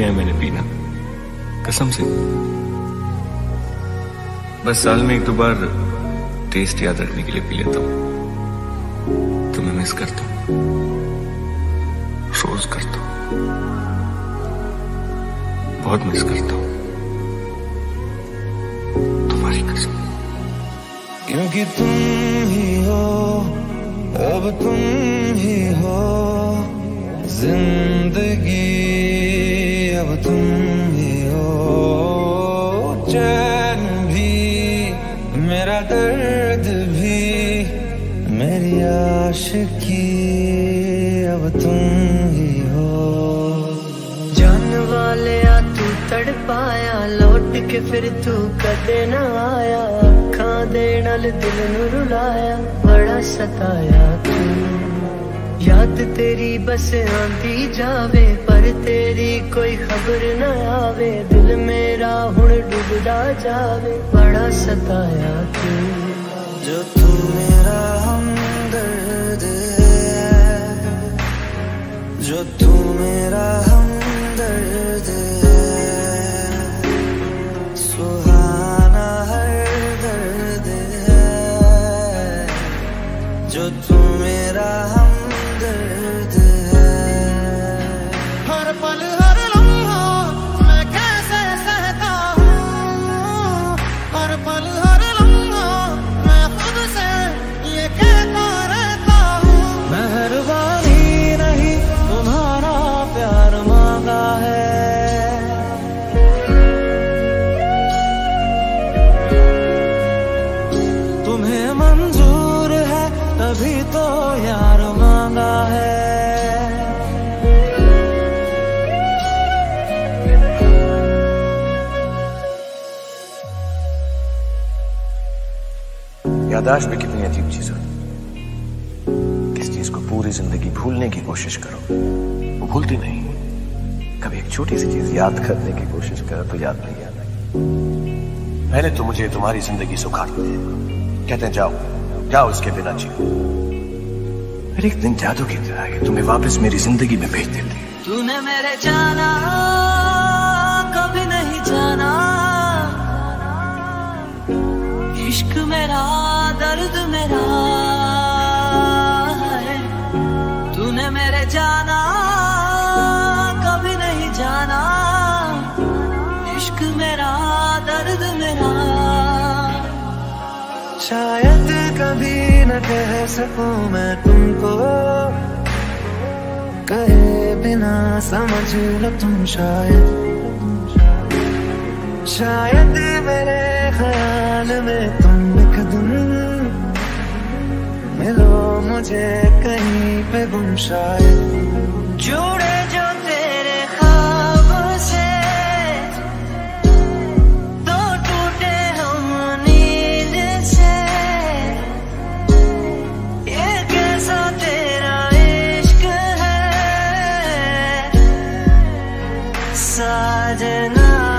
लिया है मैंने पीना, कसम से। बस साल में एक दो बार टेस्ट याद रखने के लिए पी लेता हूं। तुम्हें मिस करता हूं, रोज करता हूं, बहुत मिस करता हूं, तुम्हारी कसम। क्योंकि तुम ही हो, अब तुम ही हो जिंदगी, अब तुम ही हो चैन भी, मेरा दर्द भी, मेरी आशिकी, अब तुम ही हो। जान वाले आ तू तड़पाया, लौट के फिर तू कदे न आया, अखां दे नाल दिल नू रुलाया, बड़ा सताया तू। याद तेरी बस आंदी जावे, पर तेरी कोई खबर न आवे, दिल मेरा हुण डूबदा जावे, बड़ा सताया तू। जो तू मेरा हमदर्द है, जो तू मेरा हमदर्द है, सुहाना हर दर्द है, जो तू मेरा हमदर्द है। हर पल हर लम्हा मैं कैसे सहता हूँ, हर पल हर लम्हा मैं खुद से ये कहता रहता हूँ, मेहरबानी नहीं तुम्हारा प्यार मांगा है, तुम्हें मंजूर है तभी तो यार मांगा है। याददाश्त भी कितनी अजीब चीज है। किस चीज को पूरी जिंदगी भूलने की कोशिश करो, वो भूलती नहीं। कभी एक छोटी सी चीज याद करने की कोशिश करो तो याद नहीं आता। पहले तो मुझे तुम्हारी जिंदगी से उखाड़ते हैं, कहते हैं जाओ जाओ इसके बिना जियो, फिर एक दिन जादू की तरह ये तुम्हें वापस मेरी जिंदगी में भेज देती है। तूने मेरे जाना कभी नहीं जाना, इश्क मेरा दर्द मेरा है, तूने मेरे जाना कभी नहीं जाना, इश्क मेरा दर्द मेरा। शायद कभी न कह सकूं मैं तुमको, कहे बिना समझ लो तुम शायद, शायद मेरे ख्याल में तुम एक दिन मिलो मुझे कहीं पे गुम शायद। जुड़े जो तेरे ख्वाबों से, तो टूटे हम नींद से, ये कैसा तेरा इश्क है साजना।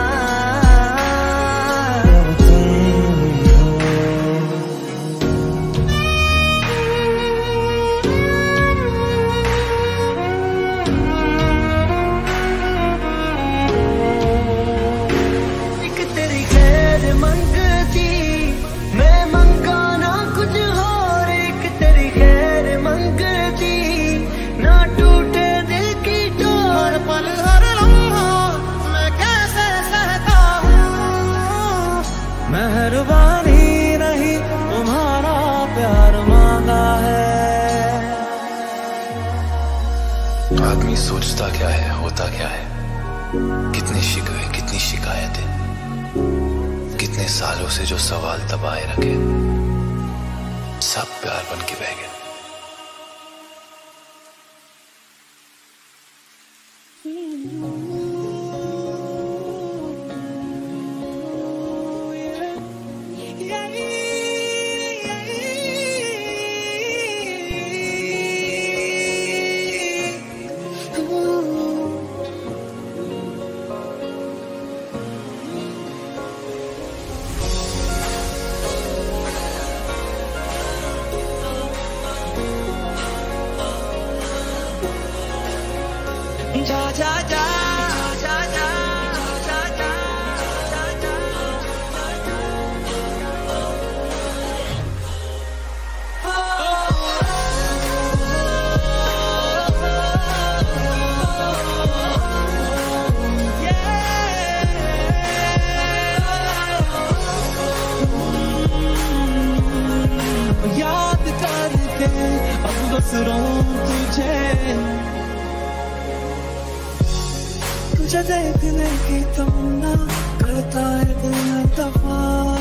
मेहरबानी नहीं तुम्हारा प्यार मांगा है। आदमी सोचता क्या है, होता क्या है, कितने शिकवे कितनी शिकायतें, कितने सालों से जो सवाल दबाए रखे, सब प्यार बन के बह गए। बस रोऊं तुझे देखने की तमन्ना करता है दिल हर दफा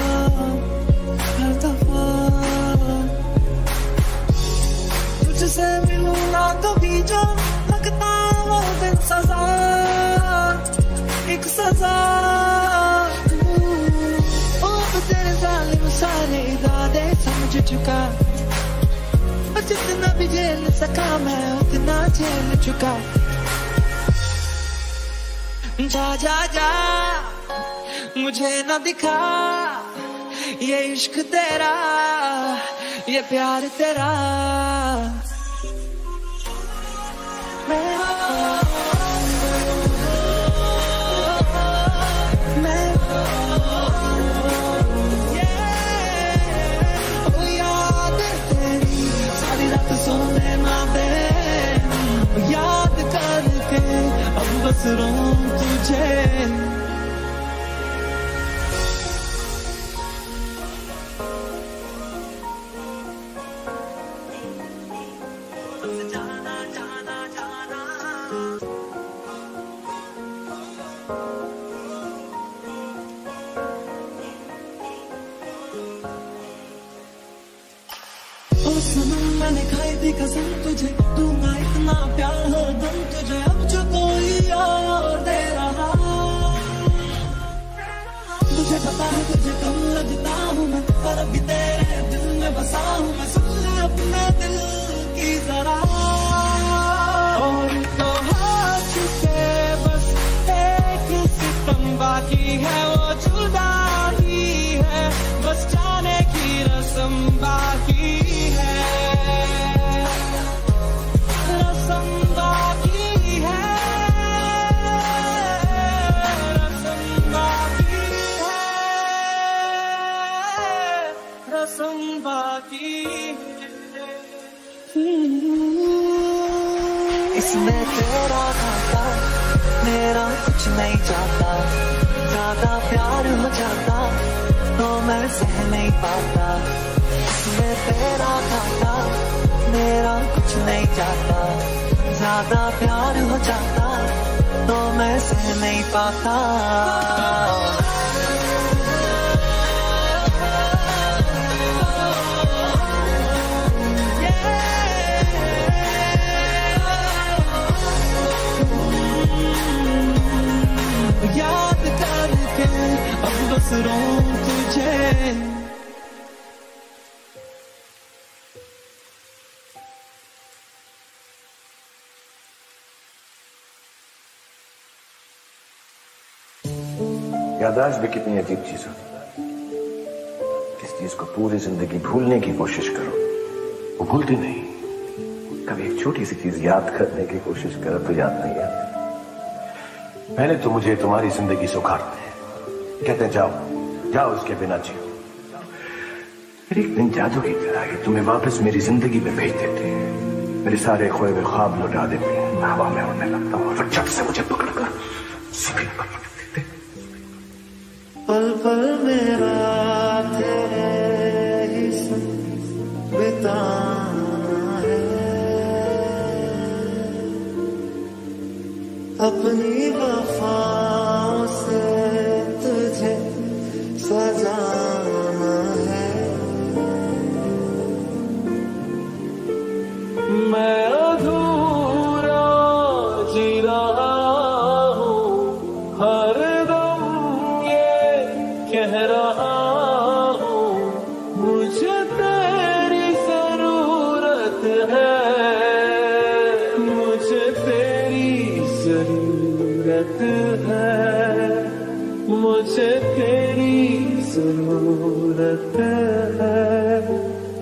तुझसे मिलूं ना कभी जो लगता वो दिन सजा, एक सजा। अब तेरे जालिम सारे इरादे समझ चुका, और जितना भी झेल सका मैं उतना झेल चुका। जा जा जा मुझे न दिखा ये इश्क तेरा, ये प्यार तेरा। याद तेरी सारी रात सोने ना दे, याद करके अब बस रोऊं तुझे। जाना जाना जाना ओ सनम मैंने खाई थी कसम तुझे, दूंगा इतना प्यार हरदम तुझे। अब जो कोई और दे रहा, तुझे पता है तुझे कम लगता हूँ मैं, पर अभी तेरे दिल में बसा हूँ मैं। सुन ले अपने दिल की जरा, और तो हाथ से बस एक सितम बाकी है, वो जुदा ही है, बस जाने की रस्म बाकी है, रस्म बाकी है, रस्म बाकी है, रस्म बाकी है। इसमें तेरा घाटा मेरा कुछ नहीं जाता, ज्यादा प्यार हो जाता तो मैं सह नहीं पाता। इसमें तेरा घाटा मेरा कुछ नहीं जाता, ज्यादा प्यार हो जाता तो मैं सह नहीं पाता। याद करके अब बस रोऊं तुझे। याददाश्त भी कितनी अजीब चीज होती है। किस चीज को पूरी जिंदगी भूलने की कोशिश करो वो भूलती नहीं, कभी एक छोटी सी चीज याद करने की कोशिश करो तो याद नहीं आती। पहले तो मुझे तुम्हारी जिंदगी से उखाड़ते हैं, कहते हैं जाओ जाओ उसके बिना जियो। फिर एक दिन जादू की तरह ये तुम्हें वापस मेरी जिंदगी में भेज देते हैं, मेरे सारे खोए हुए ख्वाब लौटा देते हैं, हवा में उड़ने लगता हूँ, फिर झट से मुझे पकड़कर जमीन पर पटक देते। पल पल मेरा तेरे ही संग बिताना है, अपनी वफाओं से तुझे सजाना है। मैं अधूरा जी रहा हूँ, हर दम ये कह रहा हूँ, मुझे तेरी जरूरत है, मुझे तेरी जरूरत है, मुझे तेरी जरूरत है।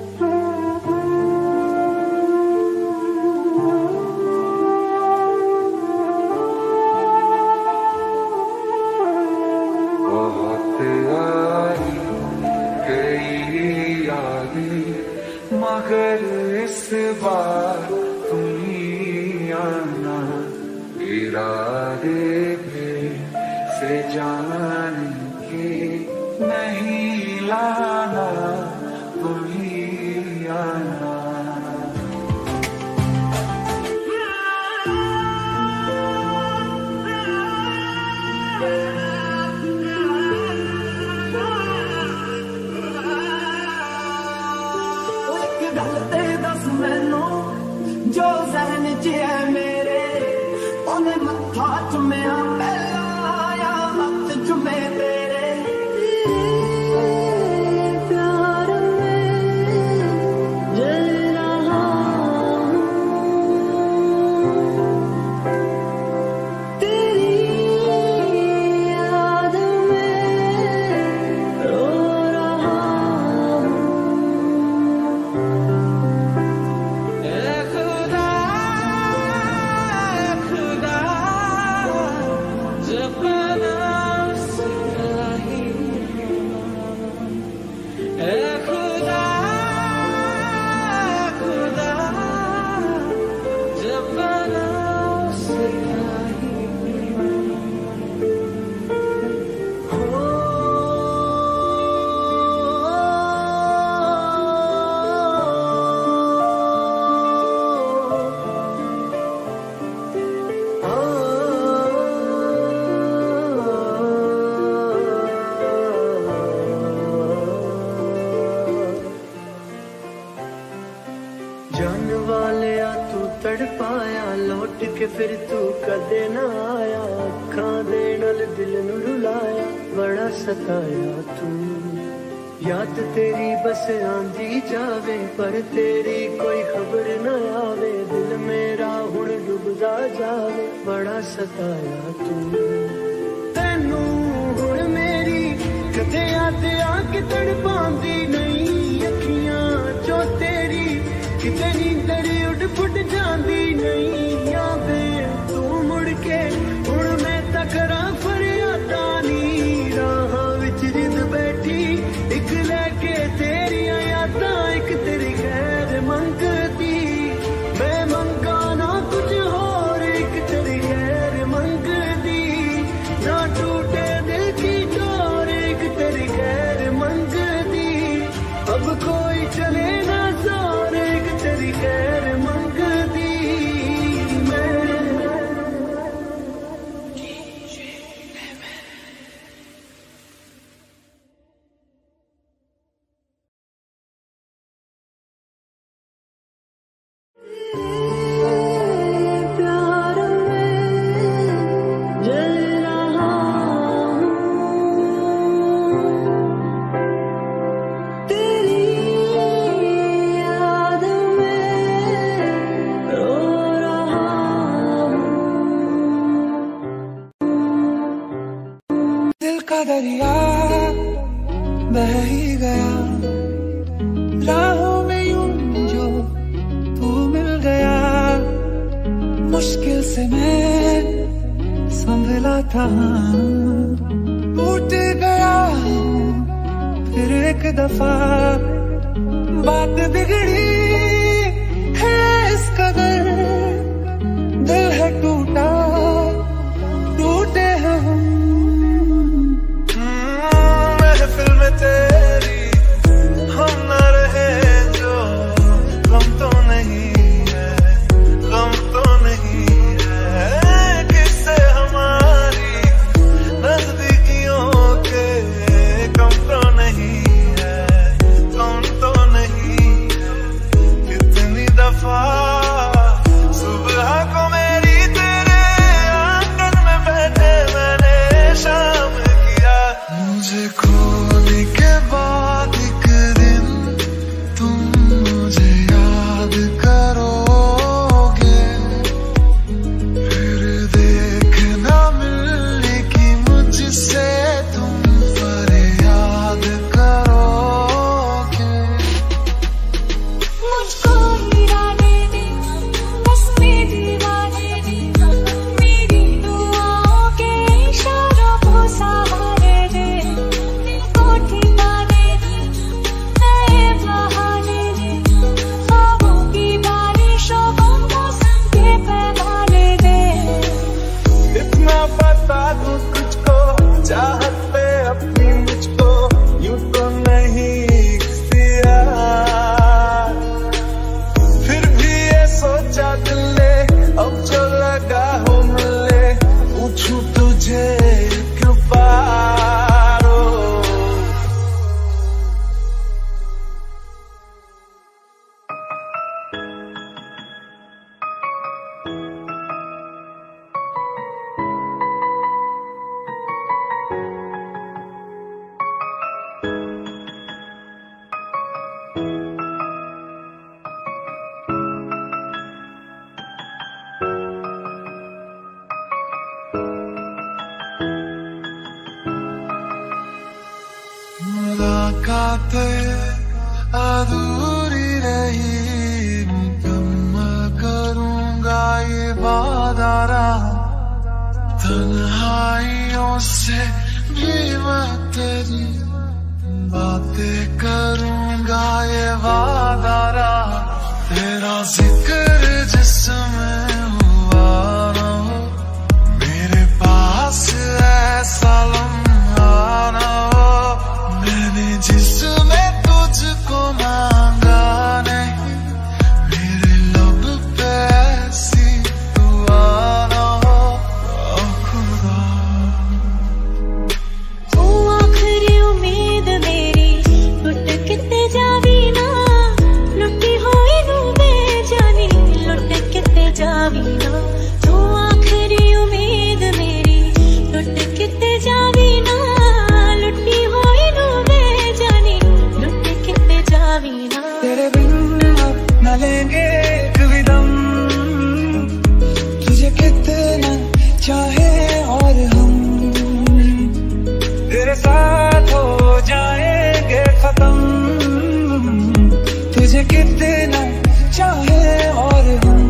मगर इस बार तुम ही आना, इरादे से जान के नहीं लाना, तुम ही आना। सहन च है मेरे ओने मत्था चुम्या पहला आया मत चुमे तेरे प्यार में जल रहा तेरी याद में रो रहा जान वाले तू तड़पाया लौट के फिर तू कदे ना आया अखां दे नाल दिल नू रुलाया बड़ा सताया तू याद तेरी बस आंदी जावे पर तेरी कोई खबर न आवे दिल मेरा हुण डुबदा जावे बड़ा सताया तू तैनू हुण मेरी कदे याद आके तड़पांदी नहीं अखियां चो तेरी किते नींदर उड़ फुट जांदी नहीं आवे तू मुड़ के हुण मैं तकरा फरियादा नी राह विच जिंद बैठी एक लेके तेरियां यादां एक तेरी गैर मंगदी मैं मंगा ना कुछ होर एक तेरी गैर मंगदी ना टूटे दिल की डोर एक तेरी गैर मंगदी अब कोई चले ना जोर एक तेरी गैर मंगदी मैं प्यार में जल रहा तेरी याद में रो रहा दिल का दरिया बह ही गया राहों में यूं जो तू मिल गया मुश्किल से मैं संभला था टूट गया फिर एक दफा बात बिगड़ी है इस कदर दिल है टूटा टूटे हैं हम महफिल में तेरी हम न रहे जो गम तो नहीं है गम तो नहीं है किससे हमारी नजदीकियों के कम तो नहीं है कम तो नहीं है मुलाकातें अधूरी रही, मुकम्मल करूंगा ये वादा रहा। तन्हाइयों से भी मैं तेरी बातें करूंगा ये वादा रहा। तेरा जिक्र जिसमें हुआ ना हो, मेरे पास ऐसा लम्हा ना हो। मैंने जिसमें तुझको मांगा नहीं, मेरे लब पे ऐसी दुआ ना हो। खुदा तू आखिरी उम्मीद मेरी, लुट किते जावी ना, लुटी होई नू बेजानी, लुट किते जावी ना। तू आखिरी उम्मीद मेरी, लुट किते जावी ना, लुटी होई नू बेजानी, लुट किते जावी ना। तेरे बिन न लेंगे एक भी दम, तुझे कितना चाहे और हम तेरे साथ हो जाएंगे खत्म। तुझे कितना चाहे और हम।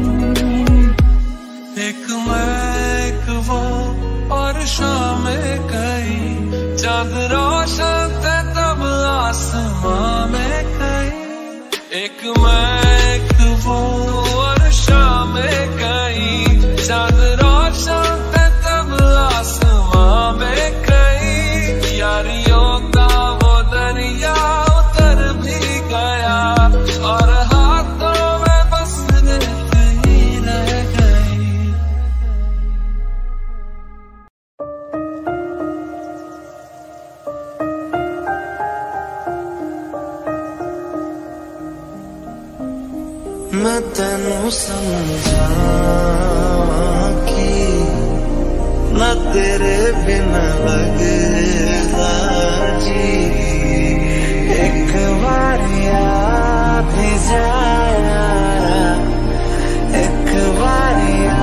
एक मैं एक वो और शाम कई, चांद रोशन थे तब आसमां में कई। एक मैं एक वो और शाम कई, चांद रोशन थे तब आसमां में कई। यारियों का वो दरिया उतर भी गया, और हाथों में बस कहीं रह गई। मैं तेनू समझा कि न तेरे बिना लगदा जी। एक बार याद जाया, एक बार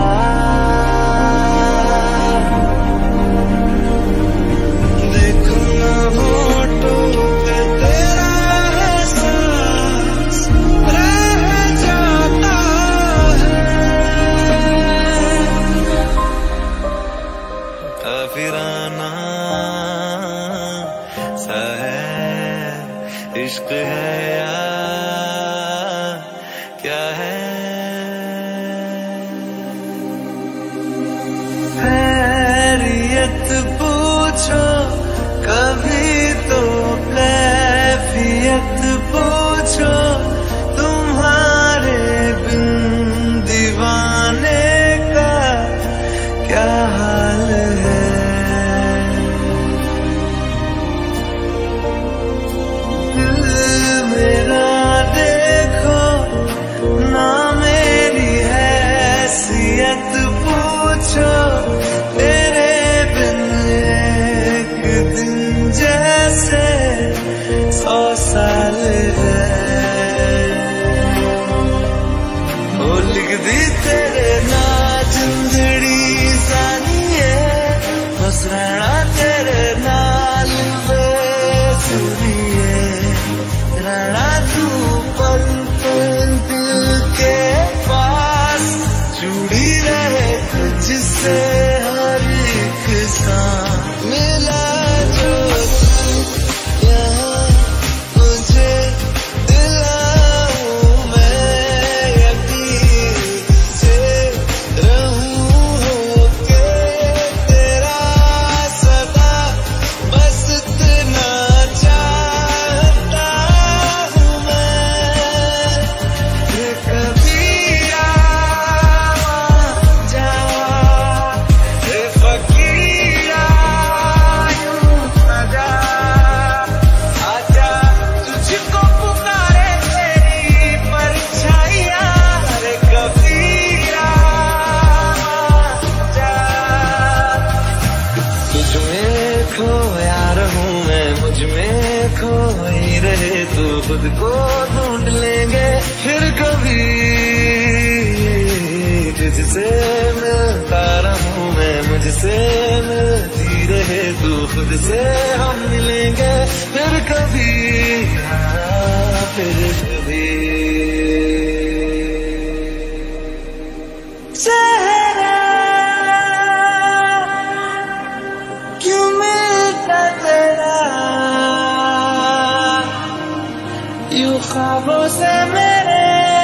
देखना होठों पे तेरा एहसास रह जाता है। काफिराना सा है इश्क है या क्या है। खैरियत पूछो कभी तो कैफियत पूछो, तुम्हारे बिन दीवाने का क्या हाल है। दिल मेरा देखो ना, मेरी हैसियत पूछो, तेरे बिन एक दिन जैसे 100 साल है। वो लिख दी तेरे ना जिंदड़ी सानी है, बस रहना तेरे नाल बेसुरी है। रहना तू पल पल दिल के पास, जुड़ी रहे तुझसे हर एक सांस। मिला जो तू यहाँ मुझे दिलाऊं मैं यकीन, तुझे तो खुद को ढूंढ लेंगे फिर कभी। तुझसे मिलता रहूं मैं, मुझसे मिलती रहे तू, खुद से हम मिलेंगे फिर कभी, फिर कभी। चेहरा क्यों मिलता तेरा यूं ख्वाबों से मेरे,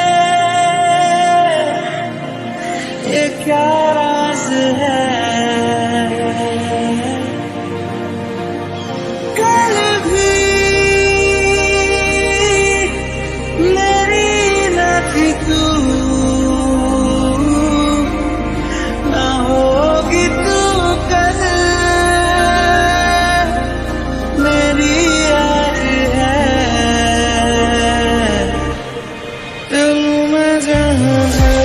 ये क्या राज है। कल भी मेरी न थी तू, न होगी तू कल मेरी आज है। चलूं मैं जहाँ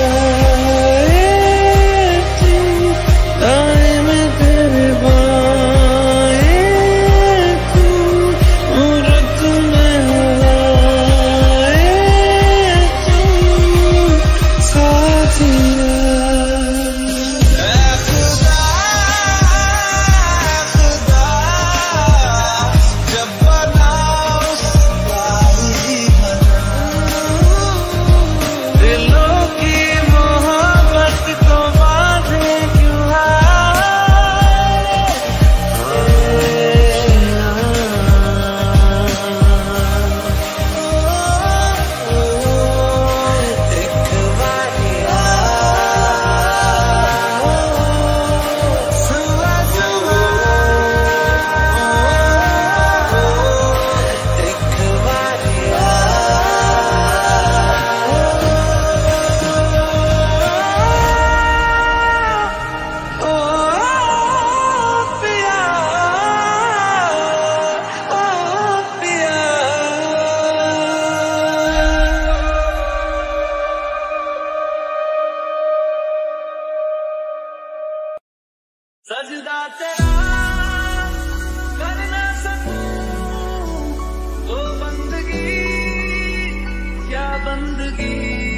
सजदा तेरा कर ना सकूं तो बंदगी, क्या बंदगी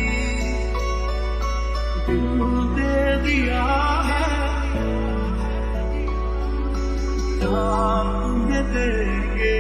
दिल दे दिया है, जान ये देंगे।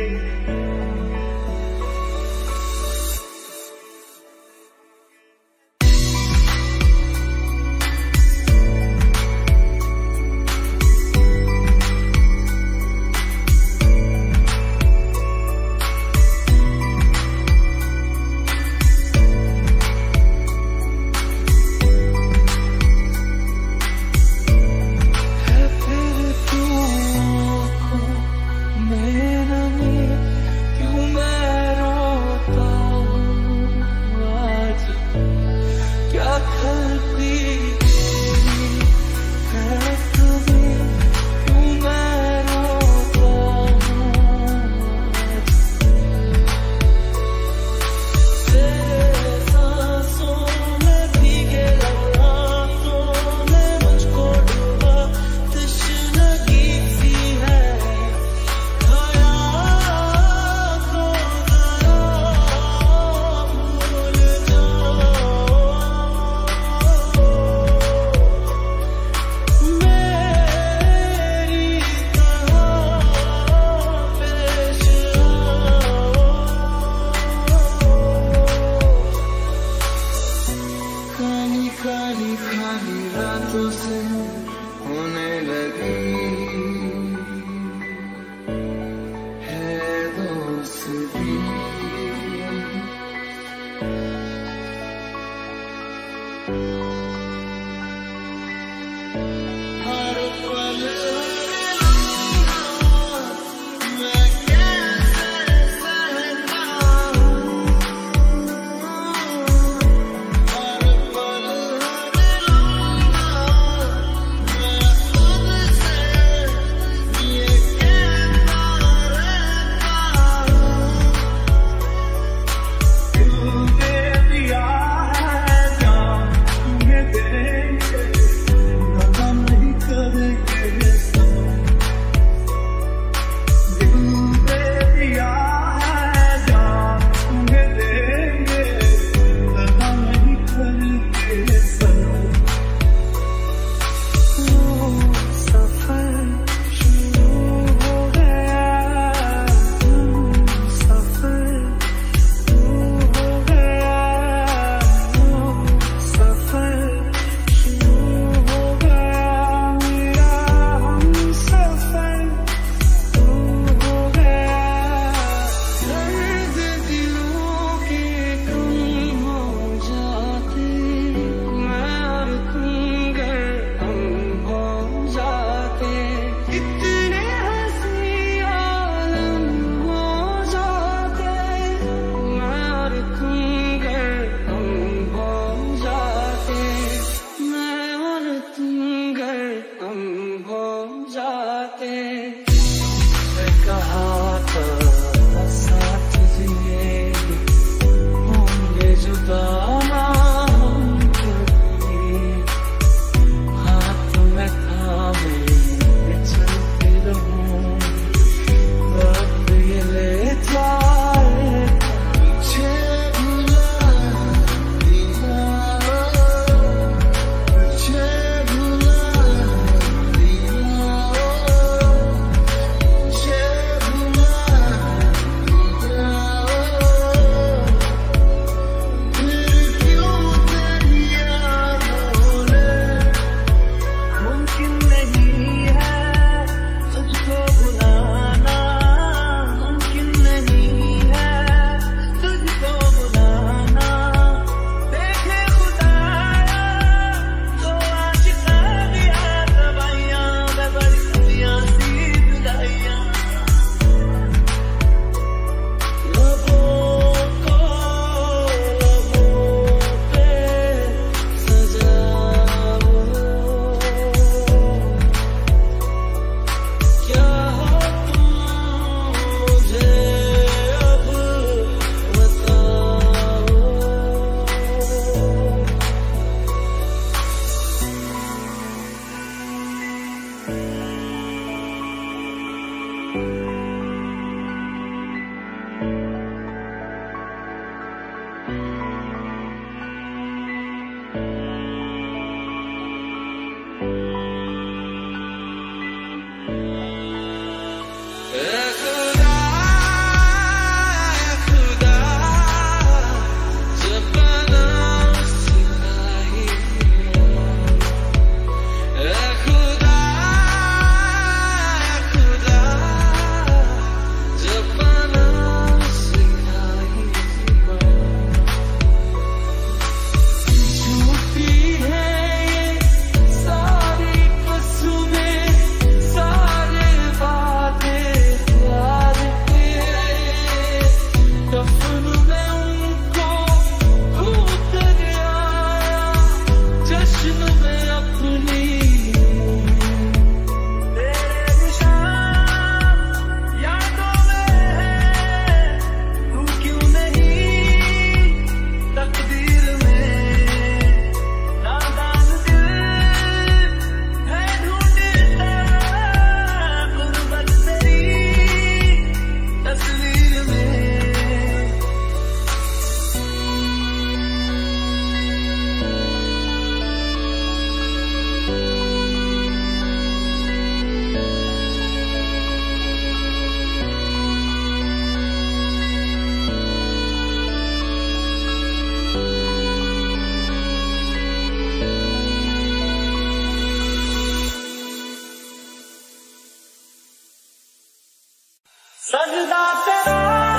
सजदा तेरा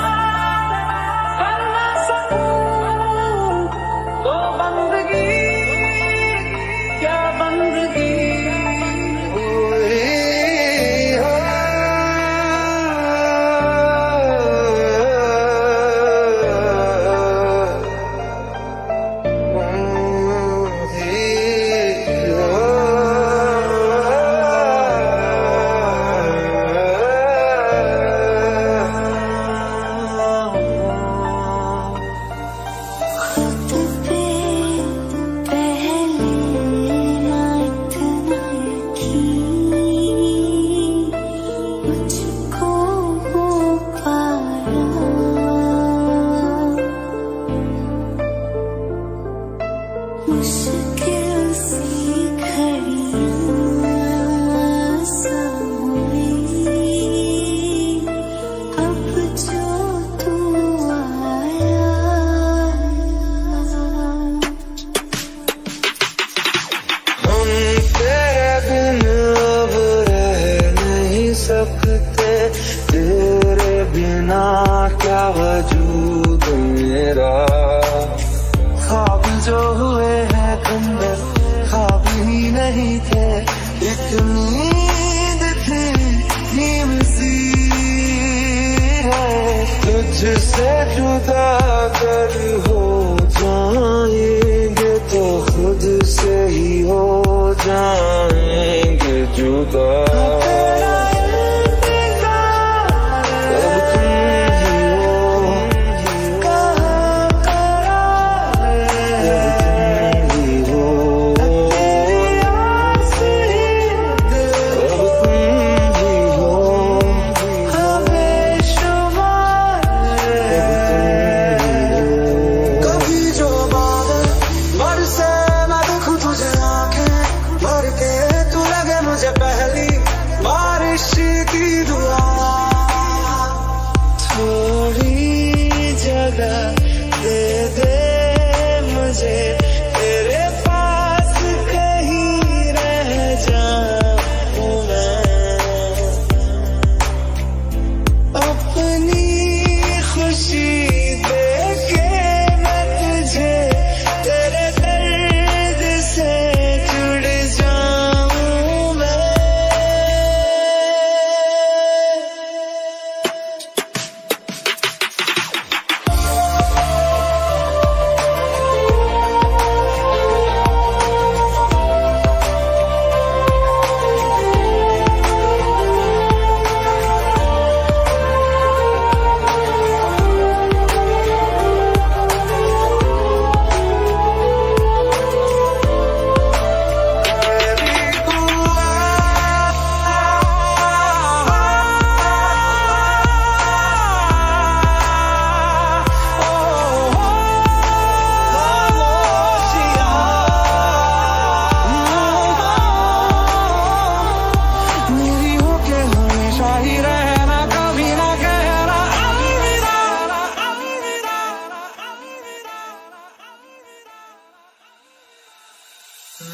करना सकूं तो बंदगी क्या बंदगी तेरे बिना क्या वजूद मेरा ख्वाब जो हुए हैं खंडर ख्वाब ही नहीं थे एक नींद थी नीम सी है तुझसे जुदा कर हो जाएंगे तो खुद से ही हो जाएंगे जुदा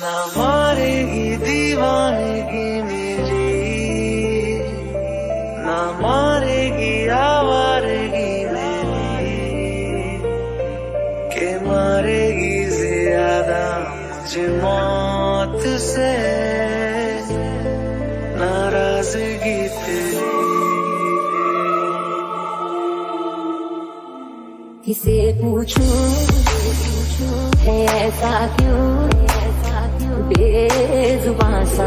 ना मारेगी दीवानगी मेरी, ना मारेगी आवारगी मेरी, के मारेगी ज्यादा मुझे मौत से नाराजगी तेरी। किसे पूछूं है ऐसा क्यों बेजुबां सा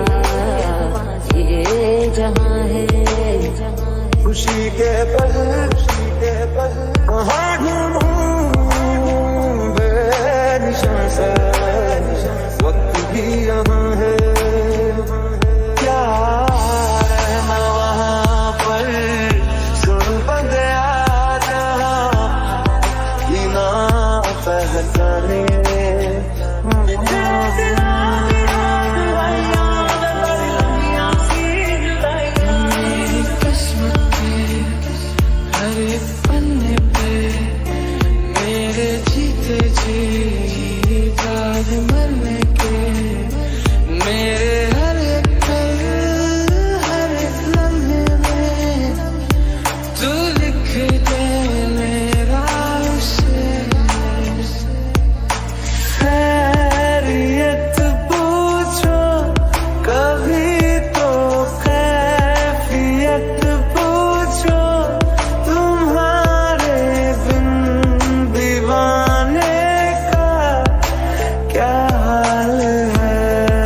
ये जहां है। खुशी के पल कहाँ ढूंढूं बेनिशान सा, वक्त भी यहाँ है क्या रहना वहाँ पर, सुन बंदया जहाँ ये ना पहचाने। मरने के मेरे हर एक पल हर एक लम्हे में तू लिख दे मेरा उसे। खैरियत पूछो कभी तो कैफियत पूछो, तुम्हारे बिन दीवाने क्या हाल है।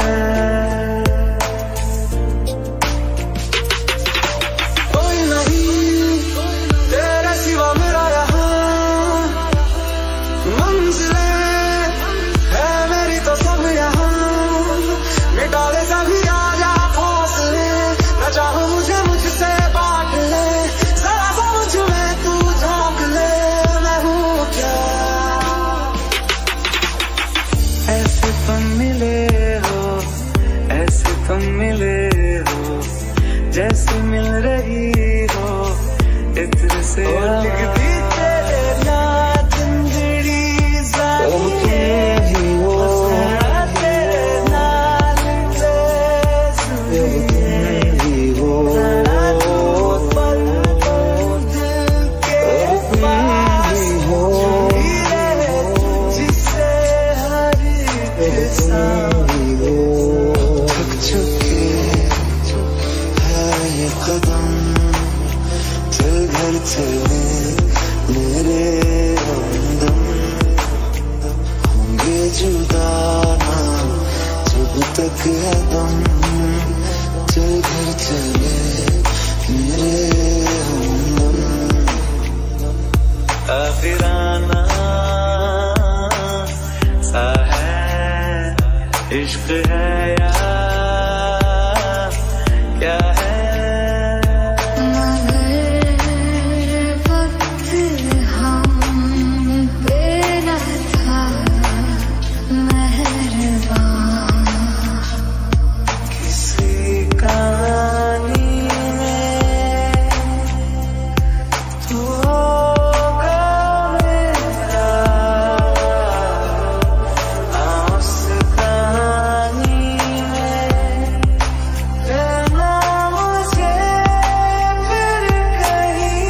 कोई नहीं तेरे सिवा मेरा यहाँ, मंजिलें है मेरी तो सब यहाँ, मिटा ले सभी आजा फासले, न चाहो मुझे मुझसे बांट ले, जरा सा मुझ में तू झांक ले, मैं हूँ क्या। ऐसे तुम मिले हो, ऐसे तुम मिले हो, जैसे मिल रही हो इत्र से। लिखती तेरे नाम जिंदड़ी जानिए हो, तेरे नाम ही हो, पल दिल के पास हो, जिसे थक चुके है ये कदम, चल घर चले मेरे हमदम, होंगे जुदा ना जब तक है दम, चल घर चले मेरे हमदम। आखिराना सा है इश्क है या क्या है। वक्त हम पे न था मेहरबान, किसी कहानी में तू होगा मेरा, उस कहानी में रहना मुझे फिर कहीं।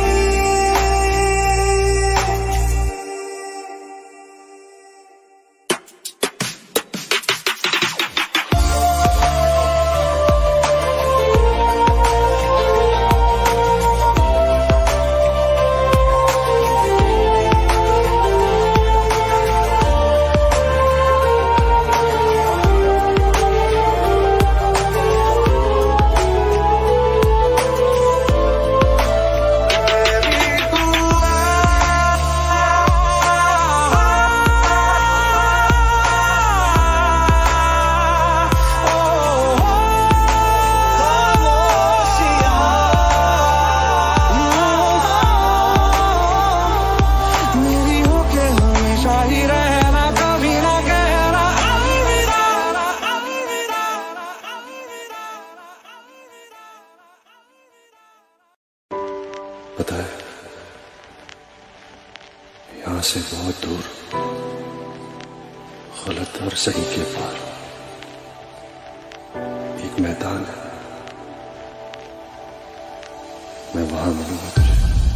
पता है, यहां से बहुत दूर, गलत और सही के पार मैदान है, मैं वहां मिलूंगा तुझे।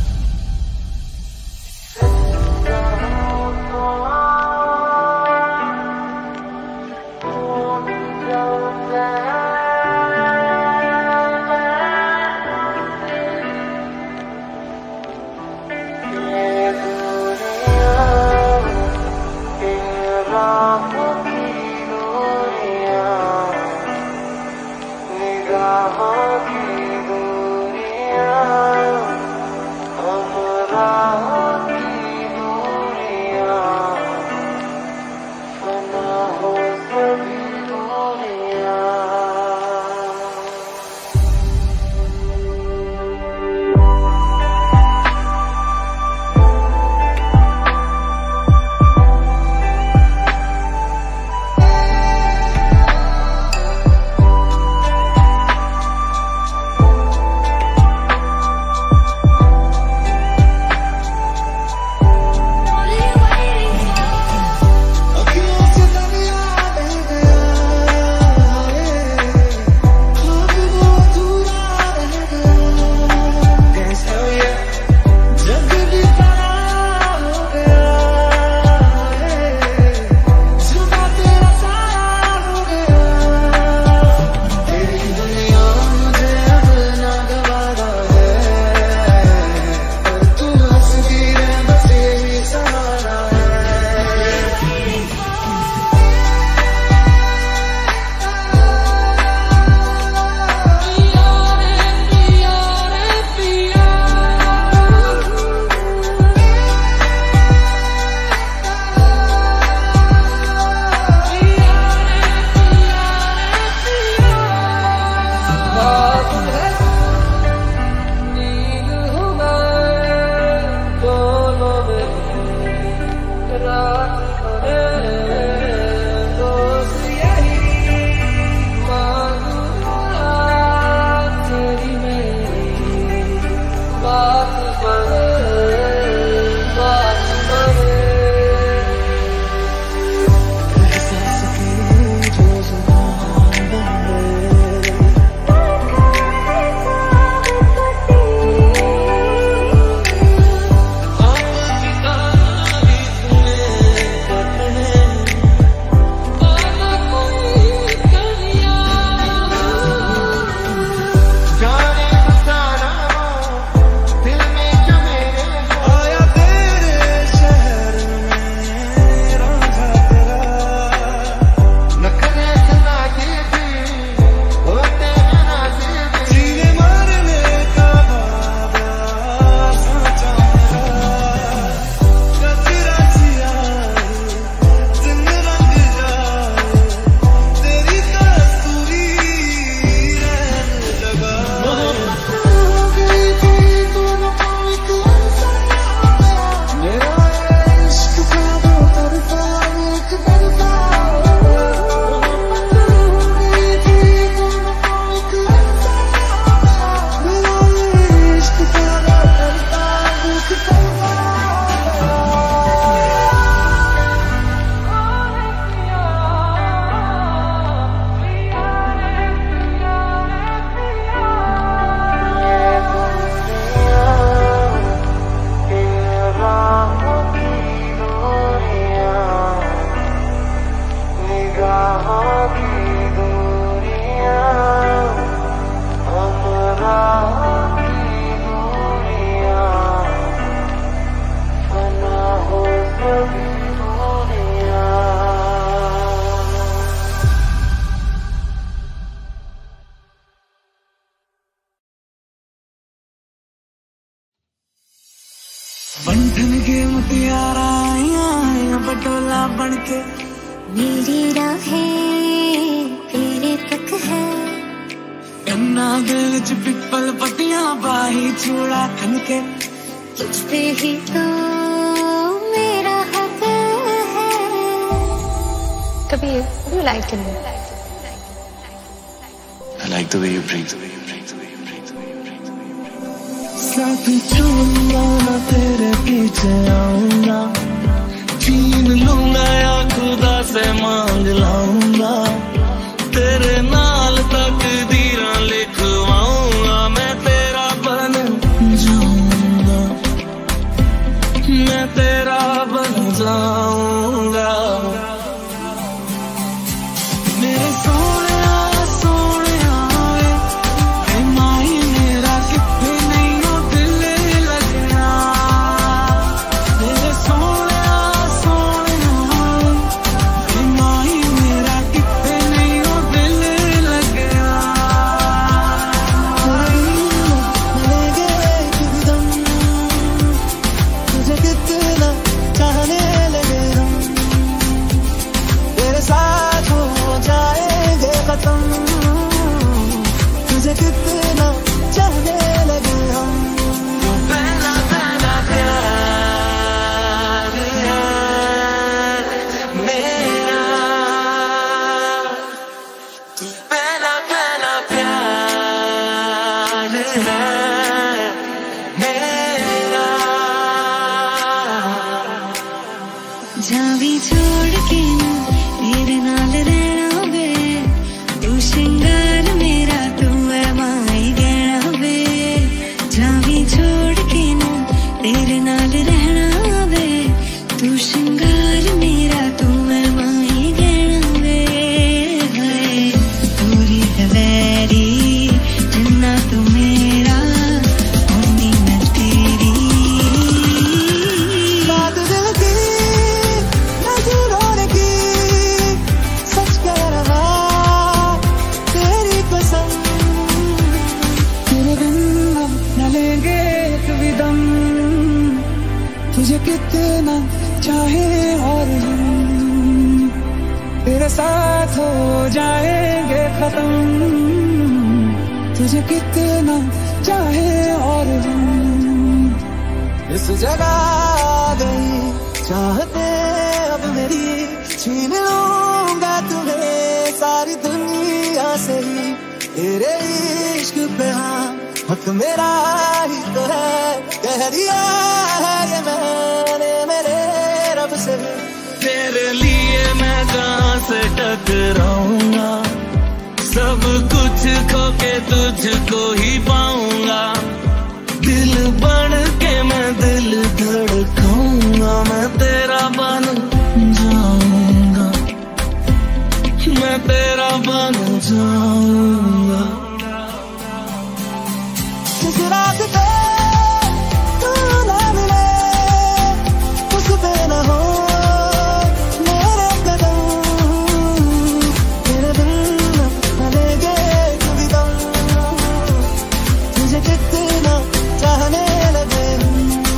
बंधन के मुटियारा आया बटोला बनके मेरी राहें तेरे तक है। इन्ना दिल च पिपल पट्टियां बाही चूड़ा खनके तुझ पे ही तो मेरा हक है। Kabir, what do you like in me? I like the way you breathe. साथ चलूंगा मैं तेरे पीछे आऊंगा, छीन लूंगा या खुदा से मांग लाऊंगा, तेरे नाल तक जाऊंगा। मेरे सोनिया सोनिया वे माही मेरा कितने नहीं हो दिल लगना। मेरे सोनिया सोनिया वे माही मेरा कितने नहीं हो दिल लगना। मिलेंगे एकदम तुझे कितना चाहने लगे हम, तेरे साथ हो जाएंगे खत्म, तुझे कितना चाहने लगे हम। पहला पहला प्यार है मेरा, तू पहला पहला प्यार है मेरा। जावी छोड़ के ना तेरे नाल रहना वे, तू श्रृंगार मेरा तू है माई गहना वे। जावी छोड़ के ना तेरे नाल रहना वे, तू श्रृंगार मेरा तू है माई गहना वे। हाय पूरी हवेरी जिन्ना तू मेरा होनी मैं तेरी। बात दिल की नजरों की सच कह रहा तेरी कसम, तेरे बिन अब न लेंगे कभी दम, तुझे कितना चाहे और हम, तेरे साथ हो जाएंगे खत्म, तुझे कितना चाहे और हम। इस जगह आ गई चाहते अब मेरी, छीन लूंगा तुम्हें सारी दुनिया से ही, तेरे इश्क पे हाँ हक मेरा ही तो है, कह दिया है ये मैंने मेरे रब से। तेरे लिए मैं कहाँ से टकराऊंगा, सब कुछ खो के तुझको ही पाऊंगा। दिल बन के मैं दिल धड़काऊंगा, मैं तेरा बन जाऊंगा, मैं तेरा बन जाऊंगा। जिस रात पे तू ना मिले उस पे न हो मेरे कदम, तेरे बिन न लेंगे कभी दम, तुझे कितना चाहने लगे हम,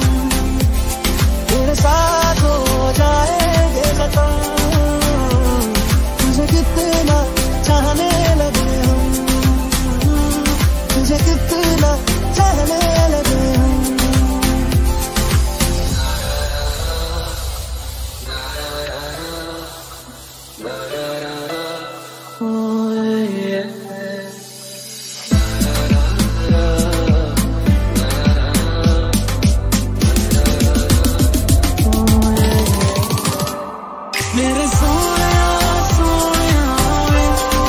तेरे साथ हो जाएंगे खत्म, तुझे कितना चाहने लगे हम, तुझे कितना चाहने लगे हम। मेरे सोनिया सोनिया वे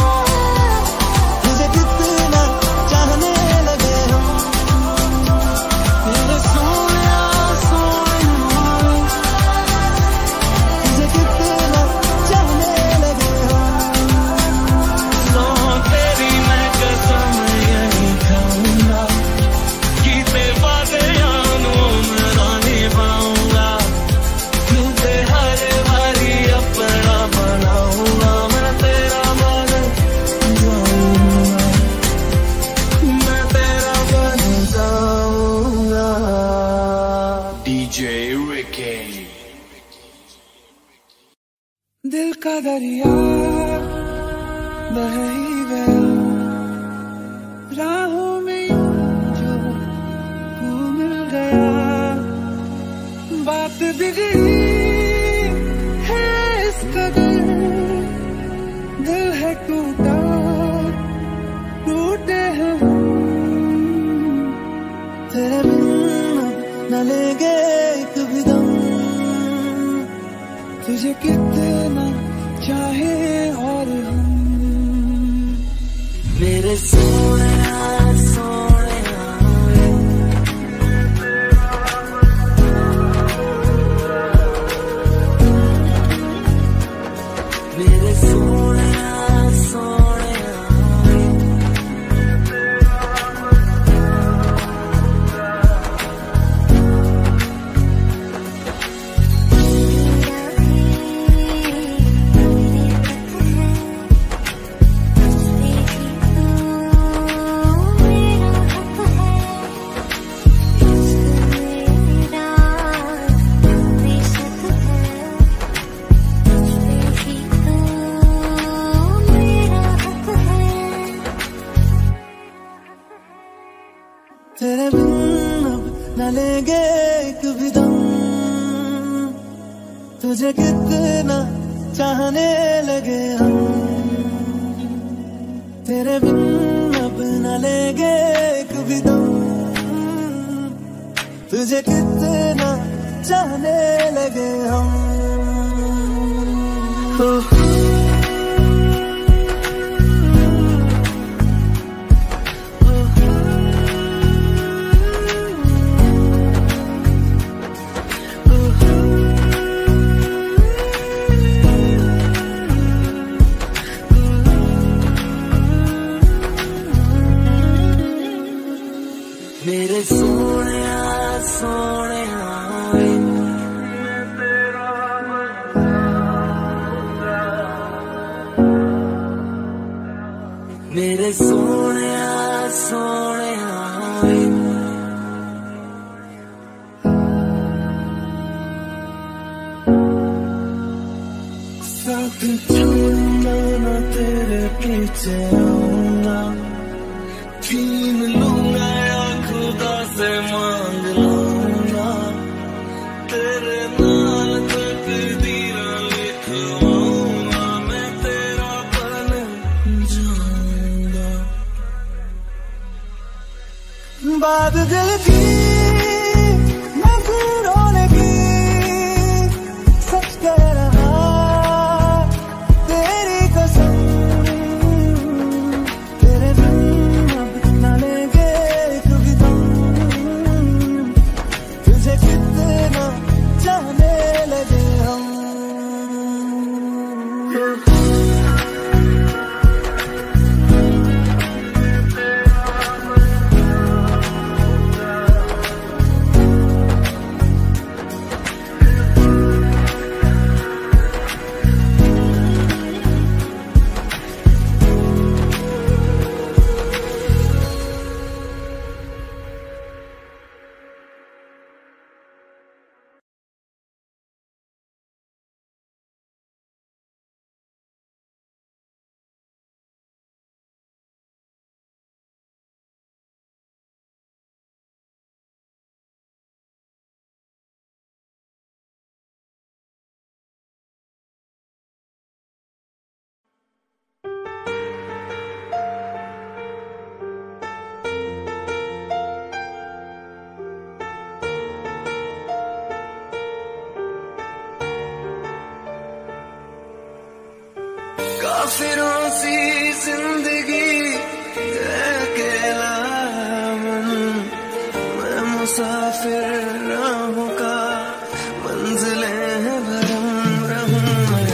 तुझे कितना चाहने लगे हम, मेरे सोनिया सोनिया वे तुझे कितना चाहने लगे हम। सो तेरी मैं कसम यही खाऊंगा कि तेरे वादे यानों मेरा निभाऊंगा, तुझे हर बारी अपना बनाऊंगा, मैं तेरा बन जाऊंगा, मैं तेरा बन जाऊंगा। DJ Ricky. दिल का दरिया बह ही गया, राहों में जो तू मिल गया, बात बिगड़ी है इस कदर, दिल है टूटा टूटे हैं हम, तेरे बिन न लेंगे कभी दम, तुझे कितना चाहे और हम। मेरे सोनिया सोनिया तुझे कितना चाहने लगे हम, तेरे बिन अब न लेंगे कभी दम। तुझे कितना चाहने लगे हम। मेरे सोनिया सोनिया मेरे सोनिया सोनिया साथ छोड़ना ना तेरे पीछे आऊंगा, छीन लूंगा या खुदा से मांग लूंगा, तेरे नाल तकदीर लिखवाऊंगा, मैं तेरा बन जाऊंगा। बात दिल की नजरों की सच कह रहा, तेरी कसम तेरे बिन अब न लेंगे कभी दम। तुझे कितना चाहने लगे हम। काफिरों सी जिंदगी अकेला मन, मैं मुसाफिर राहों का मंजिलें हैं भरम, रहूं मैं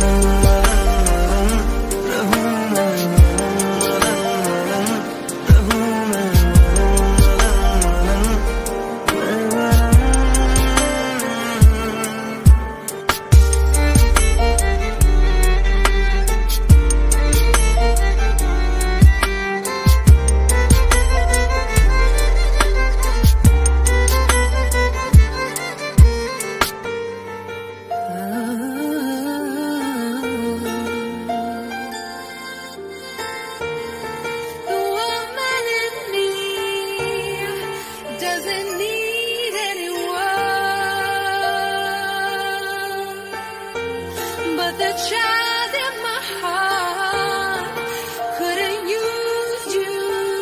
the child in my heart couldn't use you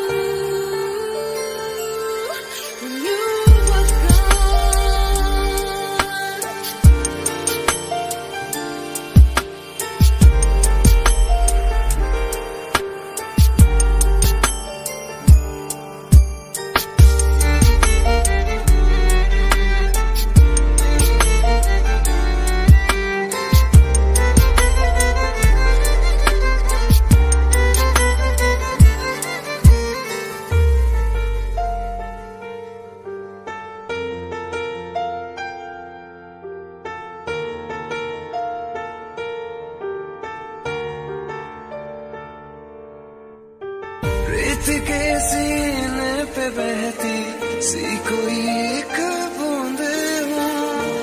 when you were रेत के सीने पे बहती सी कोई एक बूंद हूँ,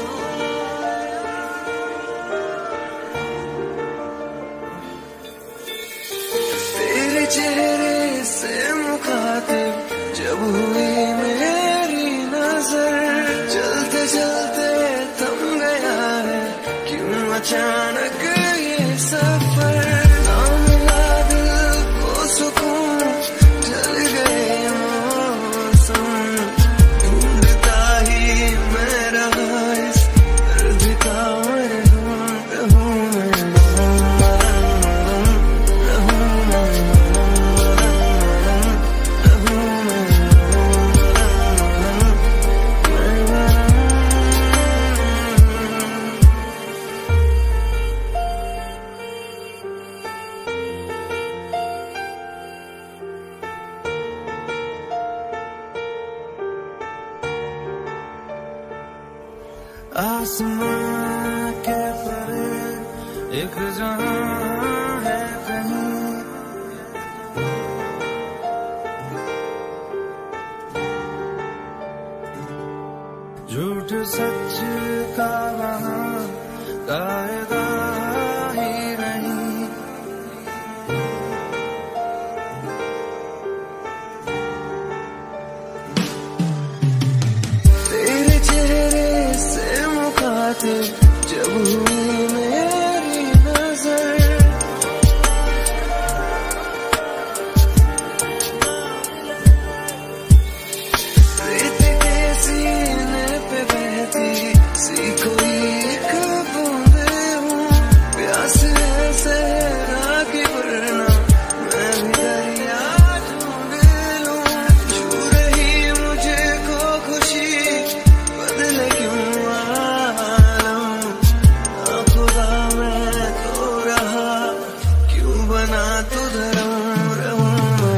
तेरे चेहरे से मुखातिब जब हुई मेरी नजर, चलते चलते थम गया है अचानक ये सफर ना मिला दिल को सुकून, ढल गए मौसम, ढूंढता ही मैं रहा इस दर्द का मरहम। रहूं मैं आसमां के परे एक जहां है कहीं, झूठ सच का वहां कायदा ही नहीं। तेरे चेहरे से मुखातिब जब हुई मेरी नजर, रेत के सीने पे बहती सी कोई एक बूंदे हूँ, प्यास है सहरा की वरना मैं भी दरिया ढूंढ लूं। छू रही मुझे को खुशी बदले क्यों आलम, खुदा मैं तो रहा क्यों बना तू धर्म। रहूं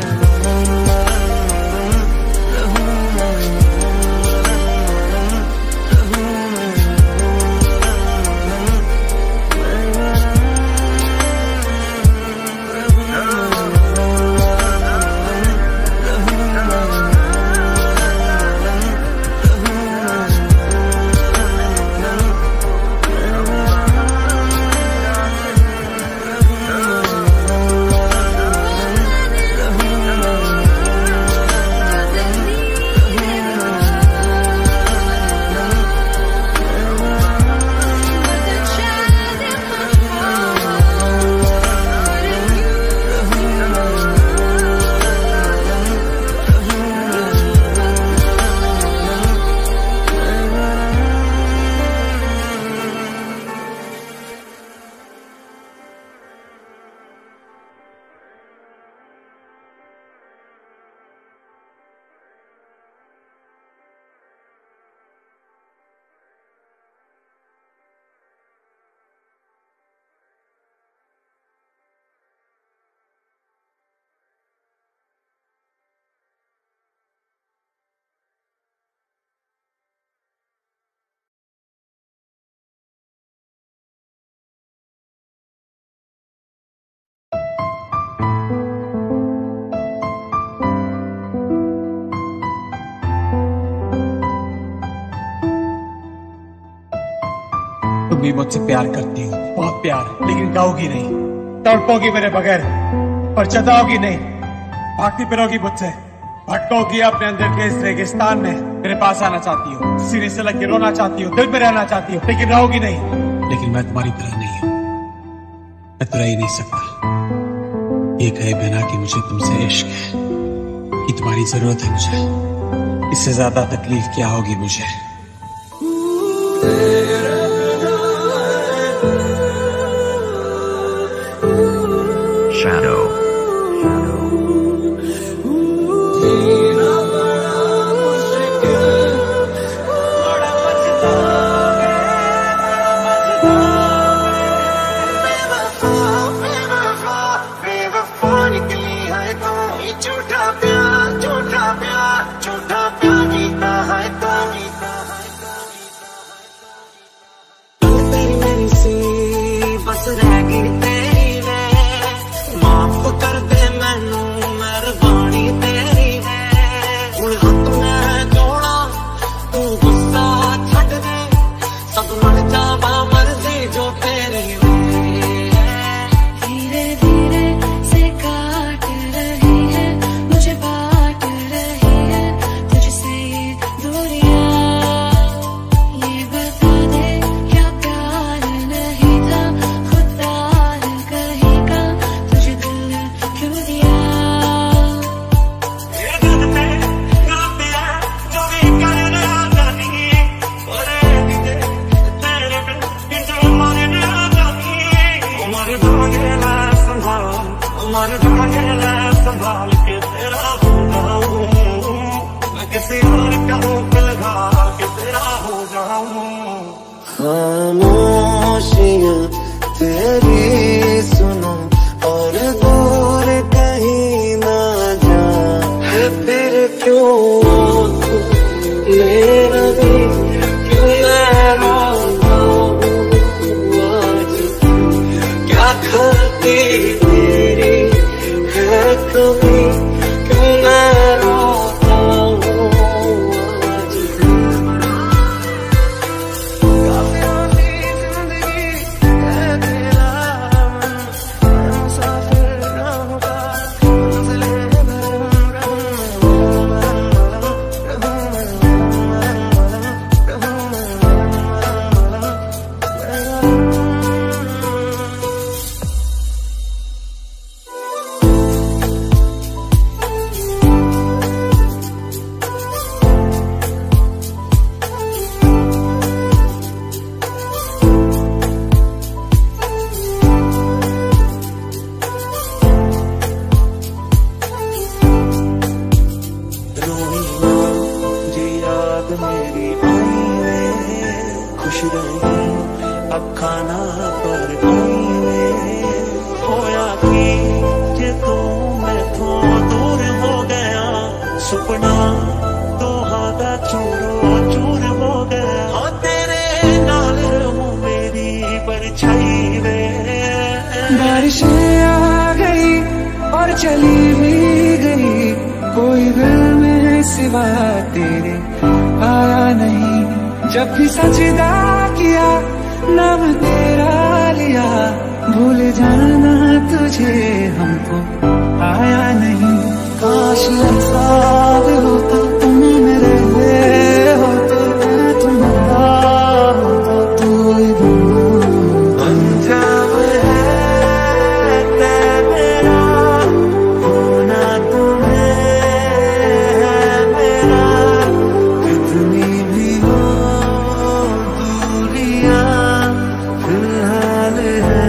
तुम भी मुझसे प्यार करती हो, बहुत प्यार, लेकिन गाओगी नहीं, तड़पोगी मेरे बगैर, पर जताओगी नहीं, भागती फिरोगी मुझसे, भटकोगी अपने अंदर के इस रेगिस्तान में। मेरे पास आना चाहती हो, सीने से लग के रोना चाहती हो, दिल में रहना चाहती हो, लेकिन रहोगी नहीं। लेकिन मैं तुम्हारी तरह नहीं हूं, मैं तो रह ही नहीं सकता ये कहे बिना कि मुझे तुमसे इश्क है, कि तुम्हारी जरूरत है मुझे। इससे ज्यादा तकलीफ क्या होगी मुझे। Shadow. झूठा प्यार झूठा प्यार झूठा प्यार जीता है तो तेरी मेरी सी बस रह गई तेरी में माफ मर जाएगा संभाल के तेरा हो जाऊं, मैं किसी और का मुंह लगा के तेरा हो जाऊं। खामोशियां तेरी सुनो और दूर कहीं ना जा, फिर क्यों मेरा भी क्यों मैं रोता हूँ आज, क्या गलती तेरी है कभी क्यों मैं रोता हूँ आज। काफी जिंदगी है तेरा मन, मुसाफिर रहूंगा मंजिले मेरी आई वे, खुश रही अब खाना पर आई वे, होया कि जे तू मैथों दूर हो गया, सुपना तो हादा चूरो चूर हो गया, हो तेरे नाल रहूं मेरी परछाई वे। बारिशें आ गई और चली भी गई, कोई दिल में सिवा तेरे आया नहीं, जब भी सजदा किया नाम तेरा लिया, भूल जाना तुझे हमको आया नहीं। काश इंसाफ होता तुम मेरे लिए होते, मैं तुम्हारा होता तू अंजाम है तेरा होना तुम्हें मेरा, कितनी भी हो दूरियां फिलहाल है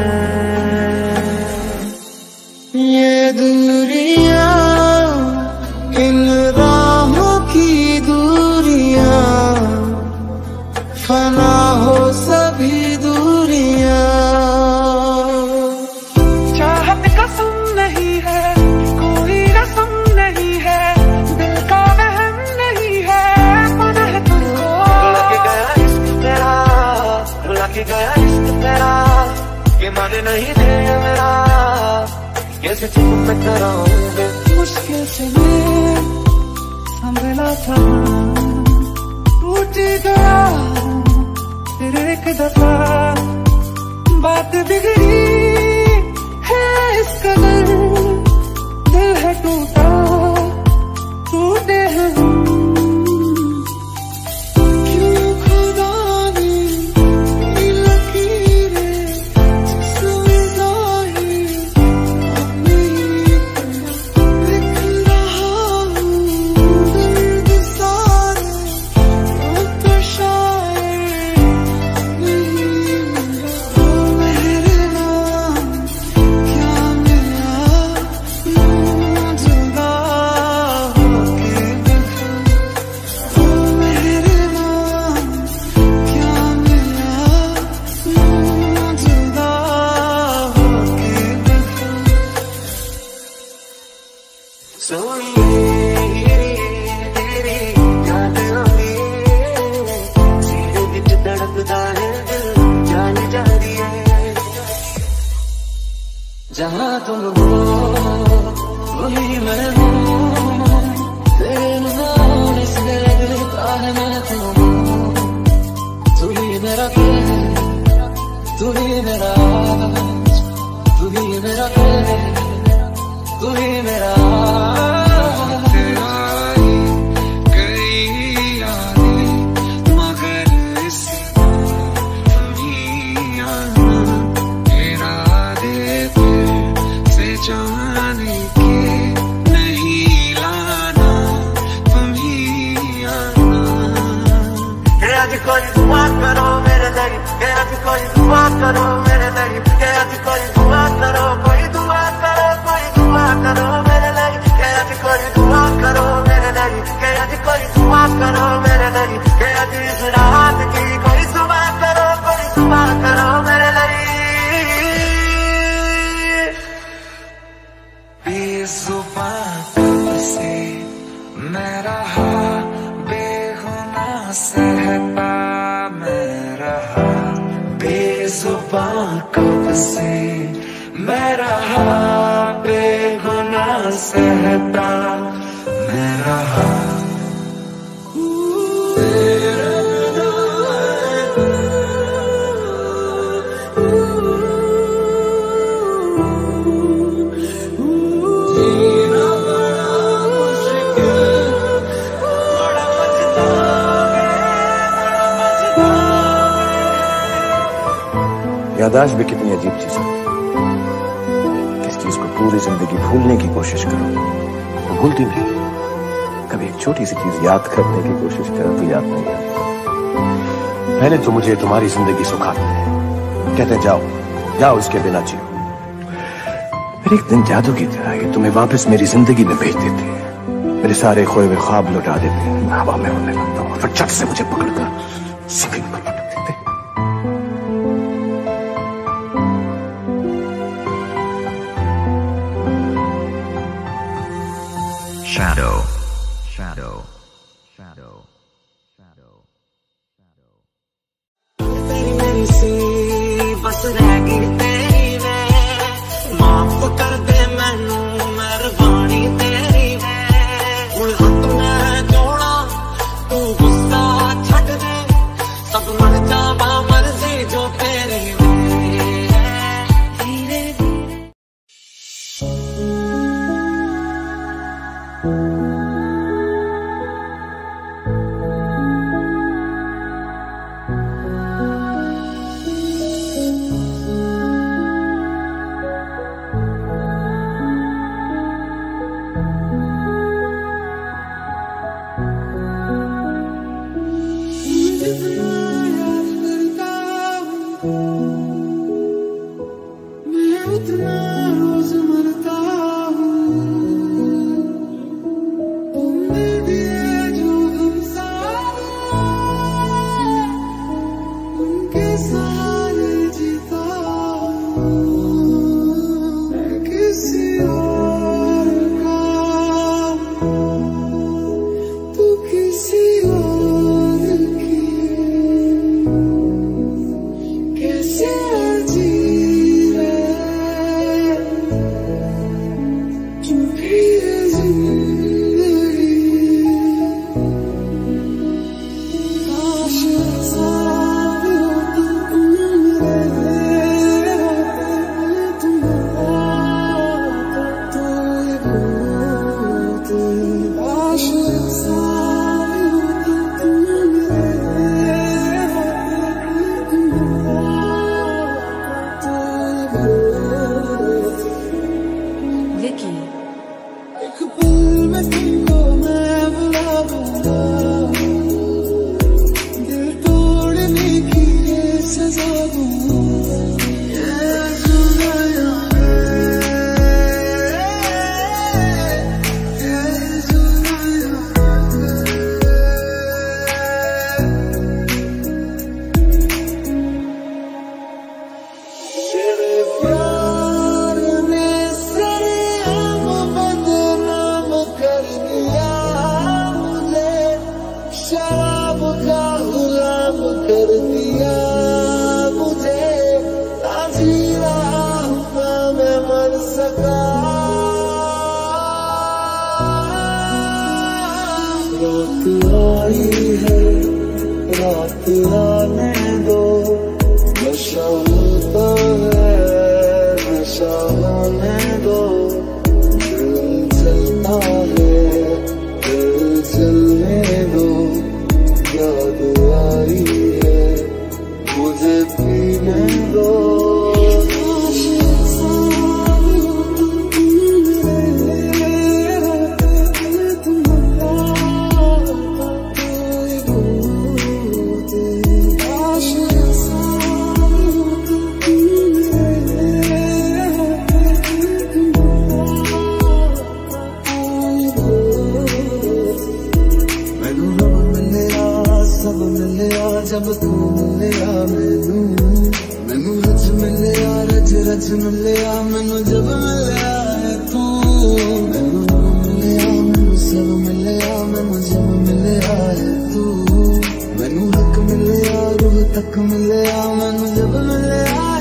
ये दूरियां, इन राहों की दूरियां, फना हो सभी दूरियां। चाहत कसम नहीं है, कोई रस्म नहीं है, दिल का वहम नहीं है, पनाह तुझको लग गया इश्क तेरा, लग गया इश्क तेरा, ये मन नहीं दे मेरा, कैसे चुप मैं कराऊंगा, मुश्किल से मैं संभला था, टूट गया फिर एक दफा, बात बिगड़ी है इस कदर, दिल है टूटा टूटे हैं हम, क्यों खुदा ने ये लकीरें जिसमें ज़ाहिर अब नहीं करना, लिख रहा हूँ दर्द सारे, तो शायर नहीं मिला मेरे नाम, क्या मिला यूं जुदा होके देखो, मेरे नाम क्या मिला यूं जुदा होके देखो। सोनिए तेरी याद आवी, सीने विच धड़कदा है दिल, जान जा रही है, जहाँ तुम हो वही मैं हूँ, तेरे नाम इसलिए लगता है मैं तुम, तू ही मेरा दिल, तू ही मेरा आज, तू ही मेरा दिल, तू ही मेरा जाने के नहीं लाना तुम ही आना। आज कोई दुआ करो मेरे लिए, आज कोई दुआ करो मेरे लिए, आज कोई दुआ करो, कोई दुआ करो। बेजुबां कब से मैं रहा बेगुनाह सहता मैं रहा याददाश्त भी कितनी अजीब चीज है। किस चीज को पूरी जिंदगी भूलने की कोशिश करो वो भूलती नहीं। कभी एक छोटी सी चीज याद करने की कोशिश करो तो याद नहीं आती। पहले तो मुझे तुम्हारी जिंदगी सुखाते हैं, कहते जाओ जाओ इसके बिना जियो। फिर एक दिन जादू की तरह ये तुम्हें वापस मेरी जिंदगी में भेज देते हैं। मेरे सारे खोए हुए ख्वाब लौटा देते हैं। मैं हवा में उड़ने लगता हूँ, फिर झट से मुझे पकड़कर जमीन पर पटक देते हैं। Shadow, shadow, shadow, shadow, shadow. तेरी मेरी सी बस रह गई तेरी वे माफ कर दे मैनू मेहरबानी तेरी वे हुण हथ मैं जोड़ा तू गुस्सा छड्ड दे सब मन जावा मर्जी जो तेरी वे धीरे धीरे तक मिले मैनू जब मिले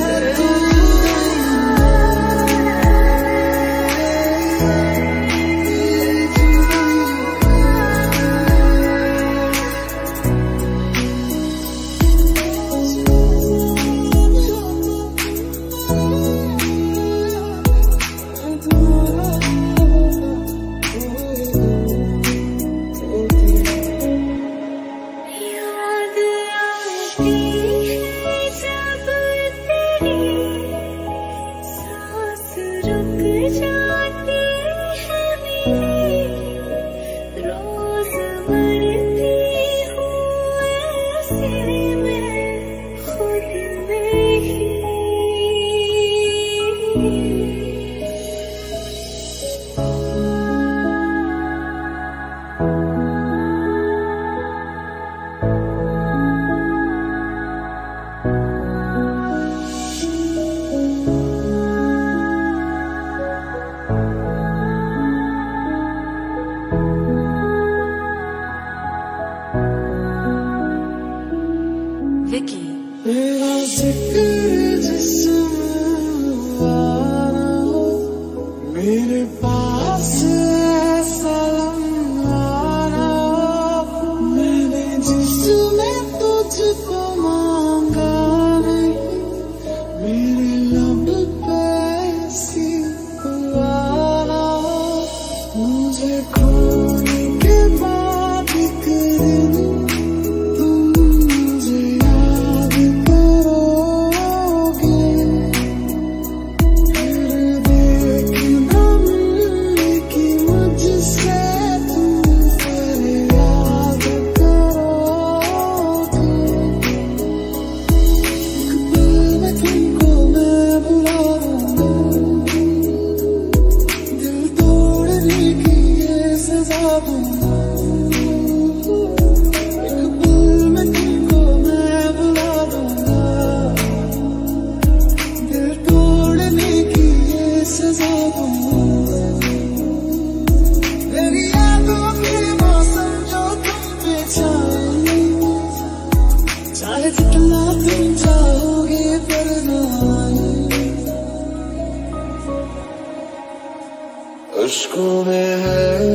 अश्कों में है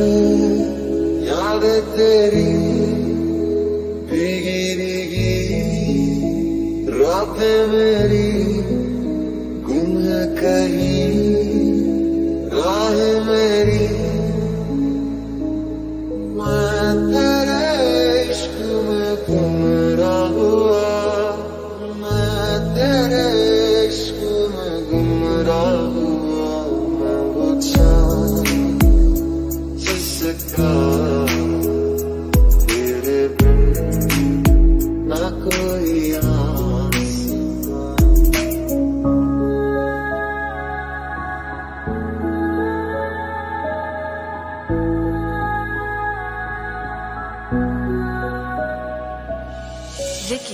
यादें तेरी भीगी भीगी रातें मेरी गुम है कहीं राहें मेरी मैं तेरे इश्क में गुमराह हुआ मैं तेरे इश्क में गुमराह हुआ मैं वो जिसका तेरे बिन ना कोई Vicky.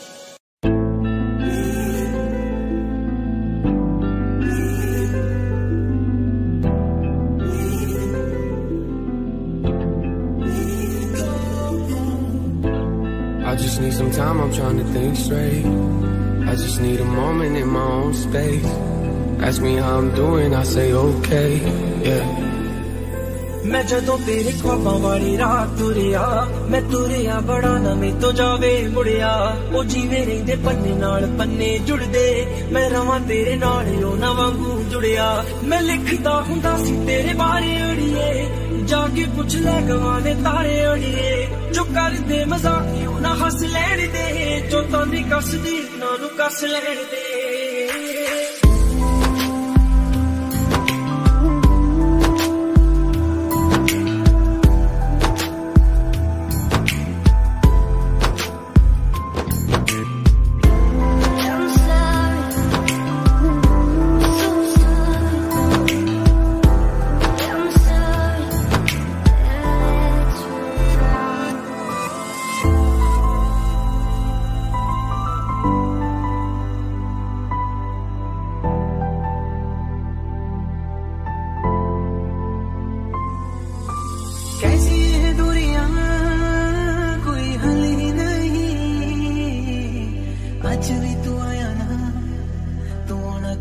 I just need some time, I'm trying to think straight. I just need a moment in my own space. Ask me how I'm doing, I say okay, yeah. मैं जदों तेरे ख्वाबां वाली रात तुरिया मैं तुरिया बड़ा नਵੇਂ तो जावे मुड़िया ओ जीवे रहिंदे पन्ने नाल पन्ने जुड़दे मैं रवां तेरे नाल ओ ना वांगू जुड़िया मैं लिखदा हुंदा सी तेरे बारे अड़िए जाके पुछ ले गवाने तारे अड़िए जो कर दे मजाक क्यों ना हंस लैण दे जो तानी कसदी ना नू कस लैण दे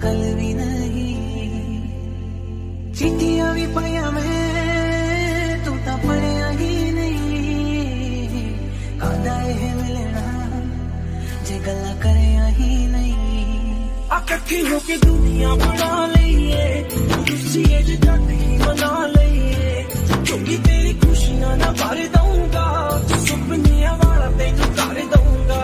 अकल भी नहीं, चिट्ठियां भी पढ़िया मैं तू तो पढ़िया ही नहीं, कादा यह मिलना जे गल्ला करिया ही नहीं। इकट्ठी होके दुनिया बना लईए, खुशियां जे जग ही मना लईए, क्योंकि तेरी खुशियां ना भर दूंगा, सुपनियां वाला तेनू कर दूंगा।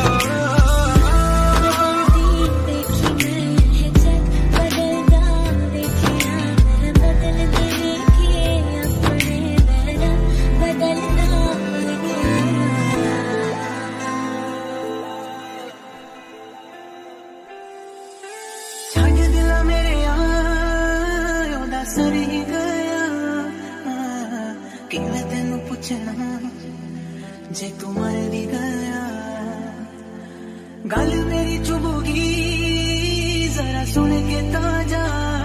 जे तू मर भी गया गल मेरी चुभोगी, जरा सुन के ताजा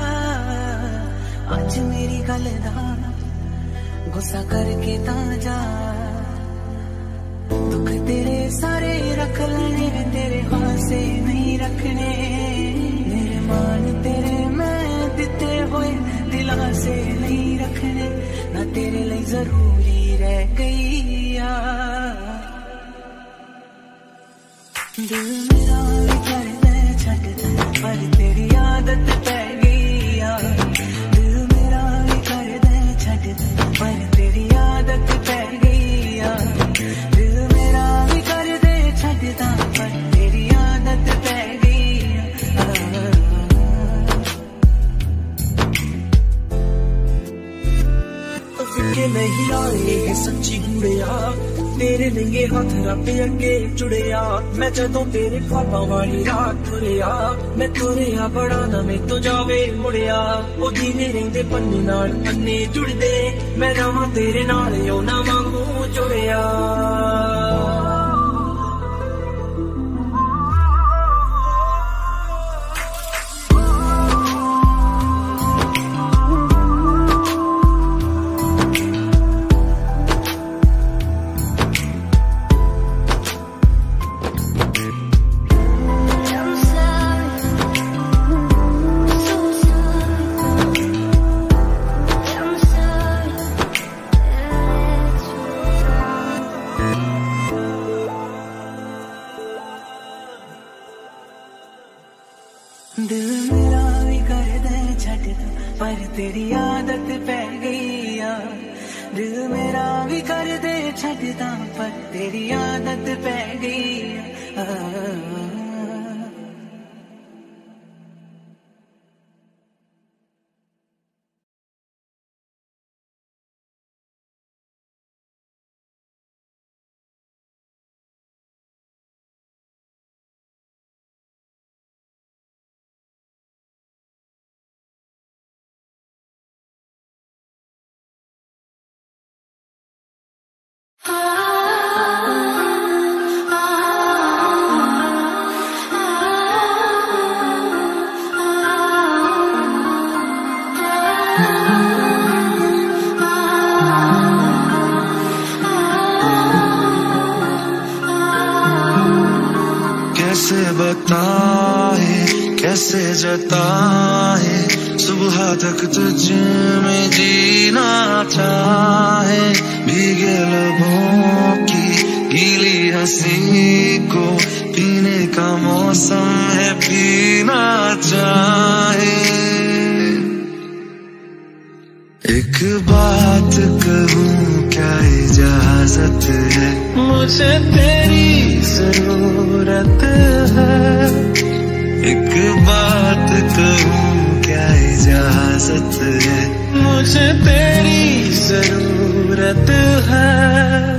आज मेरी गल दा गुस्सा करके ताजा। दुख तेरे सारे रख लेने, तेरे हाथ से नहीं रखने, मेरे मान तेरे मैं दिते हुए दिला से नहीं रखने, ना तेरे लिए जरूरी रह गई यार। दिल मेरा भी कर दे छट दे, पर तेरी आदत पै गई यार। दिल मेरा भी कर दे छट दे, पर तेरी आदत पै गई यार। दिल मेरा भी कर दे छट दा, पर तेरी आदत पै गई यार। फिक्के नहीं आए सच्ची गुड़िया, तेरे नंगे हाथ रब अगे जुड़िया, मैं जदों तेरे ख्वाबां वाली रात तुरिया, मैं तुरिया बड़ा ना मैं तो जावे मुड़िया, ओ जीने रहिंदे पन्ने नाल पन्ने जुड़दे, मैं रवां तेरे नाल ओ ना वांगू जुड़िया। दिल मेरा भी कर दे छट दे, पर तेरी आदत पै गई यार। दिल मेरा भी कर दे छट दा, पर तेरी आदत पै गई यार। कैसे बताए कैसे जताए, सुबह तक तुझ में जीना चाहे, भीगे लबों की गीली हंसी को पीने का मौसम है पीना चाहे। एक बात कहूँ क्या इजाजत है, मुझे तेरी जरूरत है। एक बात कहूँ क्या इजाजत है, मुझे तेरी जरूरत है।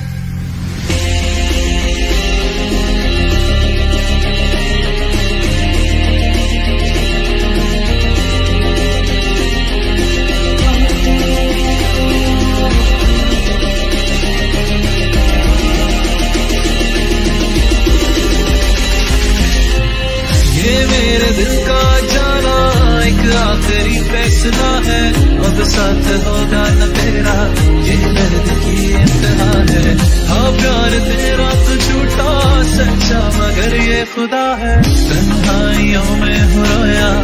मेरे दिल का जाना एक आखिरी फैसला है, अब साथ होगा न तेरा ये दर्द की इम्तिहान है। हाँ प्यार तेरा तो झूठा सच्चा मगर ये खुदा है, तन्हाइयों में हो रोया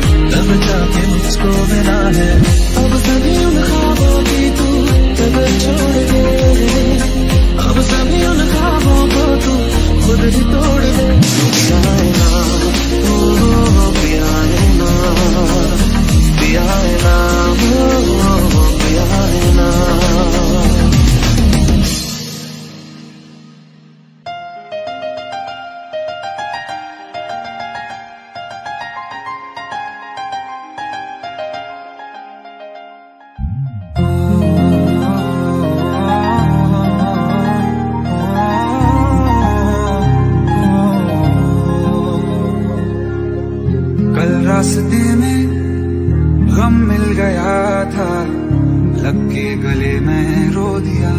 रास्ते में गम मिल गया था, लग के गले में रो दिया।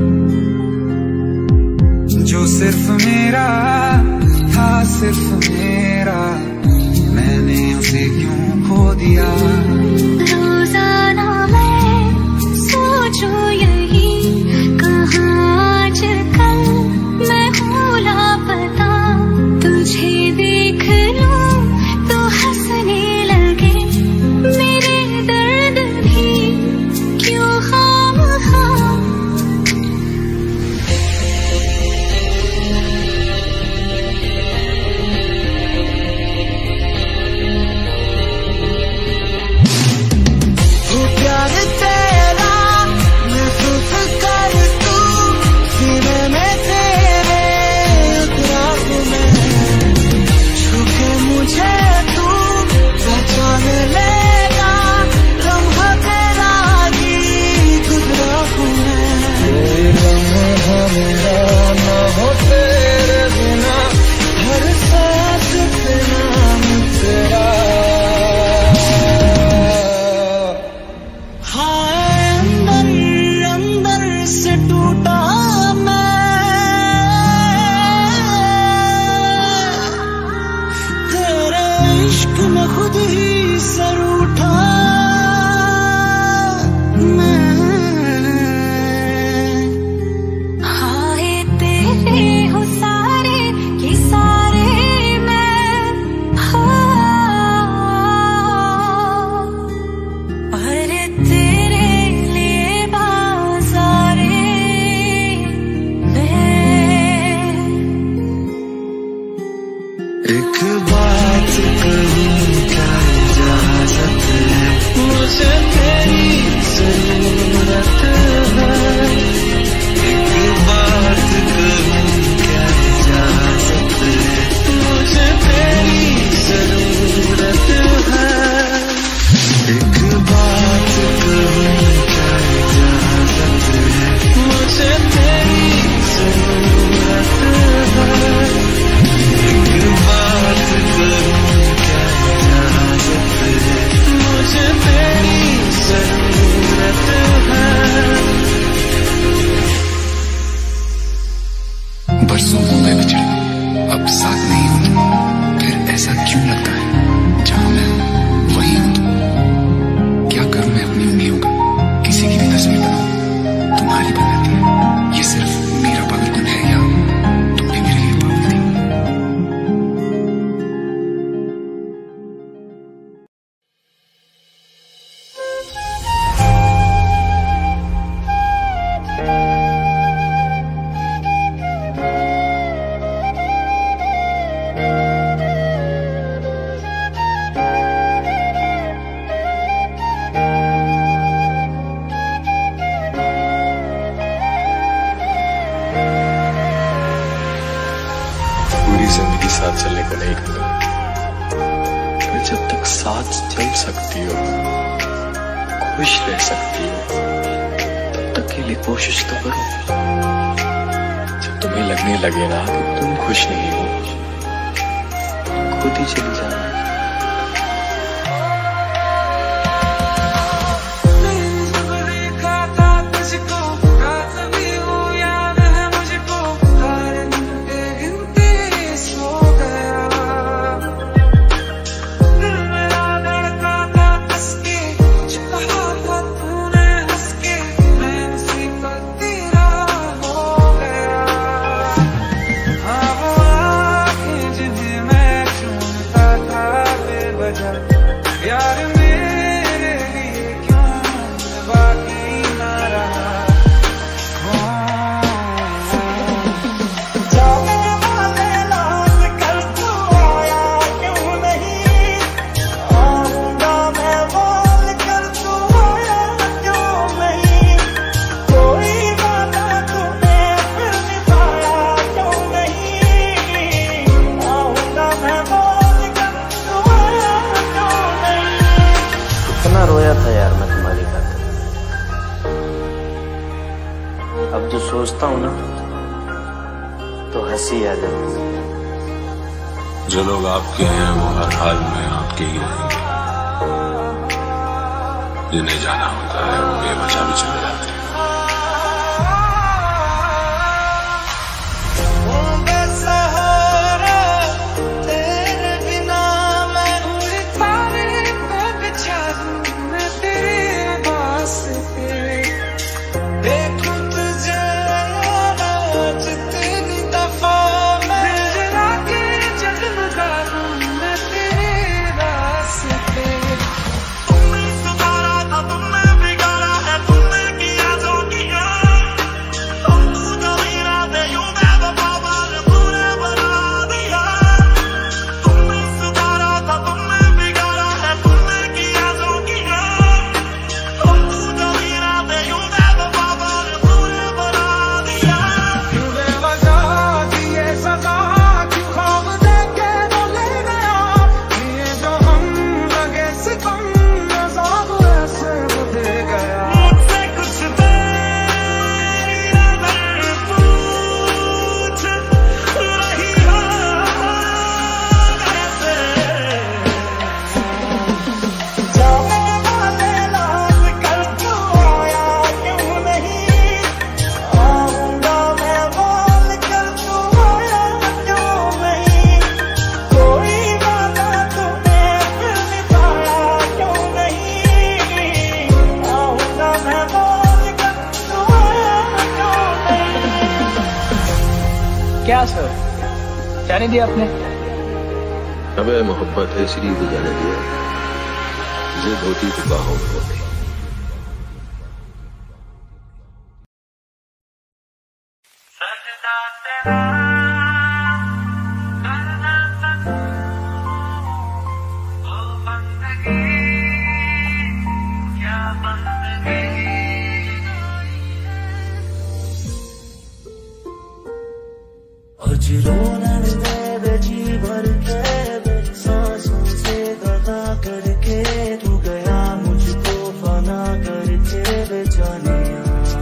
जो सिर्फ मेरा था, सिर्फ मेरा, मैंने उसे क्यों खो दिया। रोजाना मैं सोचूं यही, कहाँ आजकल मैं हूँ लापता। तुझे देख लूं तो हंसने लगे, मेरे दर्द भी क्यों खामखा। खुद ही सर उठा मैं, हाय तेरे हो सारे ये सारे मैं, पर तेरे लिए बाज़ारे मैं। एक बात कहूँ क्या इजाजत है, मुझे तेरी जरूरत है। एक बात कहूँ क्या इजाजत है, मुझे तेरी जरूरत है। एक बात कहूँ क्या इजाजत है, मुझे तेरी जरूरत है। एक बात कहूँ क्या इजाजत है, मुझे तेरी जरूरत है। बरसों हो गए बिछड़े, अब साथ नहीं हो तुम, फिर ऐसा क्यों लगता है? जहां मैं हूं वहीं हूं तुम। क्या करूं मैं अपनी उंगलियों का, किसी की भी तस्वीर बनाऊं, तुम्हारी बनाती है। ये सिर्फ मेरा पागलपन है या तुम भी मेरे लिए पागल थी? पूरी जिंदगी साथ चलने को नहीं कहूंगा, पर जब तक साथ चल सकती हो, खुश रह सकती हो, तब तक के लिए कोशिश तो करो। जब तुम्हें लगने लगे ना कि तुम खुश नहीं हो, खुद ही चली जाना। रोया था यार मैं तुम्हारी खातिर। अब जो सोचता हूँ ना तो हंसी आ जाती है। जो लोग आपके हैं वो हर हाल में आपके ही रहेंगे। जिन्हें जाना होता है वो बेवजह भी चले जाते हैं। क्या सर, जाने दिया आपने? अबे मोहब्बत है इसलिए तो जाने दिया, जिद होती तो बाहों में होती। रोना दे जी भर के सांसों से दगा करके तू गया मुझको फना करके बेजानिया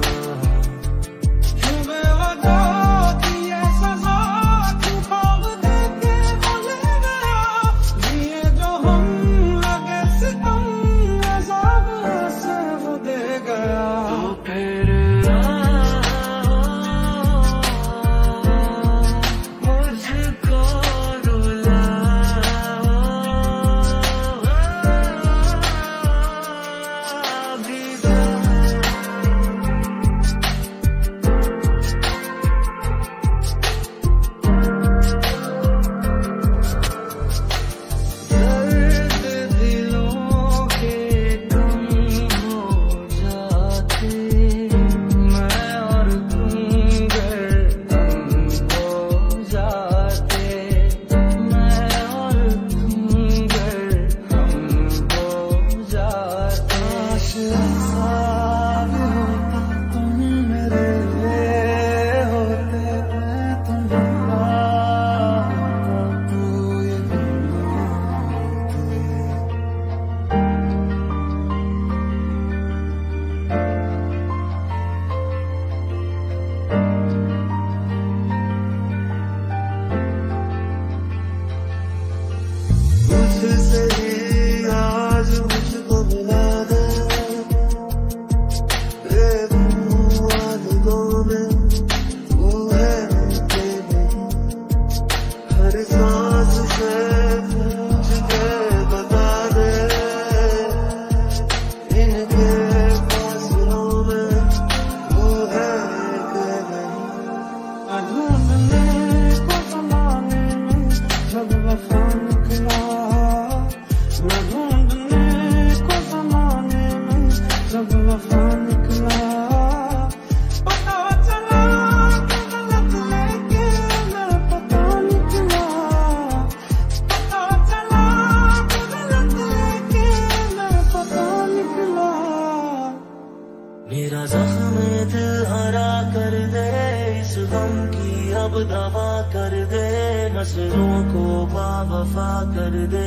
मेरा जख्म दिल हरा कर दे, इस गम की अब दवा कर दे, नजरों को बावफा कर दे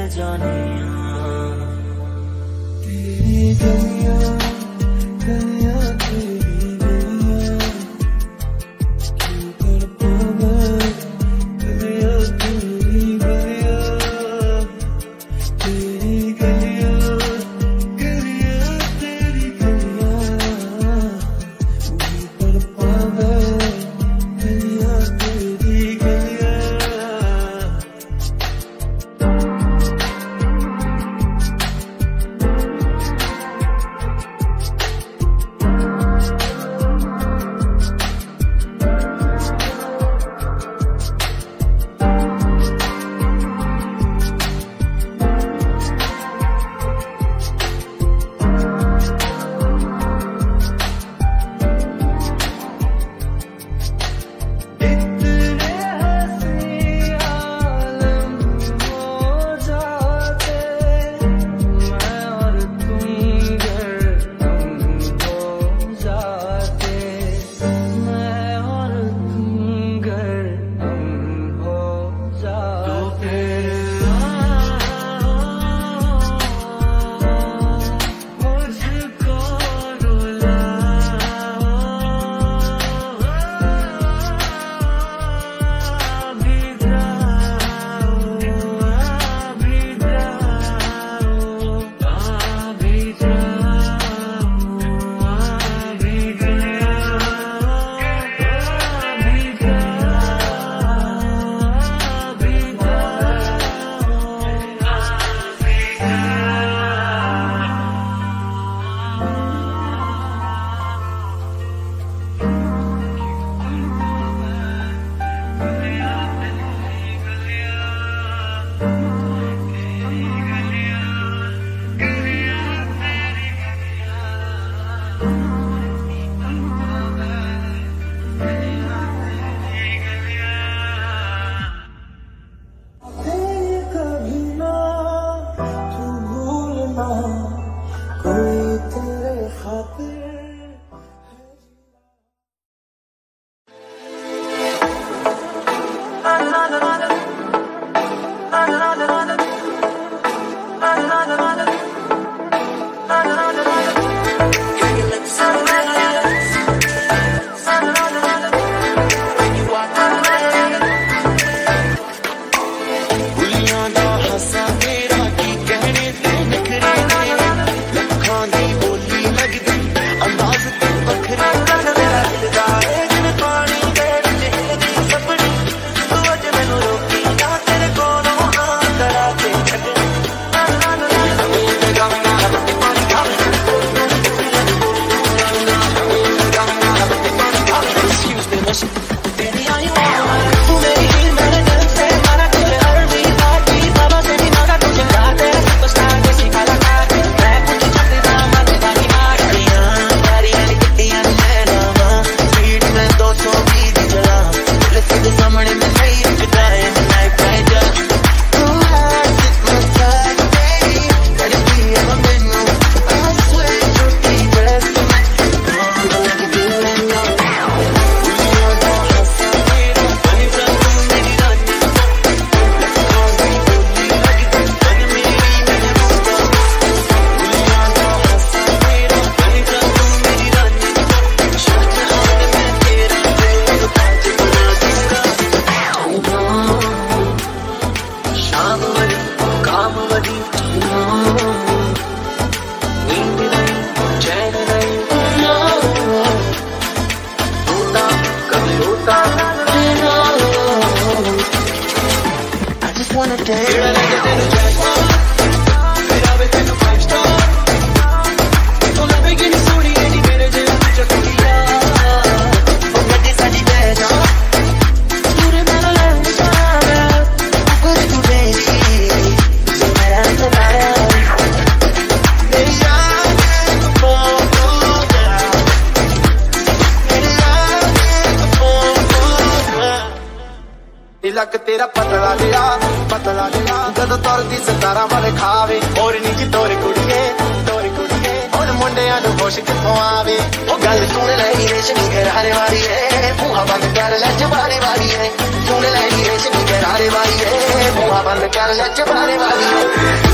बेजानिया। तेरी दुनिया दुनिया तेरी दुनिया क्यों कर पावे गलिया तेरी गलिया तेरी गलिया गलिया कोई तेरे खातिर तिलक तेरा पतला लिया जदों तुरदी सतारा वाले खावे और नीचे तोरे कुड़िए और मुंडियां नूं खुश कित्थों आवे ओ गल सुन ले रेशमी घरारे वाली है मुंह बंद कर ले जबारे वाली है सुन ले रेशमी घरारे वाली है मुंह बंद कर ले जबारे वाली है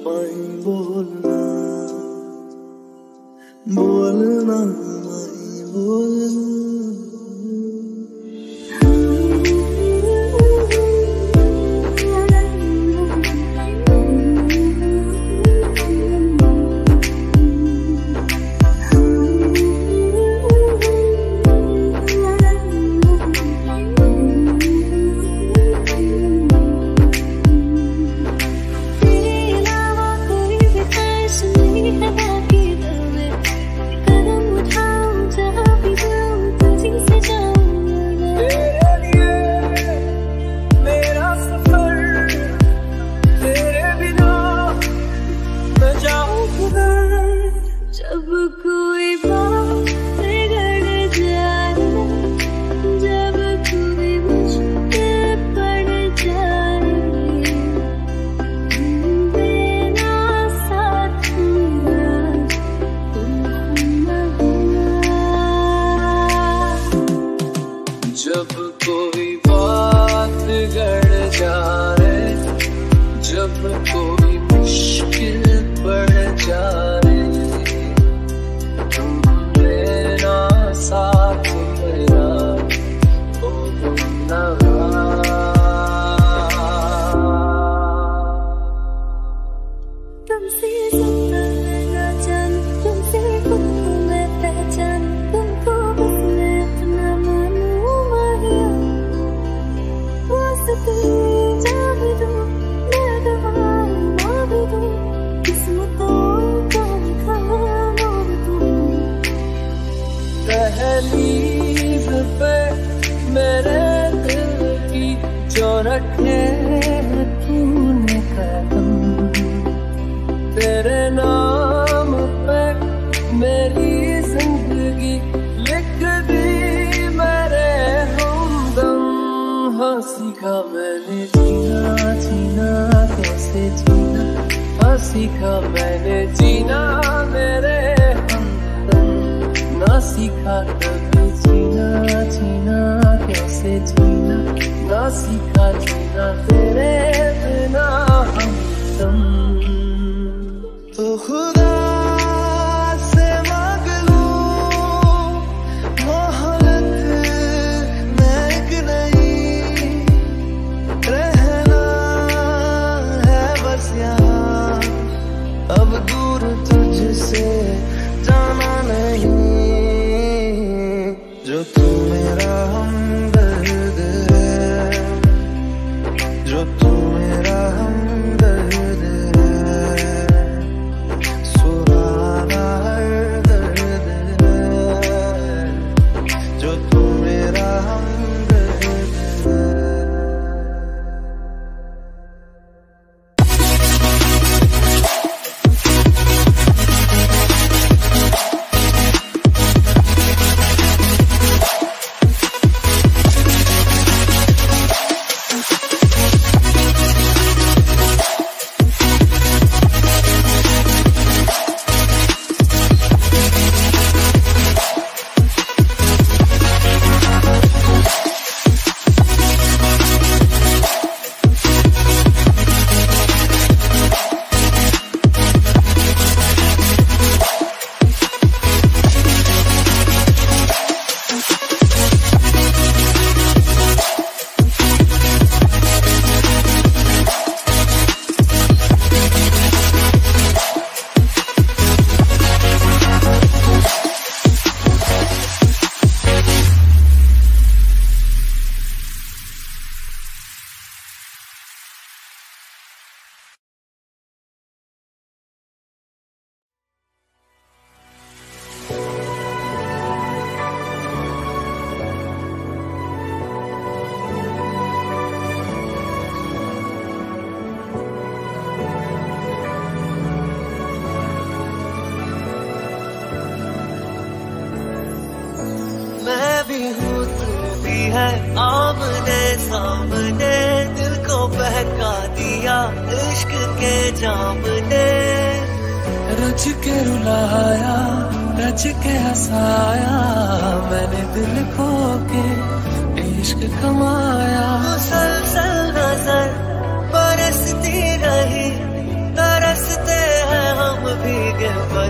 माई बोलना बोलना माई बोलना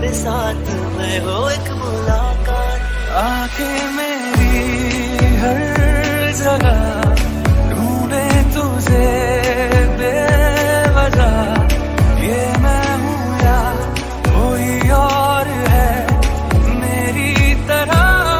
तेरे साथ मैं हो एक मुलाकात। आके मेरी हर जगह ढूंढे तुझे बेवजह, ये मैं हूँ या कोई और है मेरी तरह।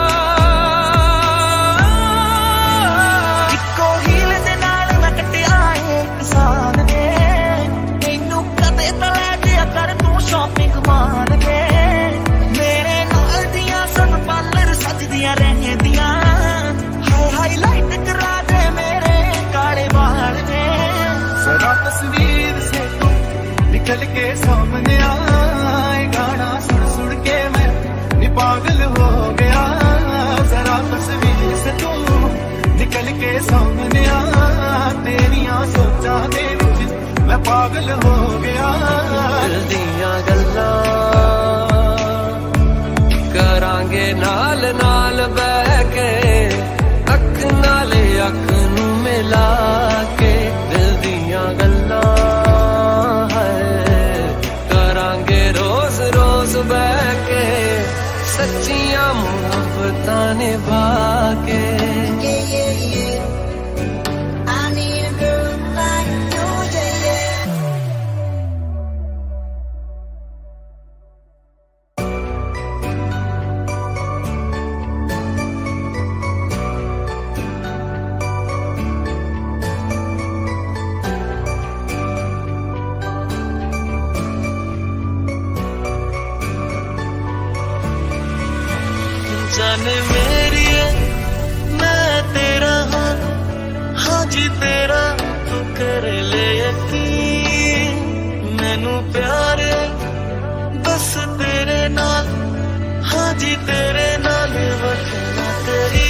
इको हील दे नाल मैं कटिया एक साल ने, मैनू कदे तो लै दिया कर तू शॉपिंग मार के। मेरे नाल दियां सब पार्लर सजदियां रहंदियां, हाय हाईलाइट करा दे मेरे काले बाल ने। जरा तस्वीर से तू निकल के सामने आए, गाना सुन सुन के मैं नी पागल हो गया। जरा तस्वीर से तू निकल के सामने आ, तेरिया सोचा दे विच मैं पागल हो गया। दिल दियां गल्लां करांगे नाल नाल बैठ के, अख नाले अख नू मिला के। दिल दियां गल्लां है करांगे रोज रोज बैठ के, सच्चियां मोहब्बतां निभा के। जाने मेरी है मैं तेरा हाँ, हाँ जी तेरा तू कर ले यकीन। मैनू प्यार है बस तेरे नाल, हाँ जी तेरे नाल वरना तेरी।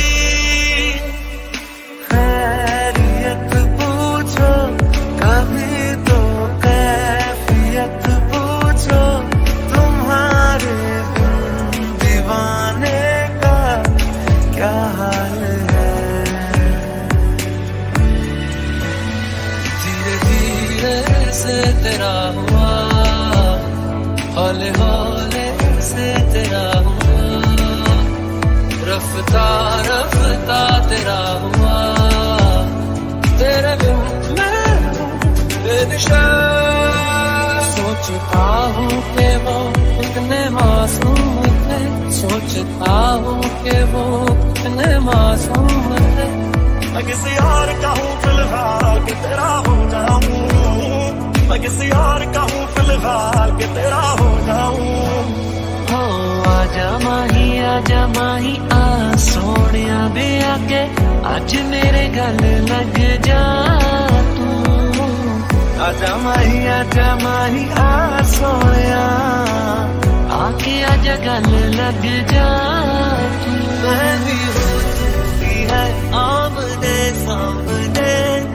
खैरियत पूछो कभी तो कैफियत पूछो, तुम्हारे दीवाने क्या हाल है। धीरे धीरे से तेरा हुआ, हौले हौले से तेरा हुआ, रफ्ता रफ्ता तेरा हुआ। तेरे बिन मैं बेदिशा, सोचता हूँ कि वो कितने मासूम थे, सोचता हूँ कि वो कितने मासूम थे। मैं किसी और का हूँ फिलहाल कि तेरा हो जाऊं, मैं किसी और का हूँ फिलहाल कि तेरा हो जाऊं। हो आजा माही आ सोनिया बे आके, आज मेरे गल लग जा तू। आजा माही आ सोया, आके आजा गल लग जा तू। मैं भी होती है आमने सामने,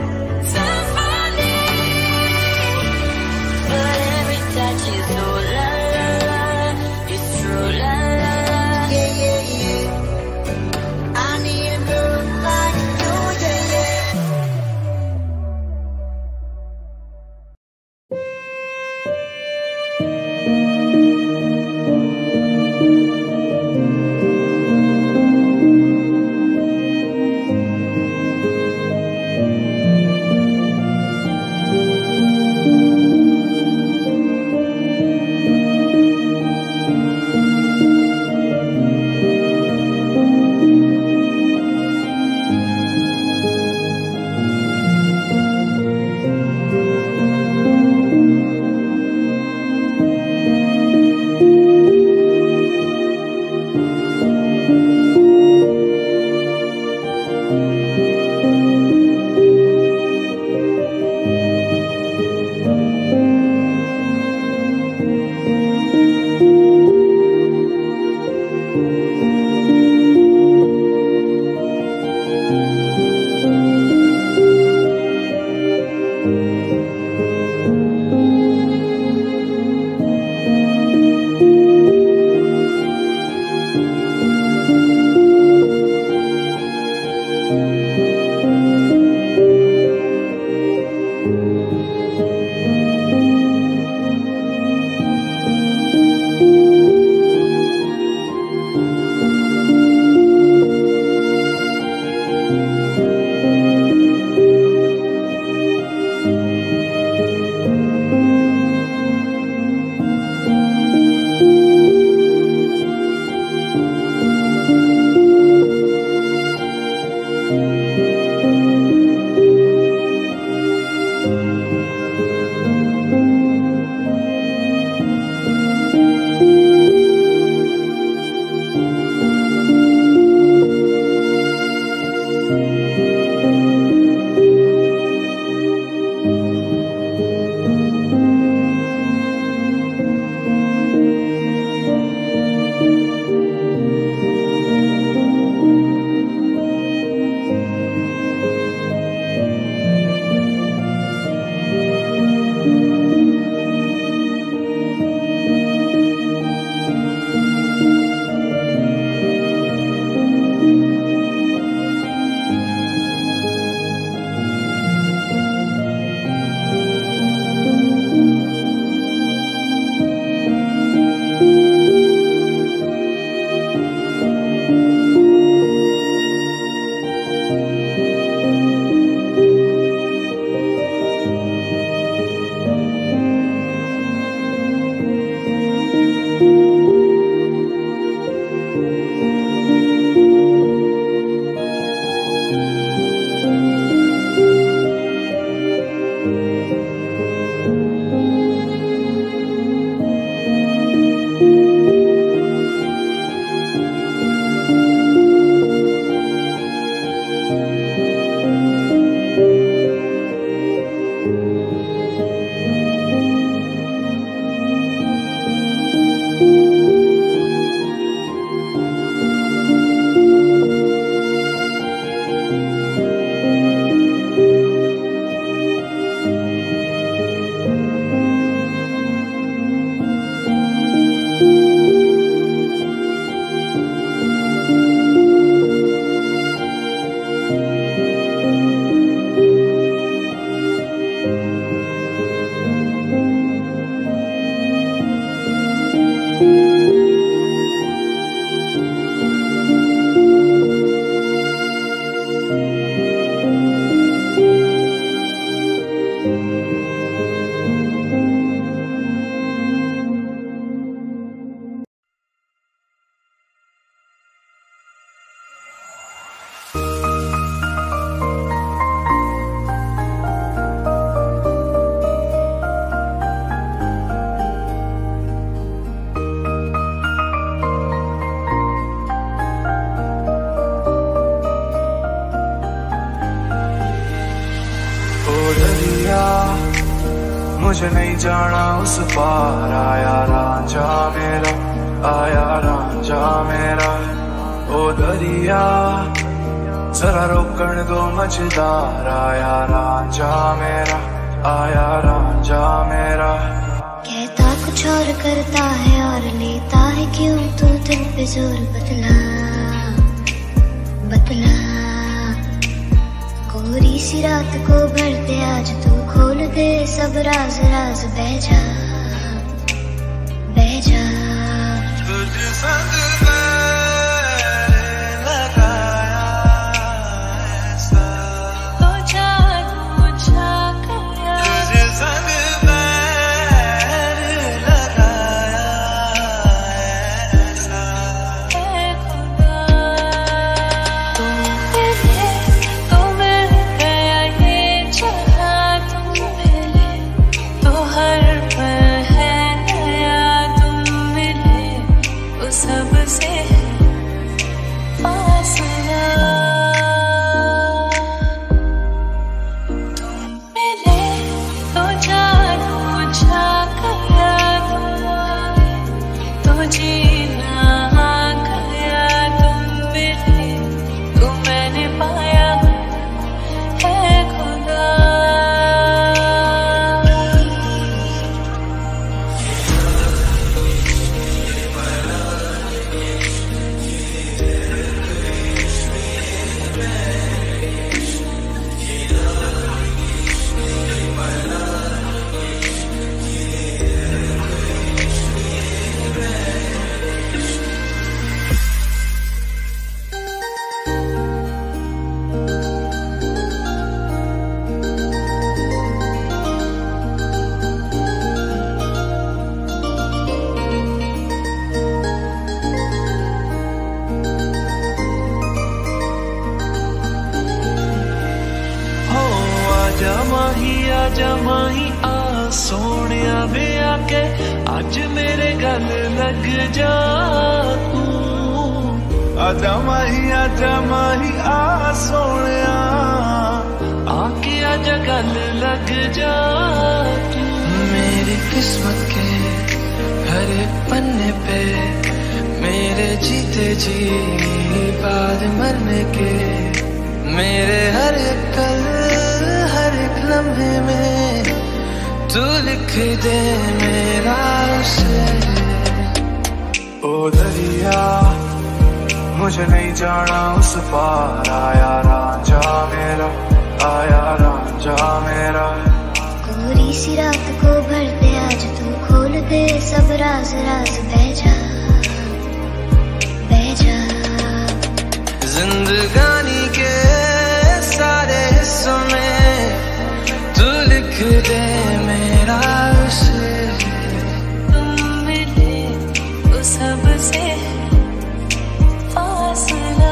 But every touch is so la la la, it's true la la la. Yeah, yeah, yeah. I need a girl like you, yeah, yeah. मुझे नहीं जाना उस पार, आया रांझा मेरा, आया रांझा मेरा। ओ दरिया जरा रोकण दो मझदार, आया रांझा मेरा, आया रांझा मेरा। कहता कुछ और करता है और लेता है क्यों तू दिल पे जोर, बदला बदला। कोरी सी रात को भर दे आज तू, खोल दे सब राज राज, बह जा बह जा। तुझ संग मैंने लगाया ऐसा, तो जादू छा गया। तुझ संग मैंने लगाया ऐसा, है खुदा तू मिले तो मिल गया ये जहां, तुम मिले तो हर पल है नया, तुम मिले तो सबसे फासला। तुम मिले तो जादू छा गया, तो जीना आ गया। तुम मिले तो मैंने पाया है खुदा। आजा माही आ सोनिया वे आके आज मेरे गल लग जा तू। आजा माही आ सोनिया, आके आजा गल लग जा तू। मेरी किस्मत के हर एक पन्ने पे मेरे जीते जी बाद मरने के, मेरे हर एक पल हर एक लम्हे में तू लिख दे मेरा उसे। ओ दरिया मुझे नहीं जाना उस पार, आया रांझा मेरा, आया रांझा मेरा। कोरी सी रात को भर दे आज तू, खोल दे सब राज राज, बह जा बह जा। जिंदगानी के सारे हिस्सों में तू लिख दे मेरा उसे। तुम मिले तो सबसे फासला।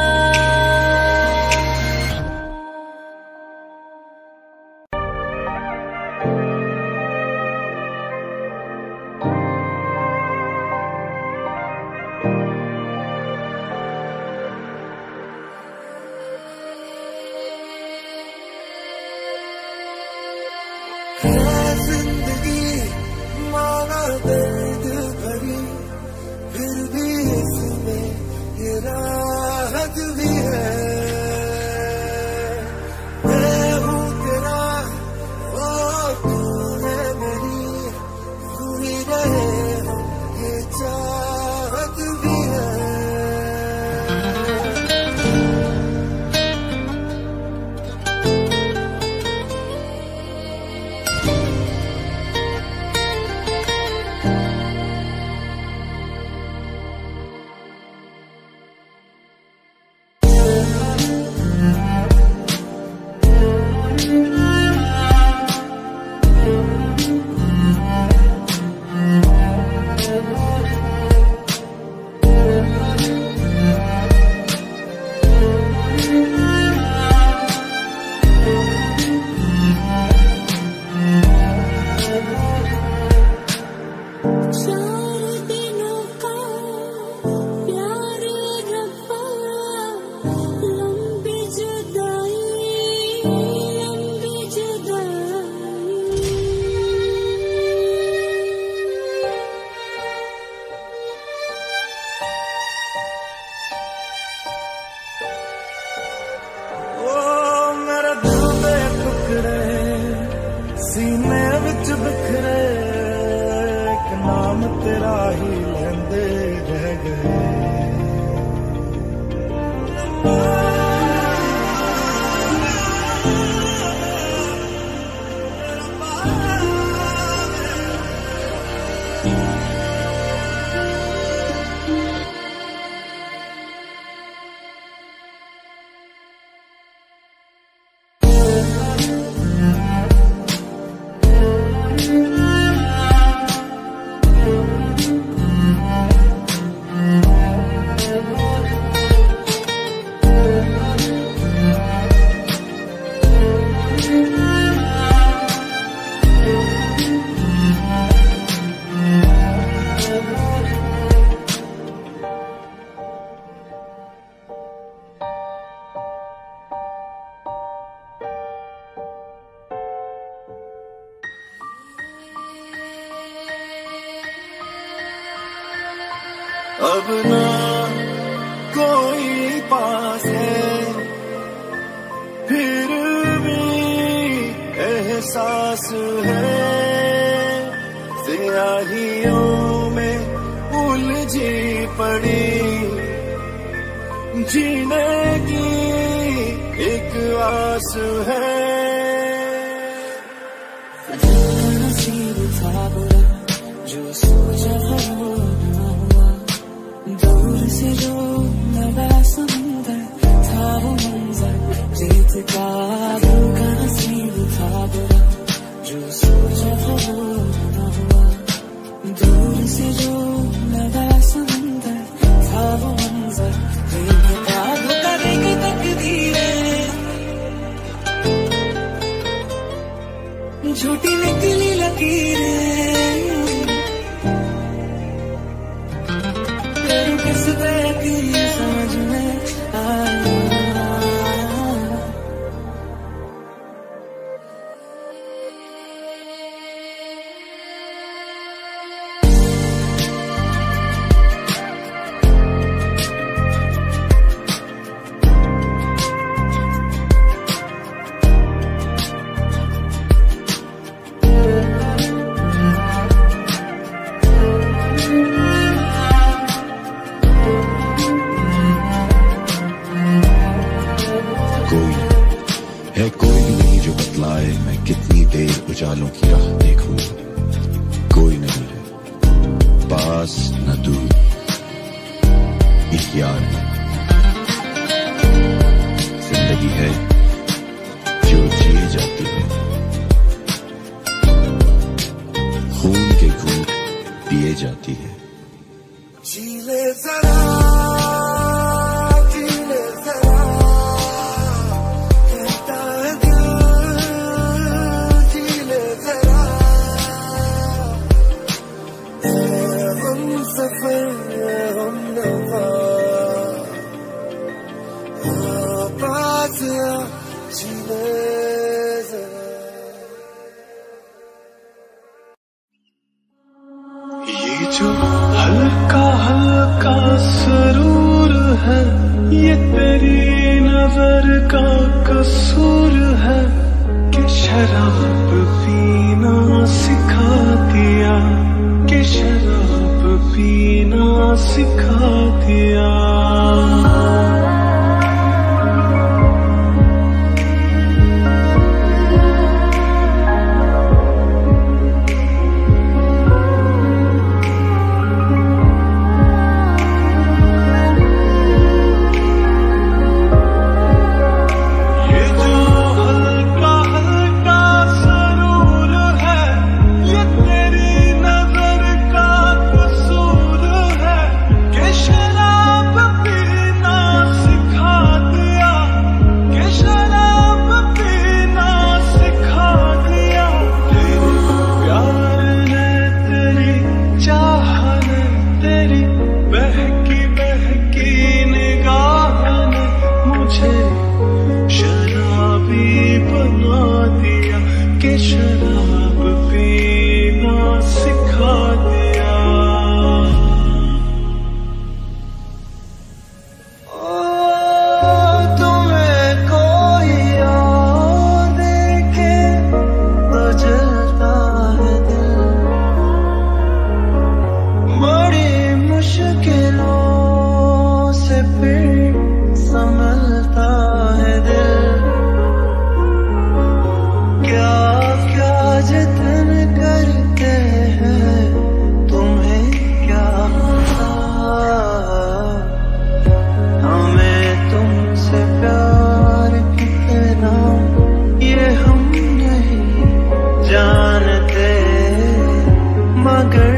जिंदगी माना दर्द भरी, फिर भी इसमें ये राहत भी है। मैं हूँ तेरा और तू है मेरी, तू ही रहे हम ये चाहत भी है। नाम तेरा ही लेंदे रह गए। अब ना कोई पास है, फिर भी एहसास है। स्याहियों में उलझी पड़ी जीने की एक आस है। नसीब था बुरा जो सोचा वो ना हुआ, दूर से जो लगा समुंदर था वो मंजर जीत का। दिल का नसीब था बुरा जो सोचा वो ना हुआ, दूर से जो लगा समुंदर था वो मंजर जीत का। धोखा देगी तकदीरें, झूठी निकली लकीरें, किस तरह की समझ में आया। उजालों की राह देखूं, कोई नहीं है पास न दूर, एक यार है। जिंदगी है जो जी जाती है, खून के घूंट पिए जाती है। जीले जरा ये जो हल्का हल्का सरूर है, ये तेरी नजर का कसूर है कि शराब पीना सिखा दिया, कि शराब पीना सिखा दिया। शराब पीना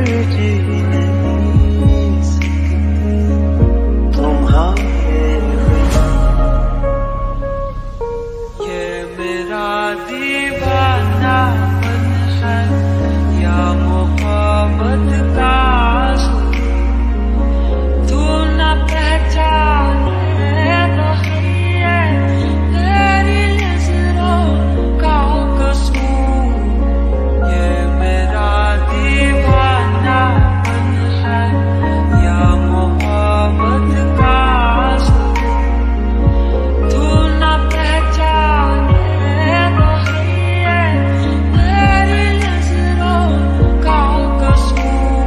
जी नहीं सकती तुम्हारे बिना। ये मेरा दीवानापन है या मोहब्बत का असर, तू न पहचाने तो है तेरी नजरों का कसूर। ये मेरा दीवानापन है या मोहब्बत का असर, तू न पहचाने तो है तेरी नजरों का कसूर।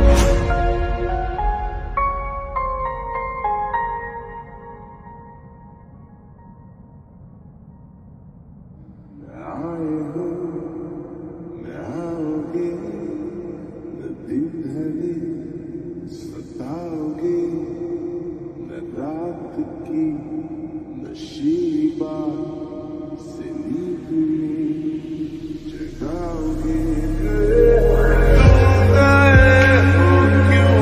सताओगे न रात की नशीली बात से नींद में जगाओगे। गए हो क्यों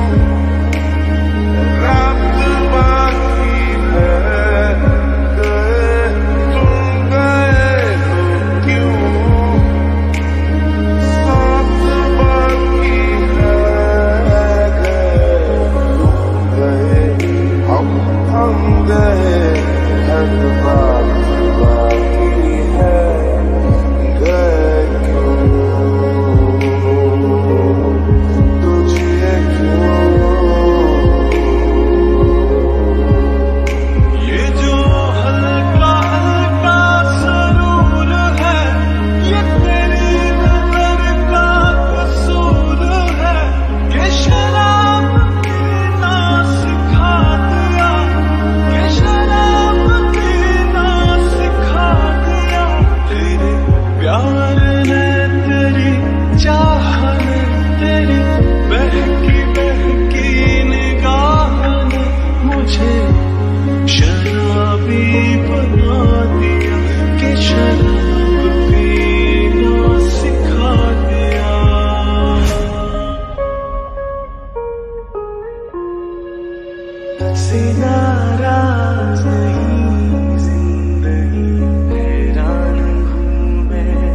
रात बाकी है, गए तुम गए हो क्यों साथ बाकी है, हम गए हर बात बाकी है, गए क्यों तुझे क्यों। ये जो हल्का हल्का सरूर है ये तेरी नजर का कसूर है। ये शराब पीना सिखा दिया, ये शराब पीना सिखा दिया। तेरे प्यार ने तेरी चाह ने तेरी बहकी बहकी निगाह ने मुझे शराबी बना दिया कि शराब पीना सिखा दिया। सीना राज नहीं जिंदगी हैरान हूँ मैं,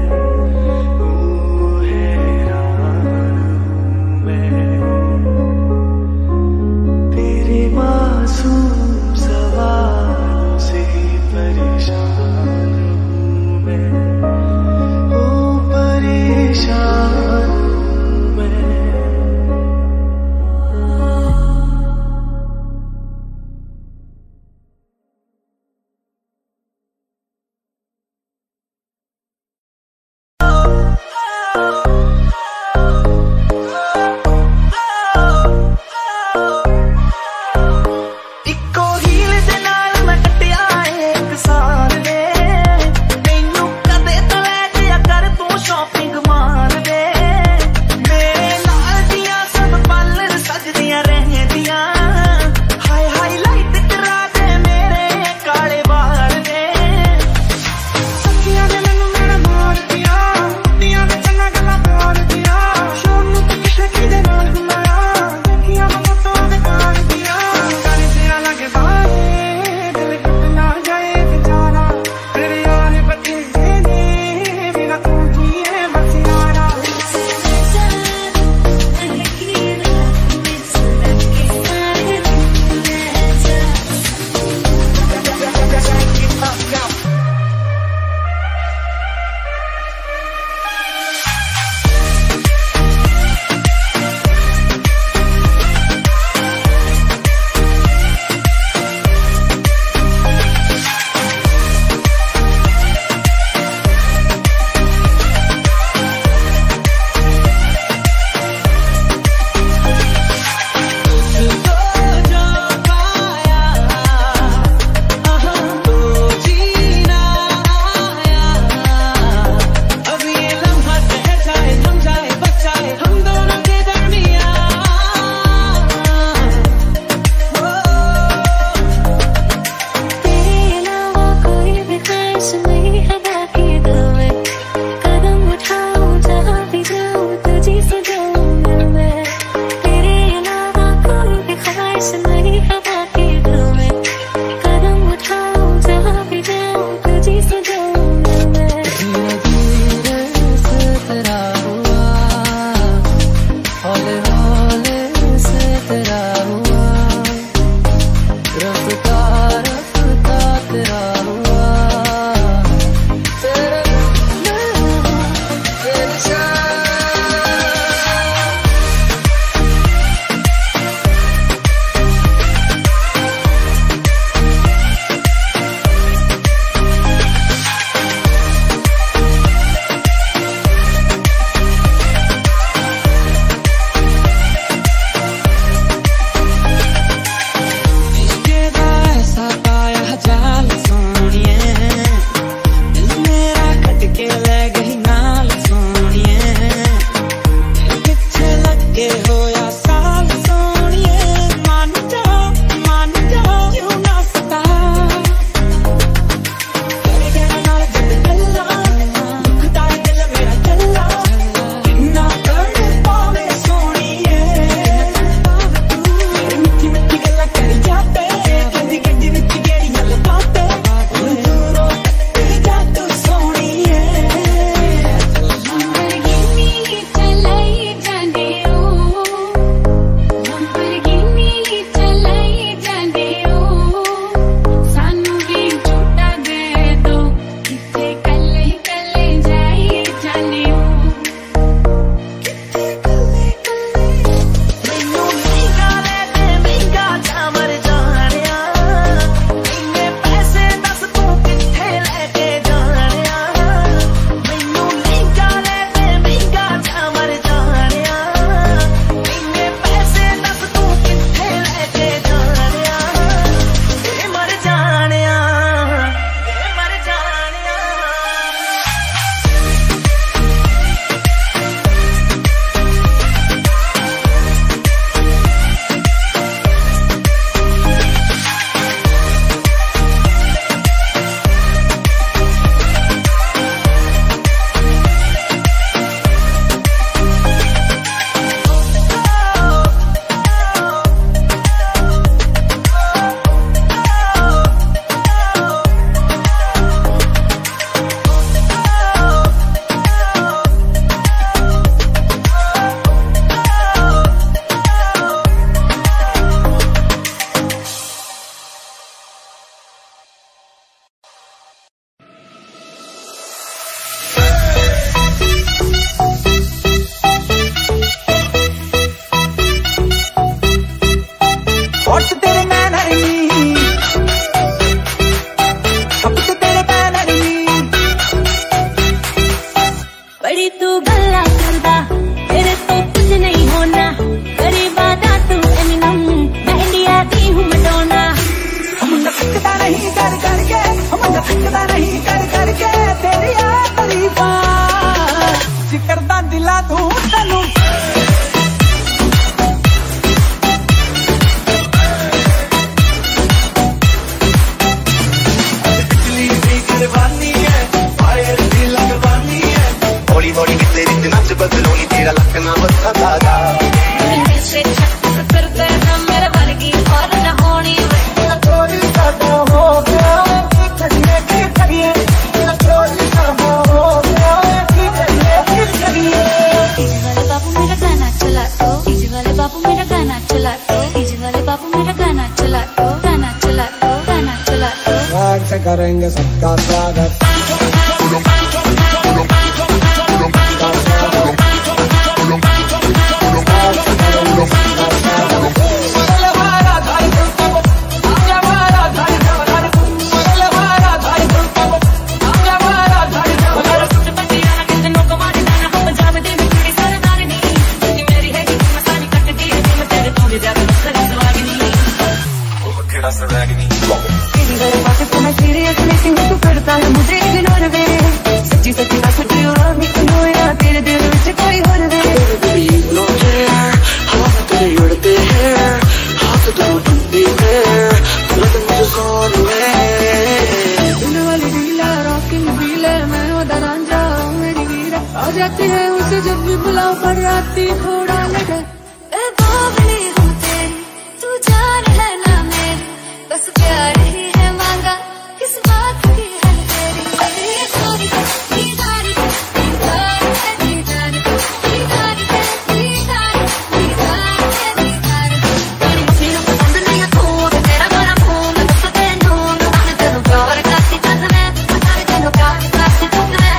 हैरान हूँ मैं। तेरे मासूम सवालों से परेशान हूँ मैं, परेशान हूँ मैं। घंटे हो या साल सोनिए मान जाओ क्यों ना सता करेंगे सबका स्वागत। जाती है उसे जब भी बुलाओ पर आती थोड़ा लगे बावली हूँ तेरी तू जान है ना मेरी बस प्यार ही है मांगा किस बात की है तेरी दीदारी है दीदारी है दीदारी है दीदारी है दीदारी है दीदारी है दीदारी तेरी मसीनों पसंद नहीं है तू तेरा बड़ा मुँह मैं बस दे दूँगा मैं तेरे प्यार करती कसम है मैं तेरे प्यार करती कसम है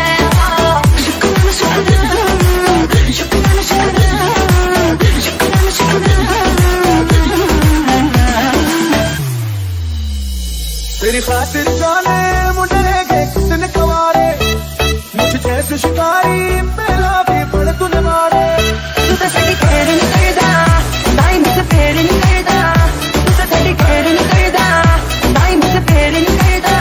तेरी खातिर जाने मुझे गए कितने कवारे मुझे जैसे शिकारी मेरा भी बड़े तूने मारे तू तो सही कह नहीं करदा दाई मुझे फेर नहीं करदा तू तो सही कह नहीं करदा दाई मुझे फेर नहीं करदा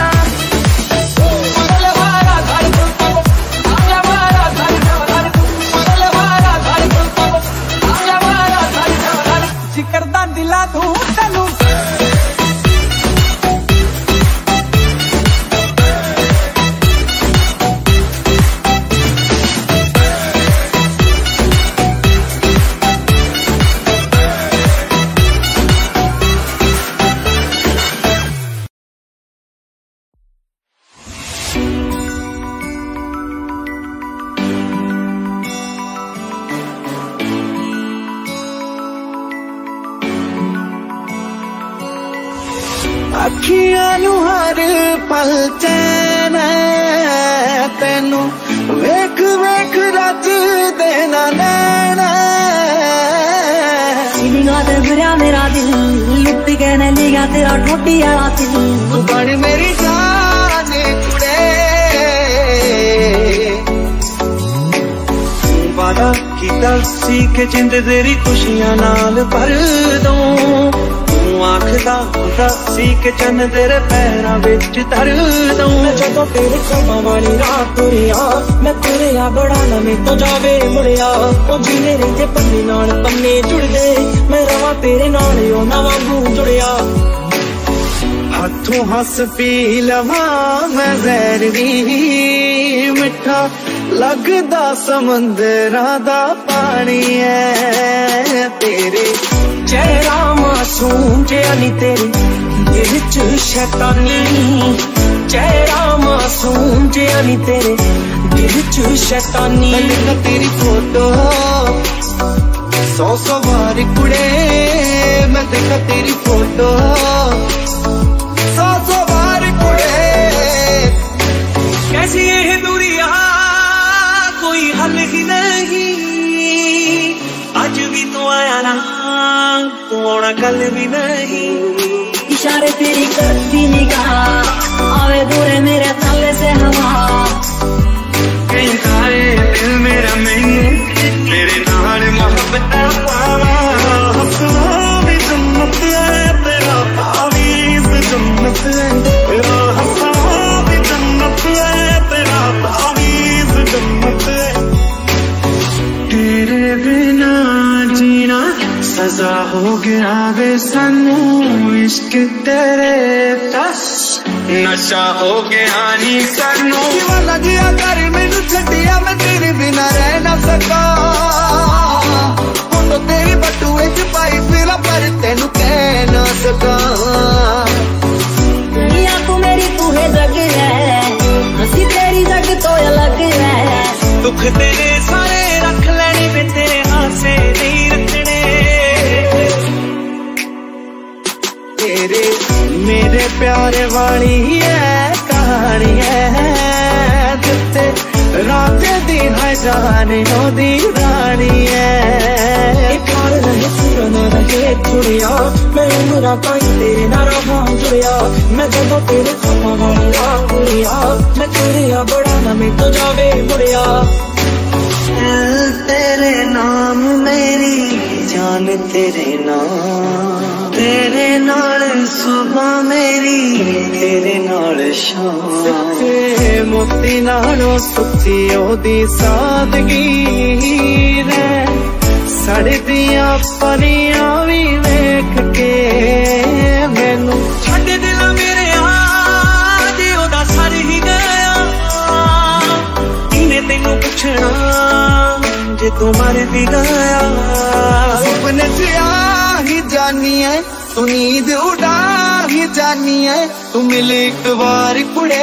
आजा दिला दूं तेनू अखियां नू हर पल चैन तेनू वेख वेख रज देना नैन सीढ़ियां ते भरिया मेरा दिल लुट के न लिया तेरा ठोडी वाला दिल तू बन मेरी जान कुड़े वादा कीता सी के जिंद तेरी खुशियां नाल भर दूं आखदा हुंदा सी के चन्न तेरे पैरां विच धर दूं मैं जदों तेरे ख्वाबां वाली रात तुरिया मैं तुरिया बड़ा ना मैं तो जावे मुड़िया ओ जीने रहिंदे पन्ने नाल पन्ने जुड़दे मैं रवां तेरे नाल ओ ना वांगू जुड़िया हाथों हस पी लवां मैं ज़हर दी मिठा लगदा समंदरां दा पानी है तेरे चेहरा मासूम जिहा नी तेरे दिल च शैतानी चेहरा मासूम जिहा नी तेरे दिल च शैतानी मैं तेरी फोटो 100 बार कुड़े मैं देखा तेरी फोटो 100 बार कुड़े कैसी ये दूरिया कोई हल ही नहीं आज भी तो आया ना तू आना कल भी नहीं इशारे तेरी करती निगाह आवे दूरे मेरे तले से हवा कहता है दिल मेरा मैनू तेरे नाल मोहब्बत पावा हसना भी जन्नत है तेरा तावीज़ जन्नत है तेरा हसना भी जन्नत है तेरा तावीज़ जन्नत है तेरे बिना जीना सजा हो गया वे सानू इश्क तेरे तस नशा हो गया नी सानू दीवाना जिया कर मैनू छड्डिया मैं तेरे बिना रह ना सका हुण तेरी बटुए च पाई फिरा पर तेनू कह ना सका दुनिया तू मेरी तू है जग है हंसी तेरी जग तो अलग है दुख तेरे सारे रख लेने वे तेरे हासे नहीं रखने तेरे मेरे प्यारे वाली है कहानी है जिते रात दिन है जाने दी रानी है प्यार रहे पूरा न रहे छुड़िया मैं उमरा पाई तेरे ना रहा जुड़िया मैं जदों तेरे ख्वाबां वाली रात तुरिया मैं तुरिया बड़ा ना मैं तो जावे मुड़िया तेरे नाम मेरी जान तेरे नाल सुबह मेरी तेरे नाल शाम मोती नालों सुची ओदी सादगी ने सड़दियां परियां भी वेख के मैनू छड्ड दिल मेरे आज ओदा सर ही गया इन्हें तेनू पुछना जे तू मर भी गया सपने च आ ही जानी है तू नींद उड़ा ही जानी है तू मिल एक बार कुड़े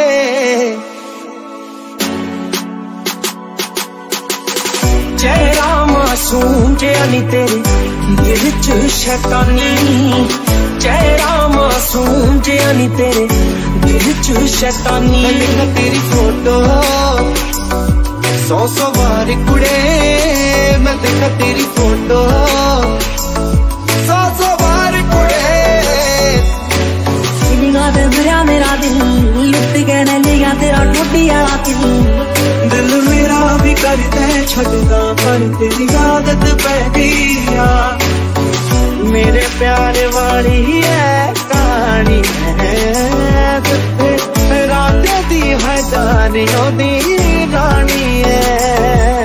चेहरा मासूम जिहा नी तेरे दिल च शैतानी चेहरा मासूम जिहा नी तेरे दिल च शैतानी मैं तेरी फोटो 100 बार कुड़े मैं देखा तेरी फोटो 100 बार कुड़े सीढ़ियां ते भरिया मेरा दिल लुट के न लिया तेरा ठोडी वाला दिल मेरा भी करता है छड्डदा पर तेरी आदत पै गई मेरे प्यारे वाली है कहानी है रात दी है जानी ओदी रानी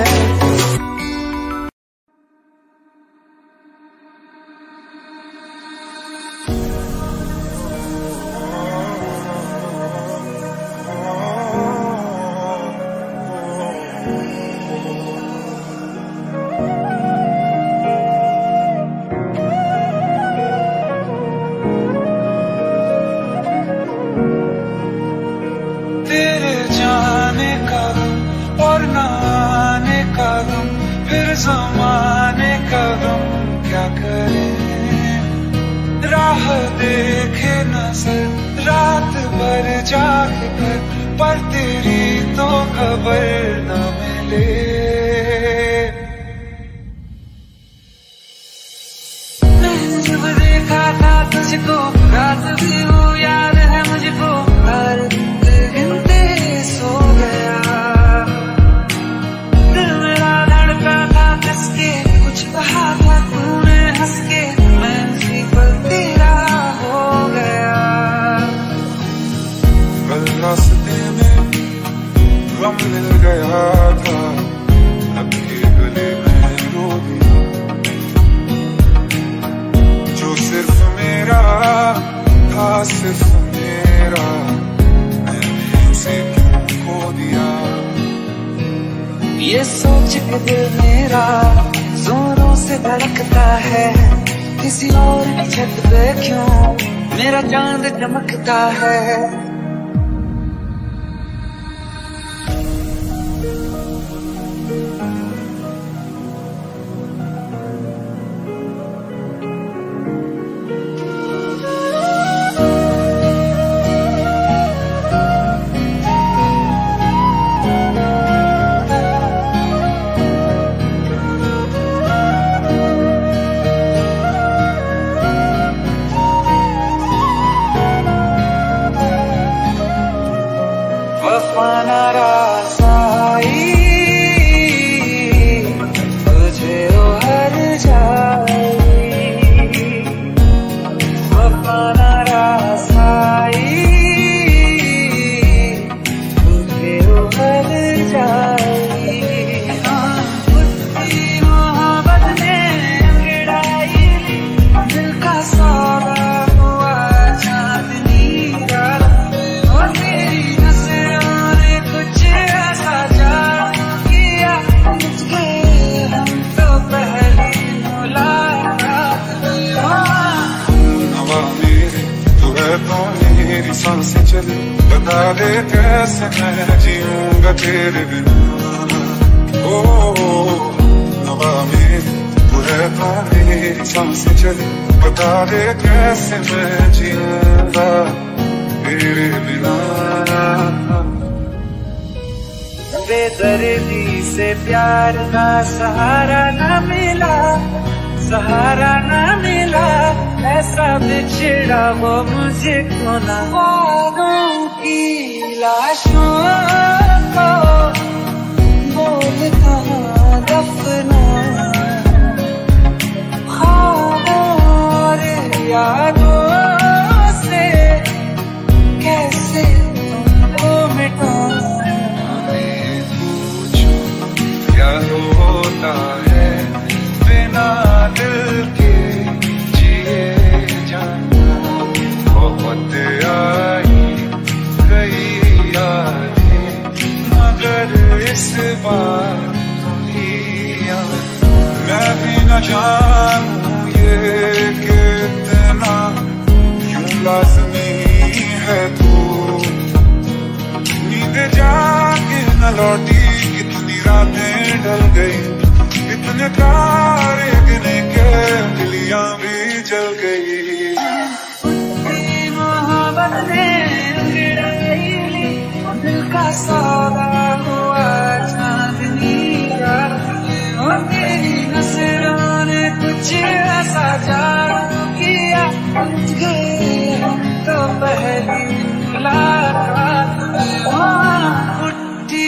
है करें, राह देखे नजर रात भर जाग कर, पर तेरी तो खबर न मिले। मैंने जब देखा था तुझको, रात भी वो याद है मुझको, हर गिनते सो गया। दिल मेरा धड़का था कसके, कुछ कहा था तूने हंस के, मैं उसी पल तेरा हो गया। कल रास्ते में गम मिल गया था, अब के गले में रो दिया। जो सिर्फ मेरा था, सिर्फ मेरा, मैंने उसे क्यों खो दिया। ये सोच के दिल मेरा जोरों से धड़कता है, किसी और की छत पे क्यों मेरा चांद चमकता है। सांसें चले, बता दे कैसे मैं जीऊंगा तेरे बिना। ओ हवा में तू है तो मेरी सांसें चले, बता दे कैसे मैं जीऊंगा तेरे बिना। बेदर्दी से प्यार का सहारा न मिला, सहारा न मिला, ऐसा बिछड़ा वो मुझे को ना। ख्वाबों की लाशों को बोल कहाँ दफना, ख्वाबों और यादों से कैसे तुमको मिटाऊं। पूछो क्या होता है बिना दिल के जिए जाना। बहुत आई गई यादें, मगर इस बार ही मैं भी न जानूं ये कितना क्यों लाज़मी है तू। नींद जाके न लौटी, कितनी रातें ढल गई, कितने तारे गिने के दिलियां भी जल गई। मोहब्बत ने अंगड़ाई ली, दिल का सौदा हुआ चांदनी रात। और तेरी नजरों ने कुछ ऐसा जादू किया, उठ गए तो पहली मुलाकात उठी।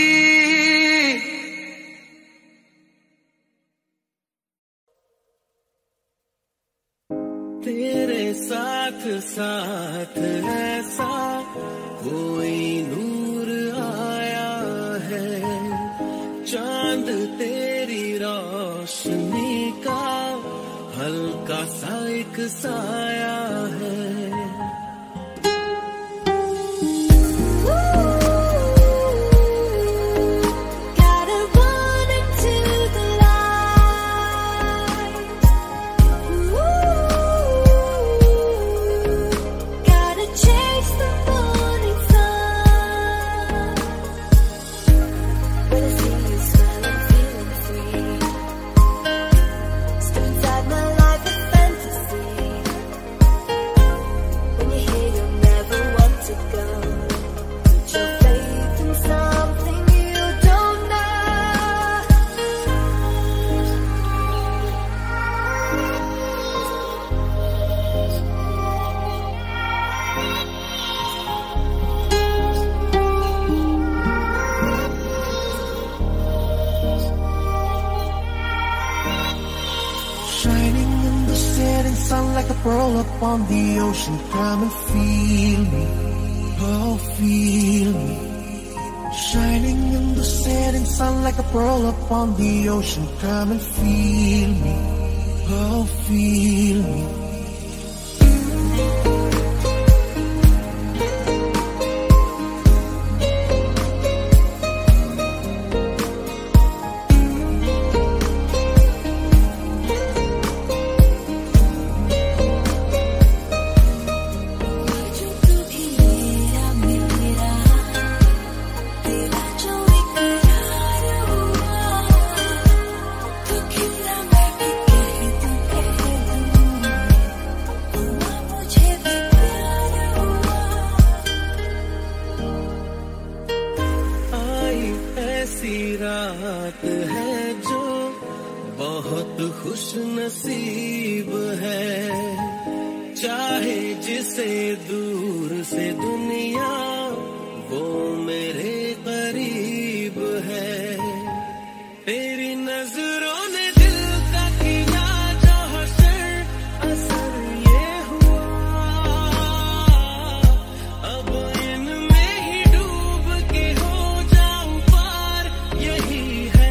तेरे साथ साथ ऐसा कोई नूर आया है, चांद तेरी रोशनी का हल्का सा एक साया है। Inside my life, it like a pearl upon the ocean. Come and feel me, oh feel me. Shining in the setting sun like a pearl upon the ocean. Come and feel me, oh feel me. रात है जो बहुत खुश नसीब है, चाहे जिसे दूर से दुनिया वो मेरे करीब है। तेरी नजरों ने दिल का किया जो हशर, असर ये हुआ अब इनमें ही डूब के हो जाऊं पार, यही है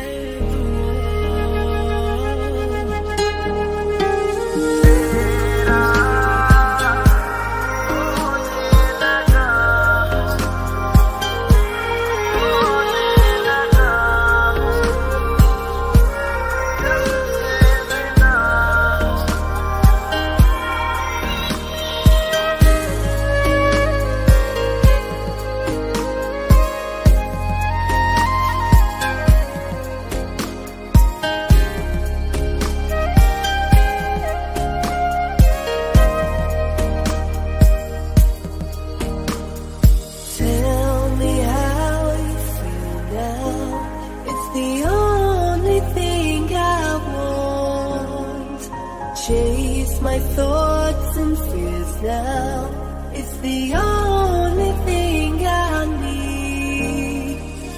chase my thoughts and fears now. It's the only thing I need.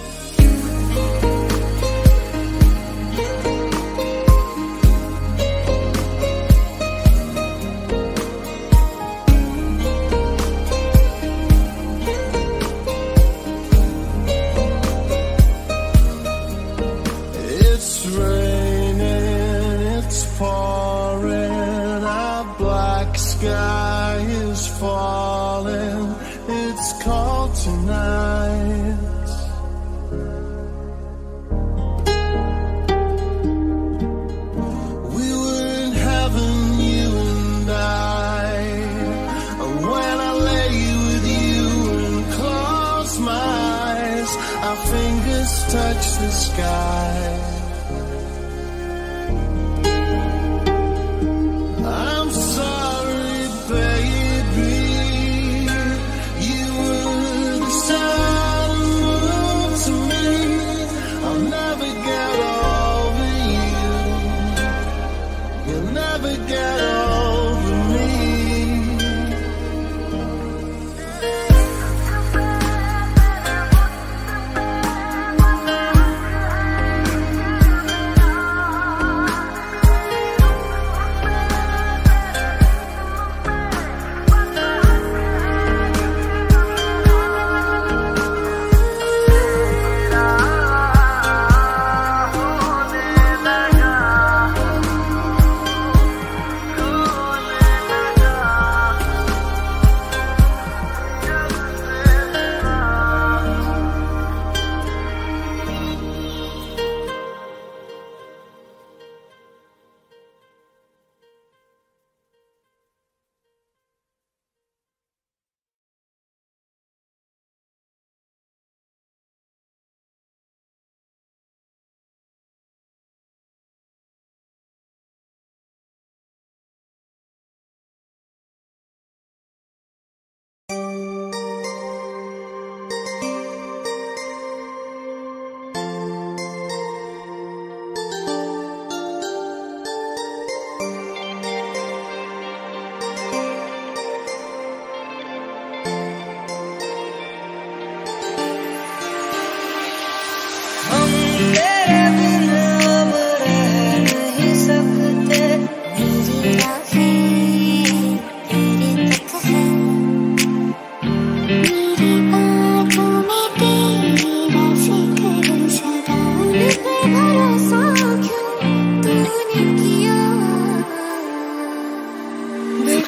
It's raining, it's pouring, a black sky is falling. It's cold tonight. We were in heaven, you and I. When I lay with you and close my eyes, our fingers touch the sky. I'm sorry, baby. You were the sun and moon to me. I'll never get over you. You'll never get over me.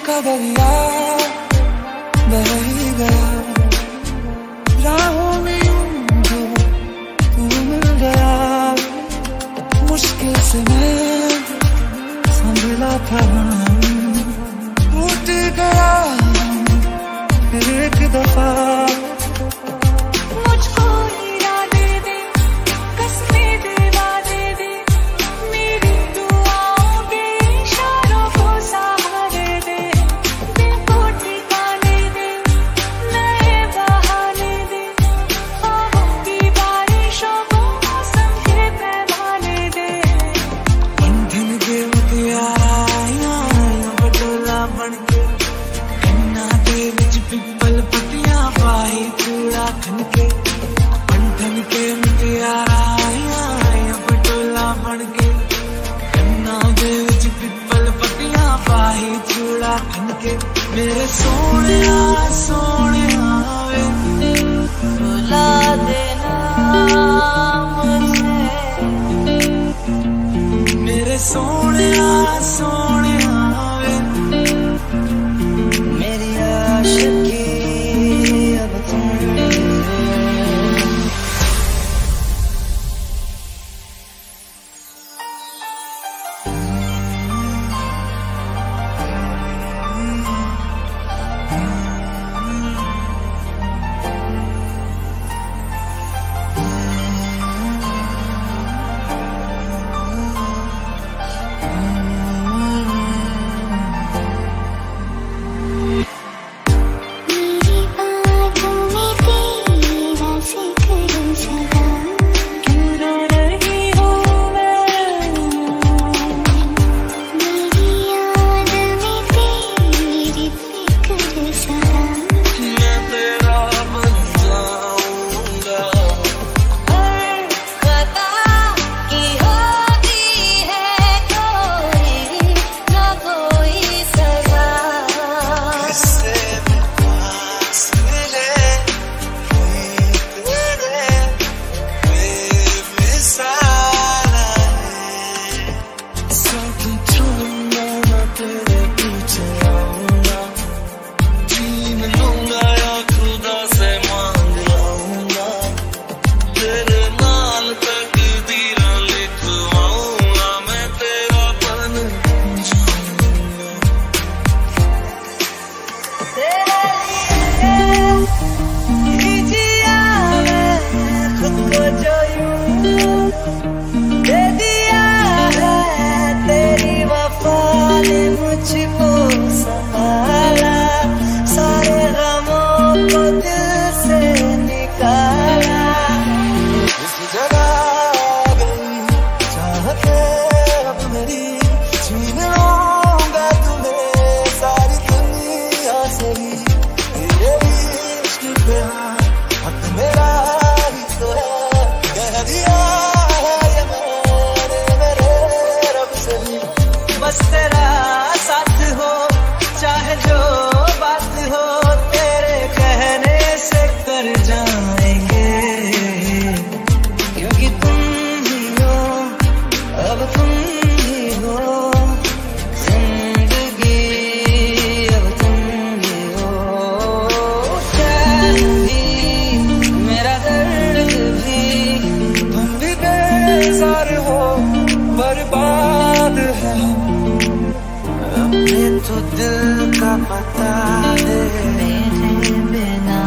का दरिया बह ही गया, राहों में यूं जो तू मिल गया। मुश्किल से मैं संभला था, टूट गया फिर एक दफा। मुझको हीरा दे दे, कसमें दिलवा दे दे, मेरी दुआओं के इशारों को सहारे दे। दिल को ठिकाने दे, नए बहाने दे, ख्वाबों की बारिशों को मौसम के पैमाने दे। बंधन के मुटियारा बटोला बनके, कन्ना के विच पिपल पतियां पाई चूड़ा खनके। बंधन के मुटियारा बटोला बनके, कन्ना के विच पिपल पतियां पाई चूड़ा खनके। मेरे सोने सोने वे बुला देना मुझे, मेरे सोने सोने वे मेरी आशिकी अब तुम। मेरी बातों में तेरा जिक्र सदा, क्यों रो रही हूँ मैं, मेरी याद में तेरी फिक्र सदा। मैं तेरा बन जाऊंगा। हर खता की होती है कोई ना कोई सजा। इससे पास मिले कोई तेरे बेमिसाल है। साथ छोड़ूंगा मैं तेरे पीछे आऊंगा, छीन लूंगा या खुदा से मांग लाऊंगा। तेरे नाल तकदीर लिखवाऊंगा, मैं तेरा बन जाऊंगा। तेरे लिए जिया मैं खुद को जो यूं दे दिया है, तेरी वफा ने मुझको संभाला। सारे गमों को दिल से निकाला। इस जगह आ गई चाहते अब मेरी, छीन लूंगा तुम्हें सारी दुनिया से ही। तेरे इश्क पे हक मेरा ही तो है, कह दिया है ये मैंने मेरे रब से भी। बस तेरा साथ हो, चाहे जो बात हो, तेरे कहने से कर जाएंगे। क्योंकि तुम ही हो, अब तुम ही हो, जिंदगी अब तुम ही हो। चैन भी मेरा दर्द भी, तुम भी बेजार हो, बर्बाद है अपने तो दिल का पता दे मेरे बिना।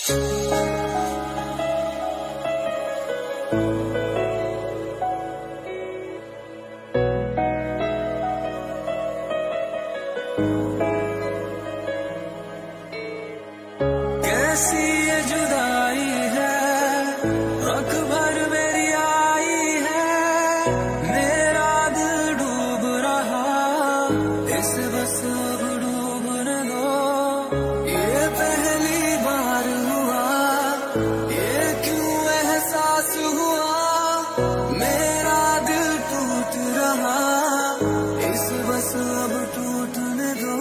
कैसी ये जुदाई है, आँख भर मेरी आई है, मेरा दिल डूब रहा, इस बस अब डूबने दो। ये पहली बार हुआ, ये क्यों एहसास हुआ, मेरा दिल टूट रहा, इस बस अब टूटने दो।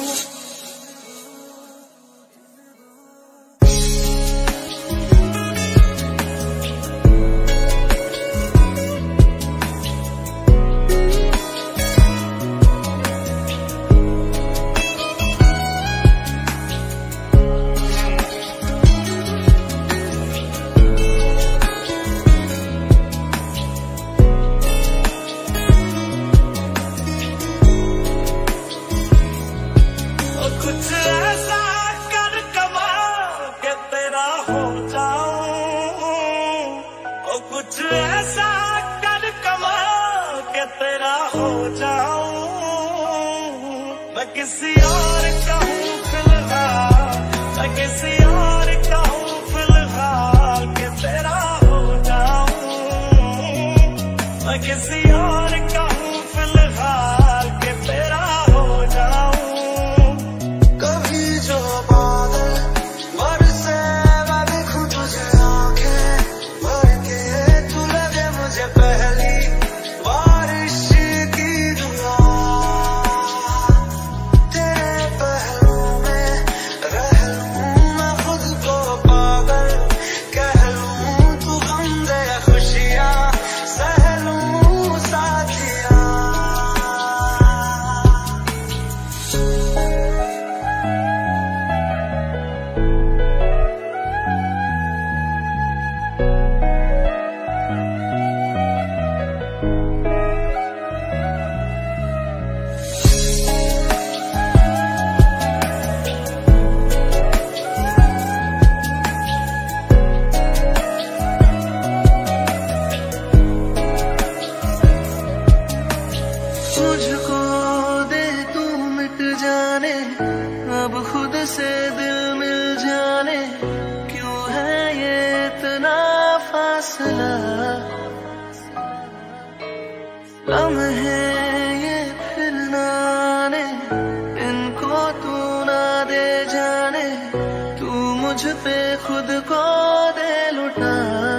कुछ ऐसा कर कमाल के तेरा हो जाऊं, ओ कुछ ऐसा कर कमाल के तेरा हो जाऊं। मैं किसी और का हूँ फिलहाल, मैं किसी और का हूँ फिलहाल के तेरा हो जाऊं। मैं किसी और का हूँ फिलहाल के तेरा हो जाऊं। कभी जो बादल बरसे मैं देखूं तुझे आंखें भर के, तू लगे मुझे पहली बारिश की दुआ। तेरे पहलू में रह लूं मैं खुद को पागल कह लूं, तू गम दे खुशियां सह लूं साथिया। मुझको दे तू मिट जाने, अब खुद से दिल मिल जाने, क्यों है ये इतना फासला। लम्हे ये फिर ना आने, इनको तू ना दे जाने, तू मुझ पे खुद को दे लुटा।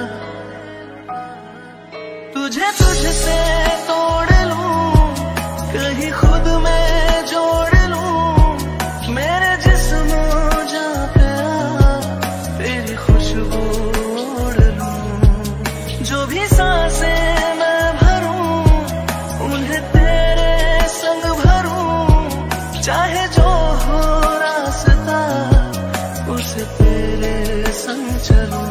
तुझे तुझसे तोड़ लूं, कहीं खुद में जोड़ लूं, मेरे जिस्म जा पे तेरी खुशबू ओढ़ लूं। जो भी सांसें मैं भरूं, उन्हें तेरे संग भरूं, चाहे जो हो रास्ता उसे तेरे संग चलूं।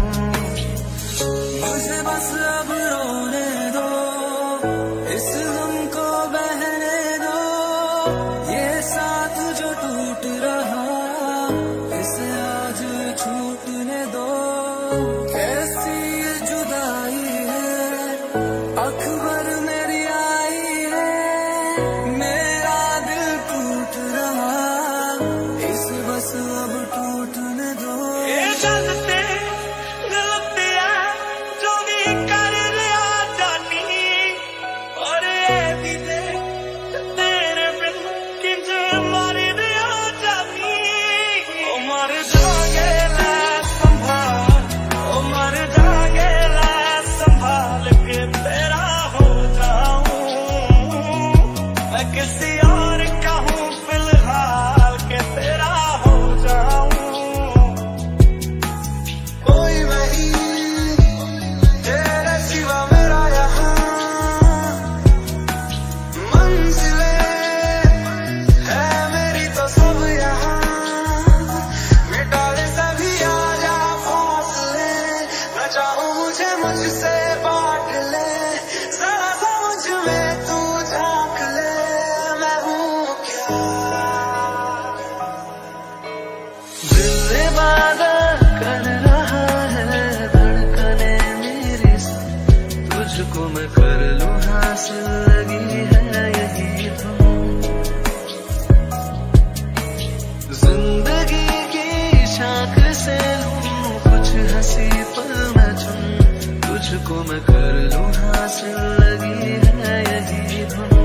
मुझे बस अब रोने दो, इस गम को बहने दो, ये साथ जो टूट रहा इसे आज छूटने दो। कैसी ये जुदाई है, अखबर मेरी आई है, मेरा दिल टूट रहा, इस बस अब टूटने दो। ये गलती गलतियां जो भी कर लिया जानी, और ये भी दे तेरे बिन किंज मार दिया जानी। ओ मर जागे ना संभाल को मैं कर लूं हासिल, लगी है यही धुन।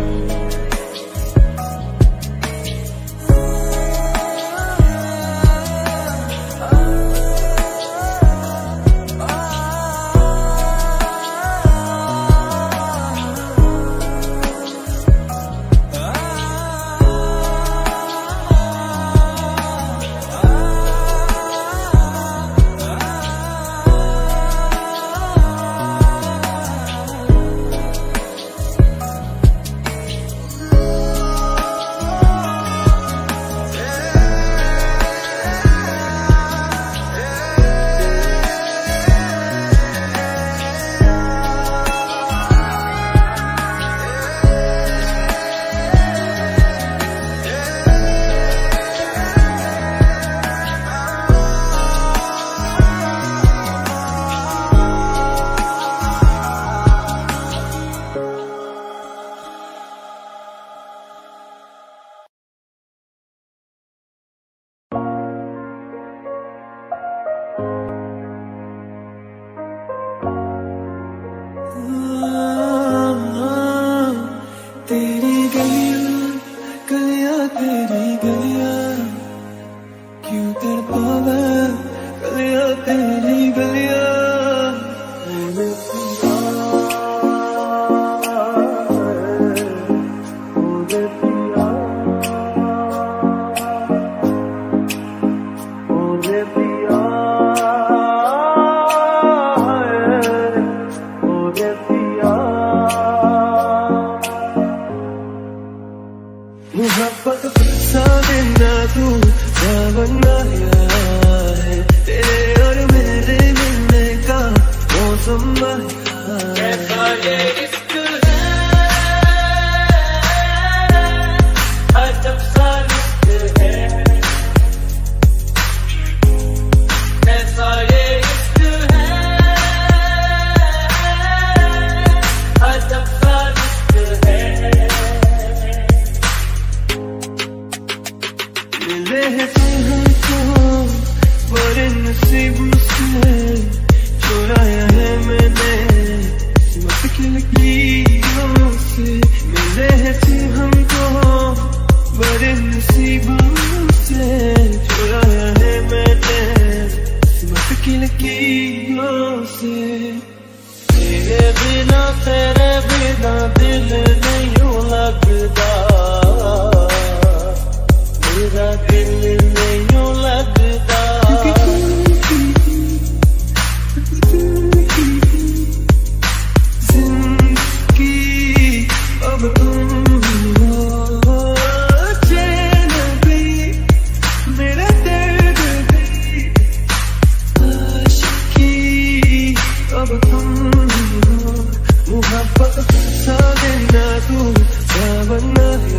तेरी गलियां गलियां तेरी गलियां क्यों तड़पावे, गलियां तेरी गलियां मोहब्बत बरसा देना तू बनाया है, तेरे और मेरे मिलने का मौसम कैसा ये इश्क है, अजब सा रिश्क है, कैसा ये इश्क है, अजब सा रिश्क है। मिले हैं तुम हमको बड़े नसीब से, चुराया है मैंने मत की लकीरों से। मिले हैं तुम हमको बड़े नसीब से, चुराया है मैंने मत की लकीरों से। तेरे बिना दिल नहीं लगता, मेरा दिल नहीं लगता। जिंदगी अब तुम हो, चैन भी मेरा दर्द भी, आशिकी अब तुम हो। मोहब्बत सा देना तू बनना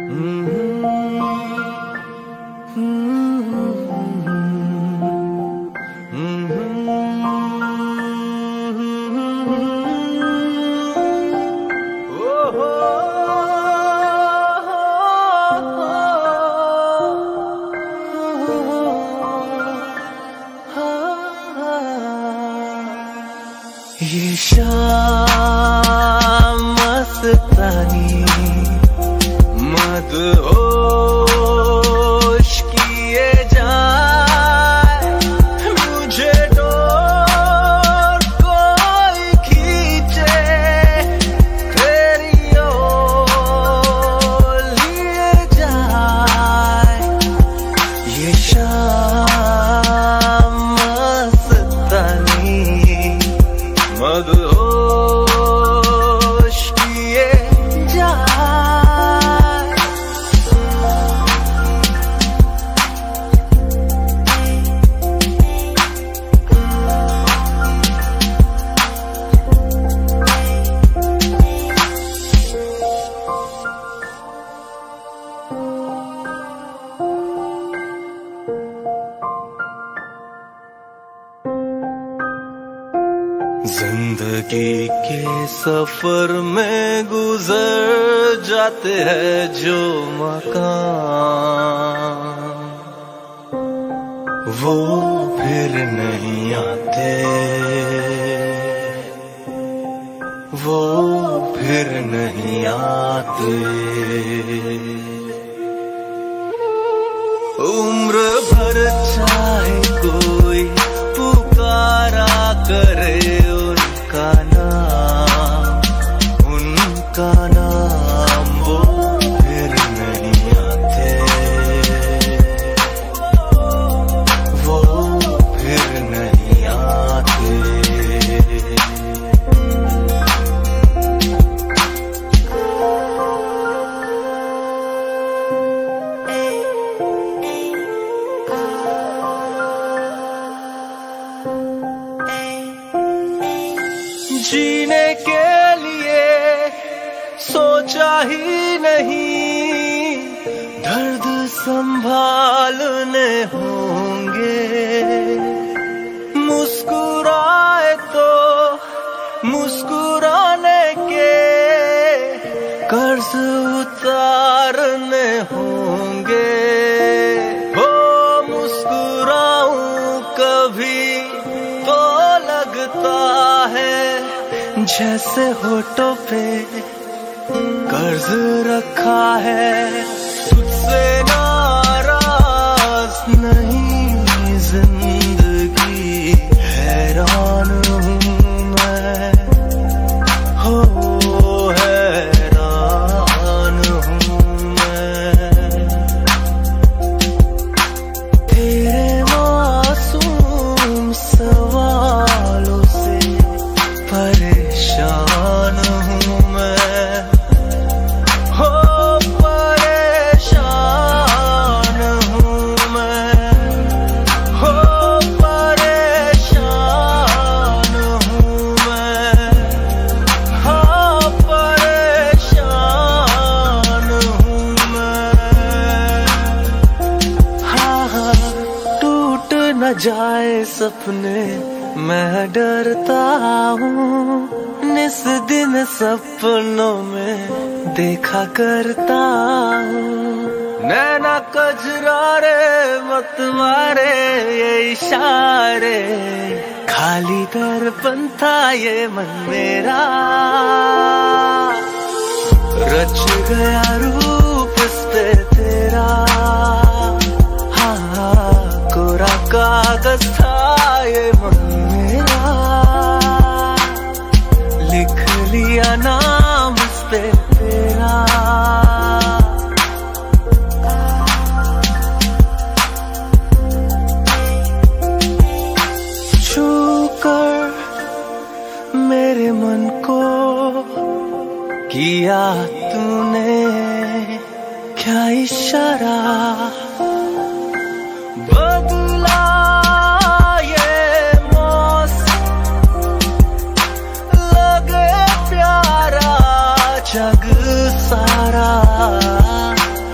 ये शाम मस्तानी मदहोश किए जाए, मुझे डोर कोई खींचे तेरी ओर लिए जाए। ये शाम मस्तानी मदहोश किए जाए। जिंदगी के सफर में गुजर जाते हैं जो मकाम, वो फिर नहीं आते, वो फिर नहीं आते। उम्र भर चाहे कोई पुकारा करे उनका नाम, वो फिर नहीं आते, वो फिर नहीं आते। जीने के लिए सोचा ही नहीं, दर्द संभालने होंगे। मुस्कुराए तो मुस्कुराने के कर्ज उतारने होंगे। हो मुस्कुराऊं कभी तो लगता है जैसे होठों पे कर्ज रखा है। तुझसे नाराज नहीं जिंदगी, हैरान हूँ मैं, हो हैरान हूँ मैं। तेरे मासूम सवालों से परेशान हूँ मैं, हो परेशान हूँ मैं, हो परेशान हूँ मैं, हो परेशान हूँ मैं। हाँ, टूट न जाए सपने मैं डरता हूँ, निस दिन सपनों में देखा करता हूँ। नैना कजरारे मत मारे ये इशारे, खाली दर्पण था ये मन मेरा। रच गया रूप इस पे तेरा, हाँ कोरा कागज था ये मन मेरा। लिख लिया नाम इस पे तेरा, छू कर मेरे मन को किया तूने क्या इशारा, बदला ये मौसम लगे प्यारा जग सारा।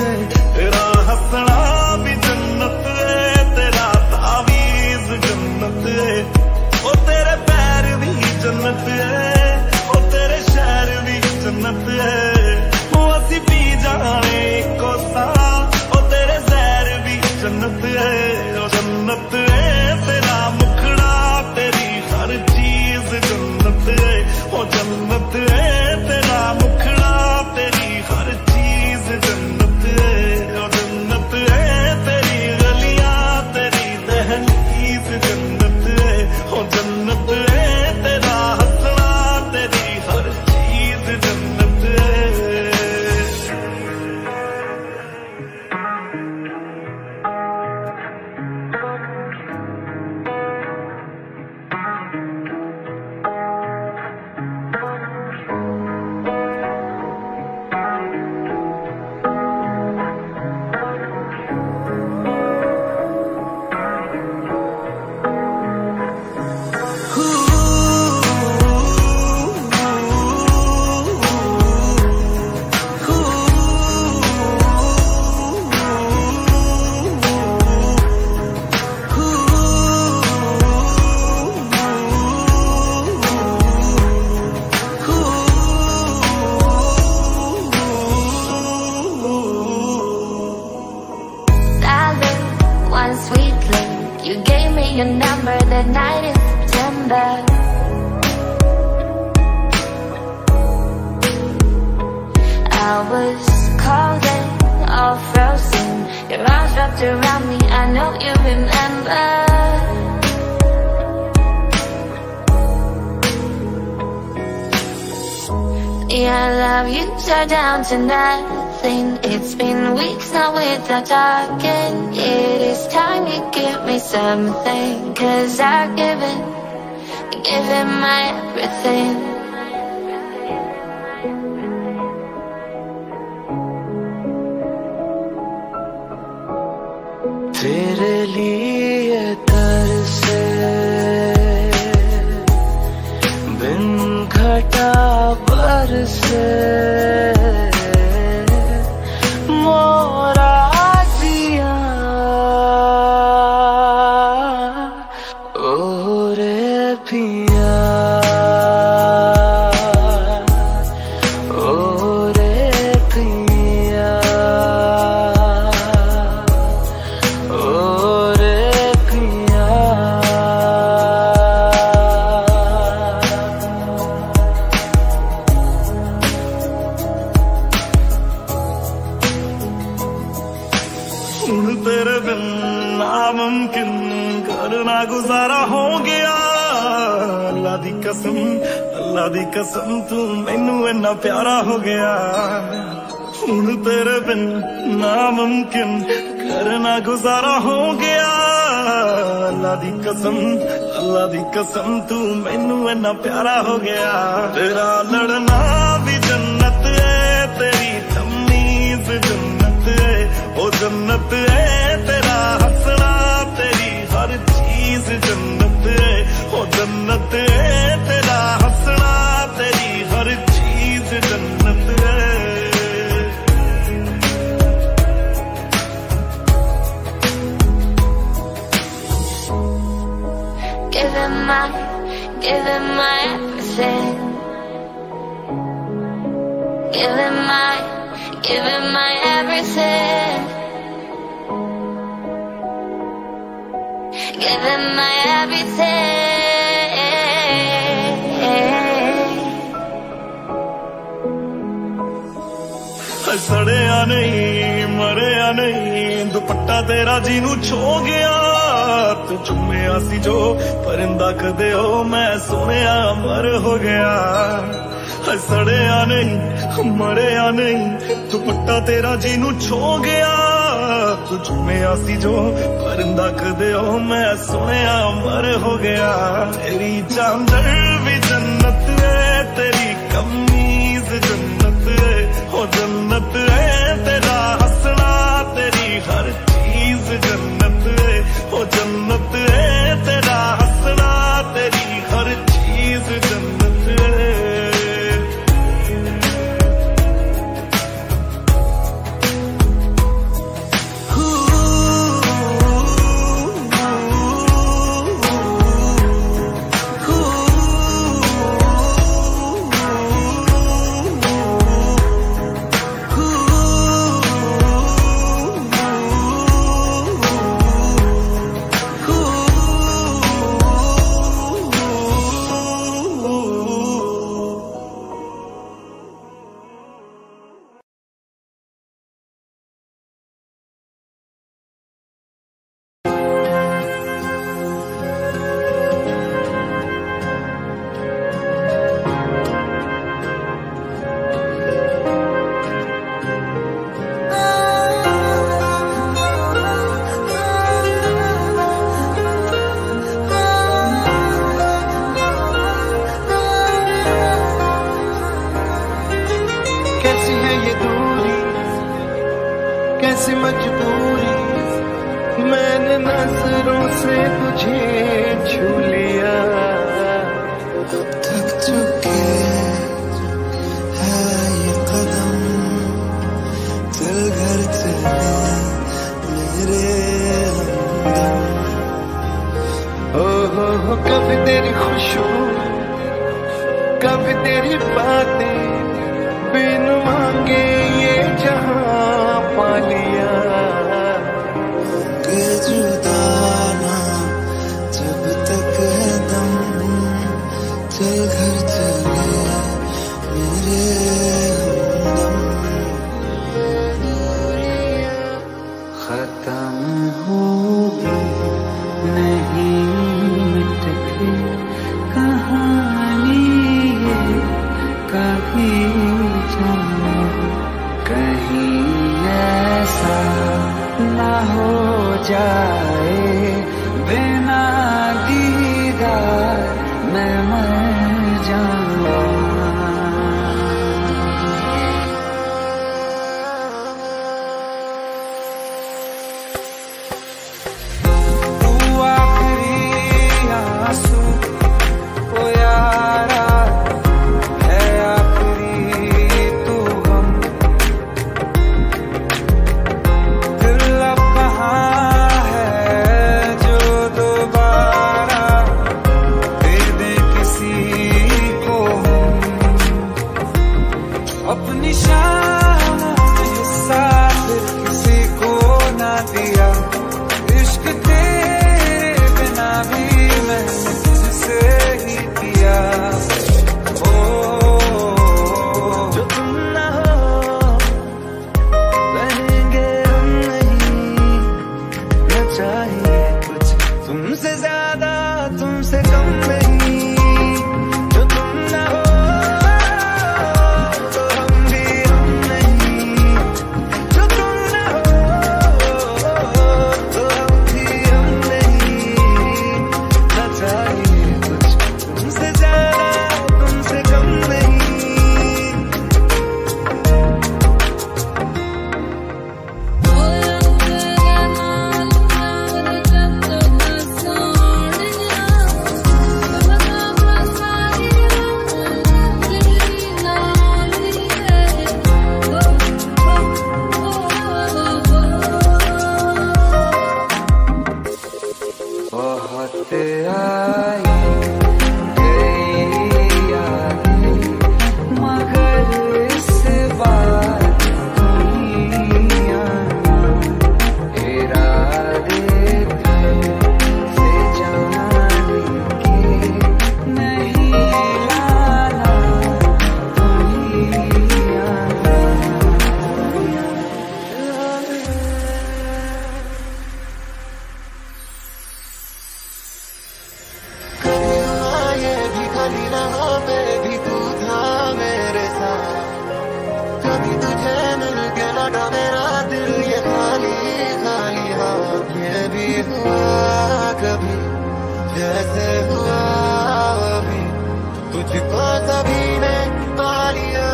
है, तेरा हंसना भी जन्नत है, तेरा तावीज़ जन्नत है, ओ तेरे पैर भी जन्नत है, ओ तेरे शहर भी जन्नत है, ओ असी पी जाने कोसा, ओ तेरे जहर भी जन्नत है, ओ जन्नत है तेरा मुखड़ा, तेरी हर चीज जन्नत है, ओ जन्नत है तेरा मुखड़ा, तेरी हर चीज जन्नत है, ओ जन्नत है तेरी गलियां, तेरी दहलीज जन्नत है, ओ जन्नत है तेरा हंसना, तेरी हर चीज जन्नत है। One sweet link, you gave me your number that night in September. I was cold and all frozen, your arms wrapped around me, I know you remember. Yeah, I love you so down to nothing. It's been weeks now without talking. It is time you give me something, 'cause I've given my everything. तेरे लिए तरसे बिन घटा बरसे मोरा जिया ओ रे पिया ओ रे पिया ओ रे पिया सुन तेरे बिन नामुमकिन करना गुजारा हो गया, अल्लाह दी कसम तू मैनू इन्ना प्यारा हो गया। सुन तेरे बिन नामुमकिन करना गुजारा हो गया, अल्लाह दी कसम तू मैनू इन्ना प्यारा हो गया। तेरा लड़ना भी जन्नत है, तेरी तमीज जन्नत है, ओ जन्नत है तेरा हंसना, तेरी हर चीज जन्नत है, ओ जन्नत है तेरा हंसना, तेरी हर चीज जन्नत है। Give him my everything. Give him my everything. Give him my everything. सड़िया नहीं मरिया नहीं, दुपट्टा तेरा जीनू छो गया, तू चुम्मिया सी जो परिंदा कदे हो, मैं सुनिया मर हो गया। सड़िया नहीं मरिया नहीं, दुपट्टा तेरा जीनू छो गया, तू चुम्मिया सी जो परिंदा कदे हो, मैं सुनिया मर हो गया। तेरी चांदर भी जन्नत है, तेरी कमीज जन्नत है, ओ जन्नत है तेरा हंसना, तेरी हर चीज जन्नत है, ओ जन्नत है तेरा हंसना, तेरी हर चीज जन्नत है। सी मजबूरी, मैंने नजरों से तुझे छू लिया। थक चुके हैं ये कदम, चल घर चले मेरे हमदम। हो कभी तेरी खुशबू, कभी तेरी बातें, बिन मांगे ये जहां पा लिया। जुदा ना जब तक है दम, चल घर चले मेरे हमदम। खत्म होगी नहीं मिटती कहानी ये कभी जाने, कहीं ऐसा ना हो जाए बिना दीदार मैं मर जाऊं। तू आखिरी आंसू ओ यारा है, आखिरी तू हम दिल अब कहाँ है जो दोबारा दे दे किसी को हम। अपनी शामों में हिस्सा फिर किसी को ना दिया, इश्क तेरे बिना भी मैंने तुझसे ही किया। जो तुम ना हो रहेंगे हम नहीं, न चाहिए कुछ तुमसे ज्यादा तुमसे कम नहीं। जो तुम ना हो तो हम भी हम नहीं, जो तुम ना हो तो हम भी हम नहीं। न चाहिए कुछ तुमसे ज्यादा तुमसे कम नहीं। बहुत आई गई यादें, मगर इस बार नहीं आना। इरादे से जाने के नहीं लाना, नहीं आना। ये भी खाली रहा, मैं भी तू था मेरे साथ। कभी तुझे मिल के लौटा मेरा दिल ये खाली खाली हाथ। ये भी हुआ कभी जैसे हुआ अभी, तुझको सभी ने पा लिया।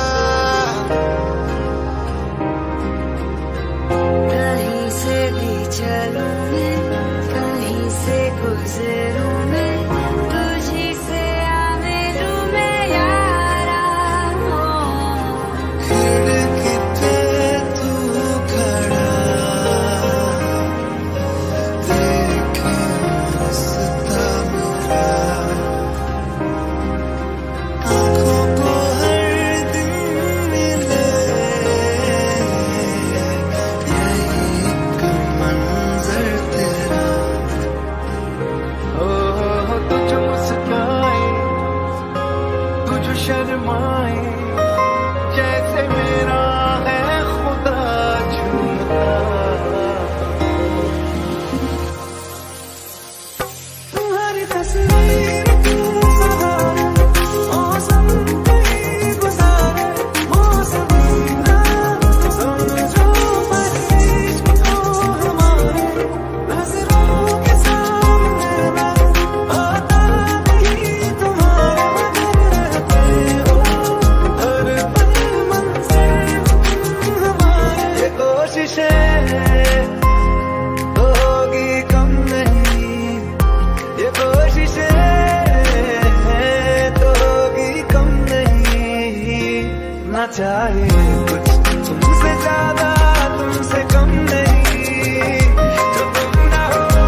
कहीं से भी चलूं मैं, कहीं से गुजरूं मैं, तुझी से आ मिलूं मैं यारा। खिड़की पे तू खड़ा देखे रास्ता मेरा, आँखों को हर दिन मिले यही एक मंजर तेरा। ओ तो होगी कम नहीं, ये कोशिशें तो होगी कम नहीं। ना चाहे कुछ तुमसे ज्यादा तुमसे कम नहीं, जो तुम ना हो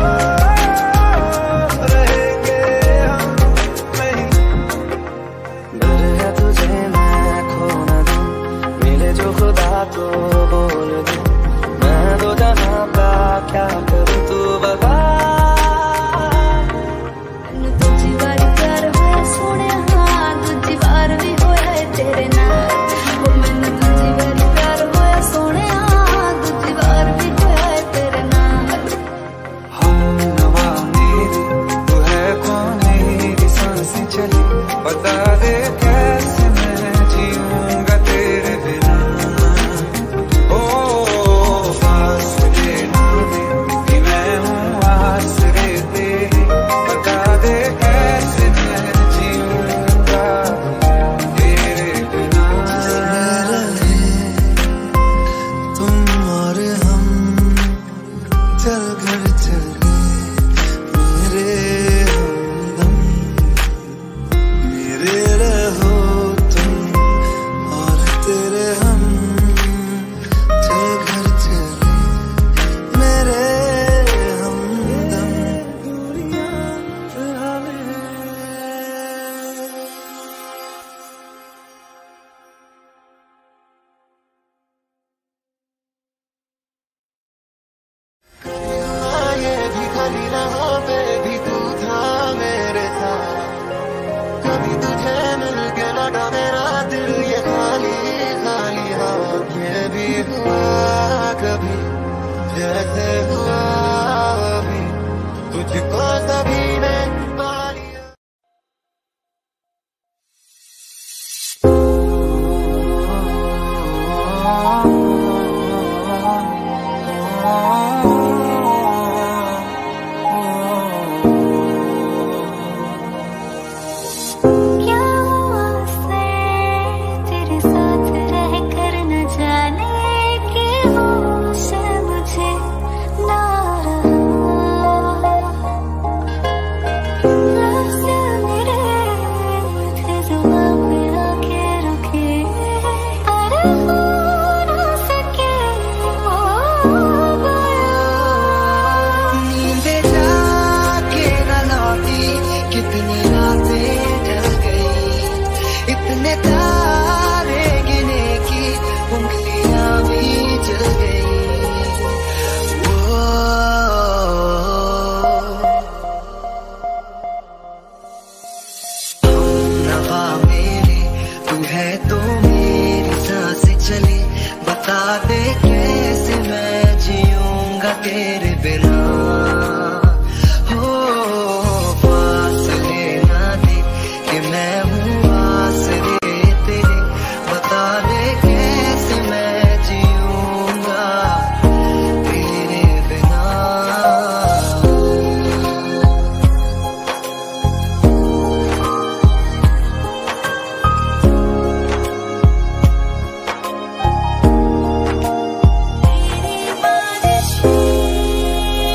रहेंगे हम नहीं। डर है तुझे मैं खो न दूं, मिले जो खुदा को बोल दूं, मैं तो जहां का क्या करूं तू बता। दूजी बार प्यार होया सोने, हाँ दूजी बार भी होया तेरे नाल। वो मैनू दूजी बार प्यार होया सोने, हाँ दूजी बार भी होया तेरे नाल। हम नवा मेरी तू है कौन, मेरी सांसें चली बता दे कैसे मैं जीऊंगा तेरे बिना। ओ फासले ना दे कि मैं हूँ आसरे तेरे, बता दे कैसे मैं जीऊंगा तेरे बिना। तुम और हम चल घर चले मेरे हमदम, मेरे रहो तुम और तेरे हम चल घर चले मेरे हमदम। ये भी खाली राहों पे भी तू था मेरे साथ, कभी तुझे मिल के लगा मेरा दिल ये खाली खाली हाथ। ये भी हुआ कभी जैसे हुआ अभी, तुझको सभी ने पा लिया। क्या हुआ से तेरे साथ रह कर न जाने कि होश मुझे ना रहा। लफ्ज़ मेरे थे ज़ुबान पे आके रुके, पर हो ना सके हो गया। नींदे जाके न लौटी कितनी रातें जल गई, इतने तारे गिने की उंगलियां भी जल गई। वो नवा मेरी तू है तो मेरी सांसें चली, बता दे कैसे मैं जीऊंगा तेरे बिना। हो फासले ना दे कि मैं हूँ आसरे तेरे, बता दे कैसे मैं जीऊंगा तेरे बिना। तेरी बारिश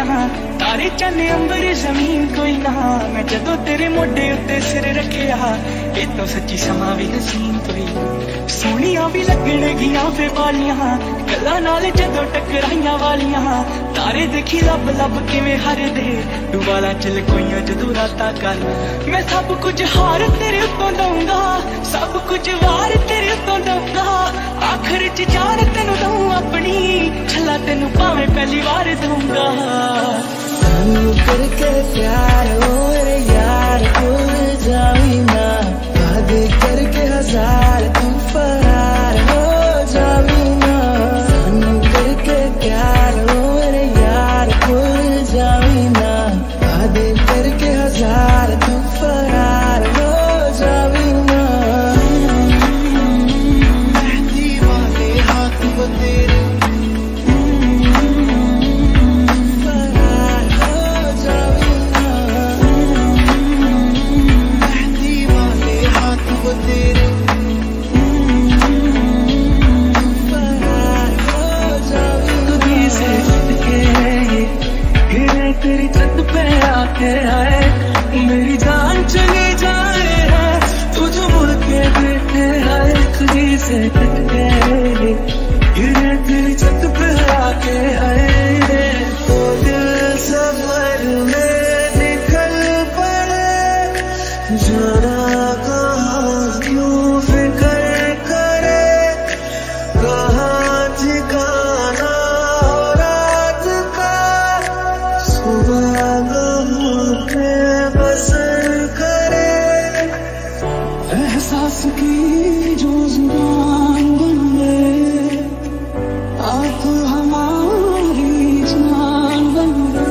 ना, तारे चन्ने अंबर जमीन कोई ना। मैं जदों तेरे मोढे उत्ते सिर रखिया, ये तो सच्ची समा भी हसीन कोई। सोहणियां भी लगणगियां फे वालियां, गल्लां नाल जदों टकराइयां वालियां। तारे देखी लब लब किवें हरदे, तू वाला चल कोइयां जदों रातां कर। मैं सब कुछ हार तेरे उत्तों दूंगा, सब कुछ वार तेरे उत्तों दूंगा। आखिर च जान तेनू दूं अपनी, छला तेनू भावें पहली बार दूंगा। करके प्यार हो रे यार, भूल जावी ना। वादे करके हजार तू फरार हो जावी ना। करके प्यार हो रे यार, भूल जावी ना। वादे करके हजार तू फरार हो जावी ना। मेहंदी वाले हाथ वो तेरे, तेरी छत पे आके आए, मेरी जान चली जाए है, तुझे मुड़ के देखे आए। खुदी से टकके गिरे तेरी छत पे आके आए। तो दिल सफर में निकल पड़े, जाना कहाँ क्यों फिक्र करे। कहाँ ठिकाना हो रात का, सुबह बसर करे। एहसास की जो जुबान बन गए, आप हमारी जान बन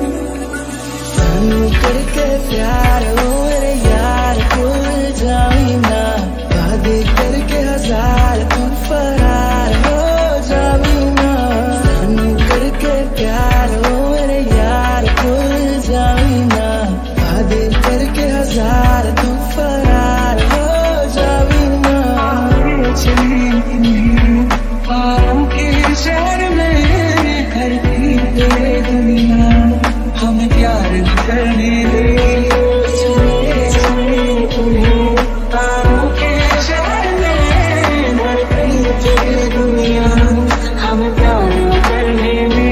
गए। करके प्यार हो रे यार, भूल जावी ना। वादे करके हजार तू फरार हो जावी ना। करके प्यार हो रे यार, भूल जावी ना। वादे करके हजार तू फरार हो जावी ना। पारों के शहर में करती तेरे दुनिया, हमें प्यार करने दे। पारों के शहर में करती तेरे दुनिया, हमें प्यार करने दे।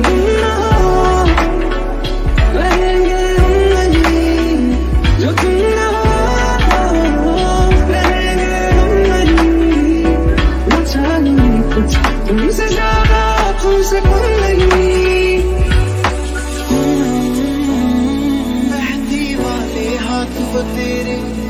तुमसे ज्यादा तुमसे कोई नहीं। मेहंदी वाले हाथ वो तेरे,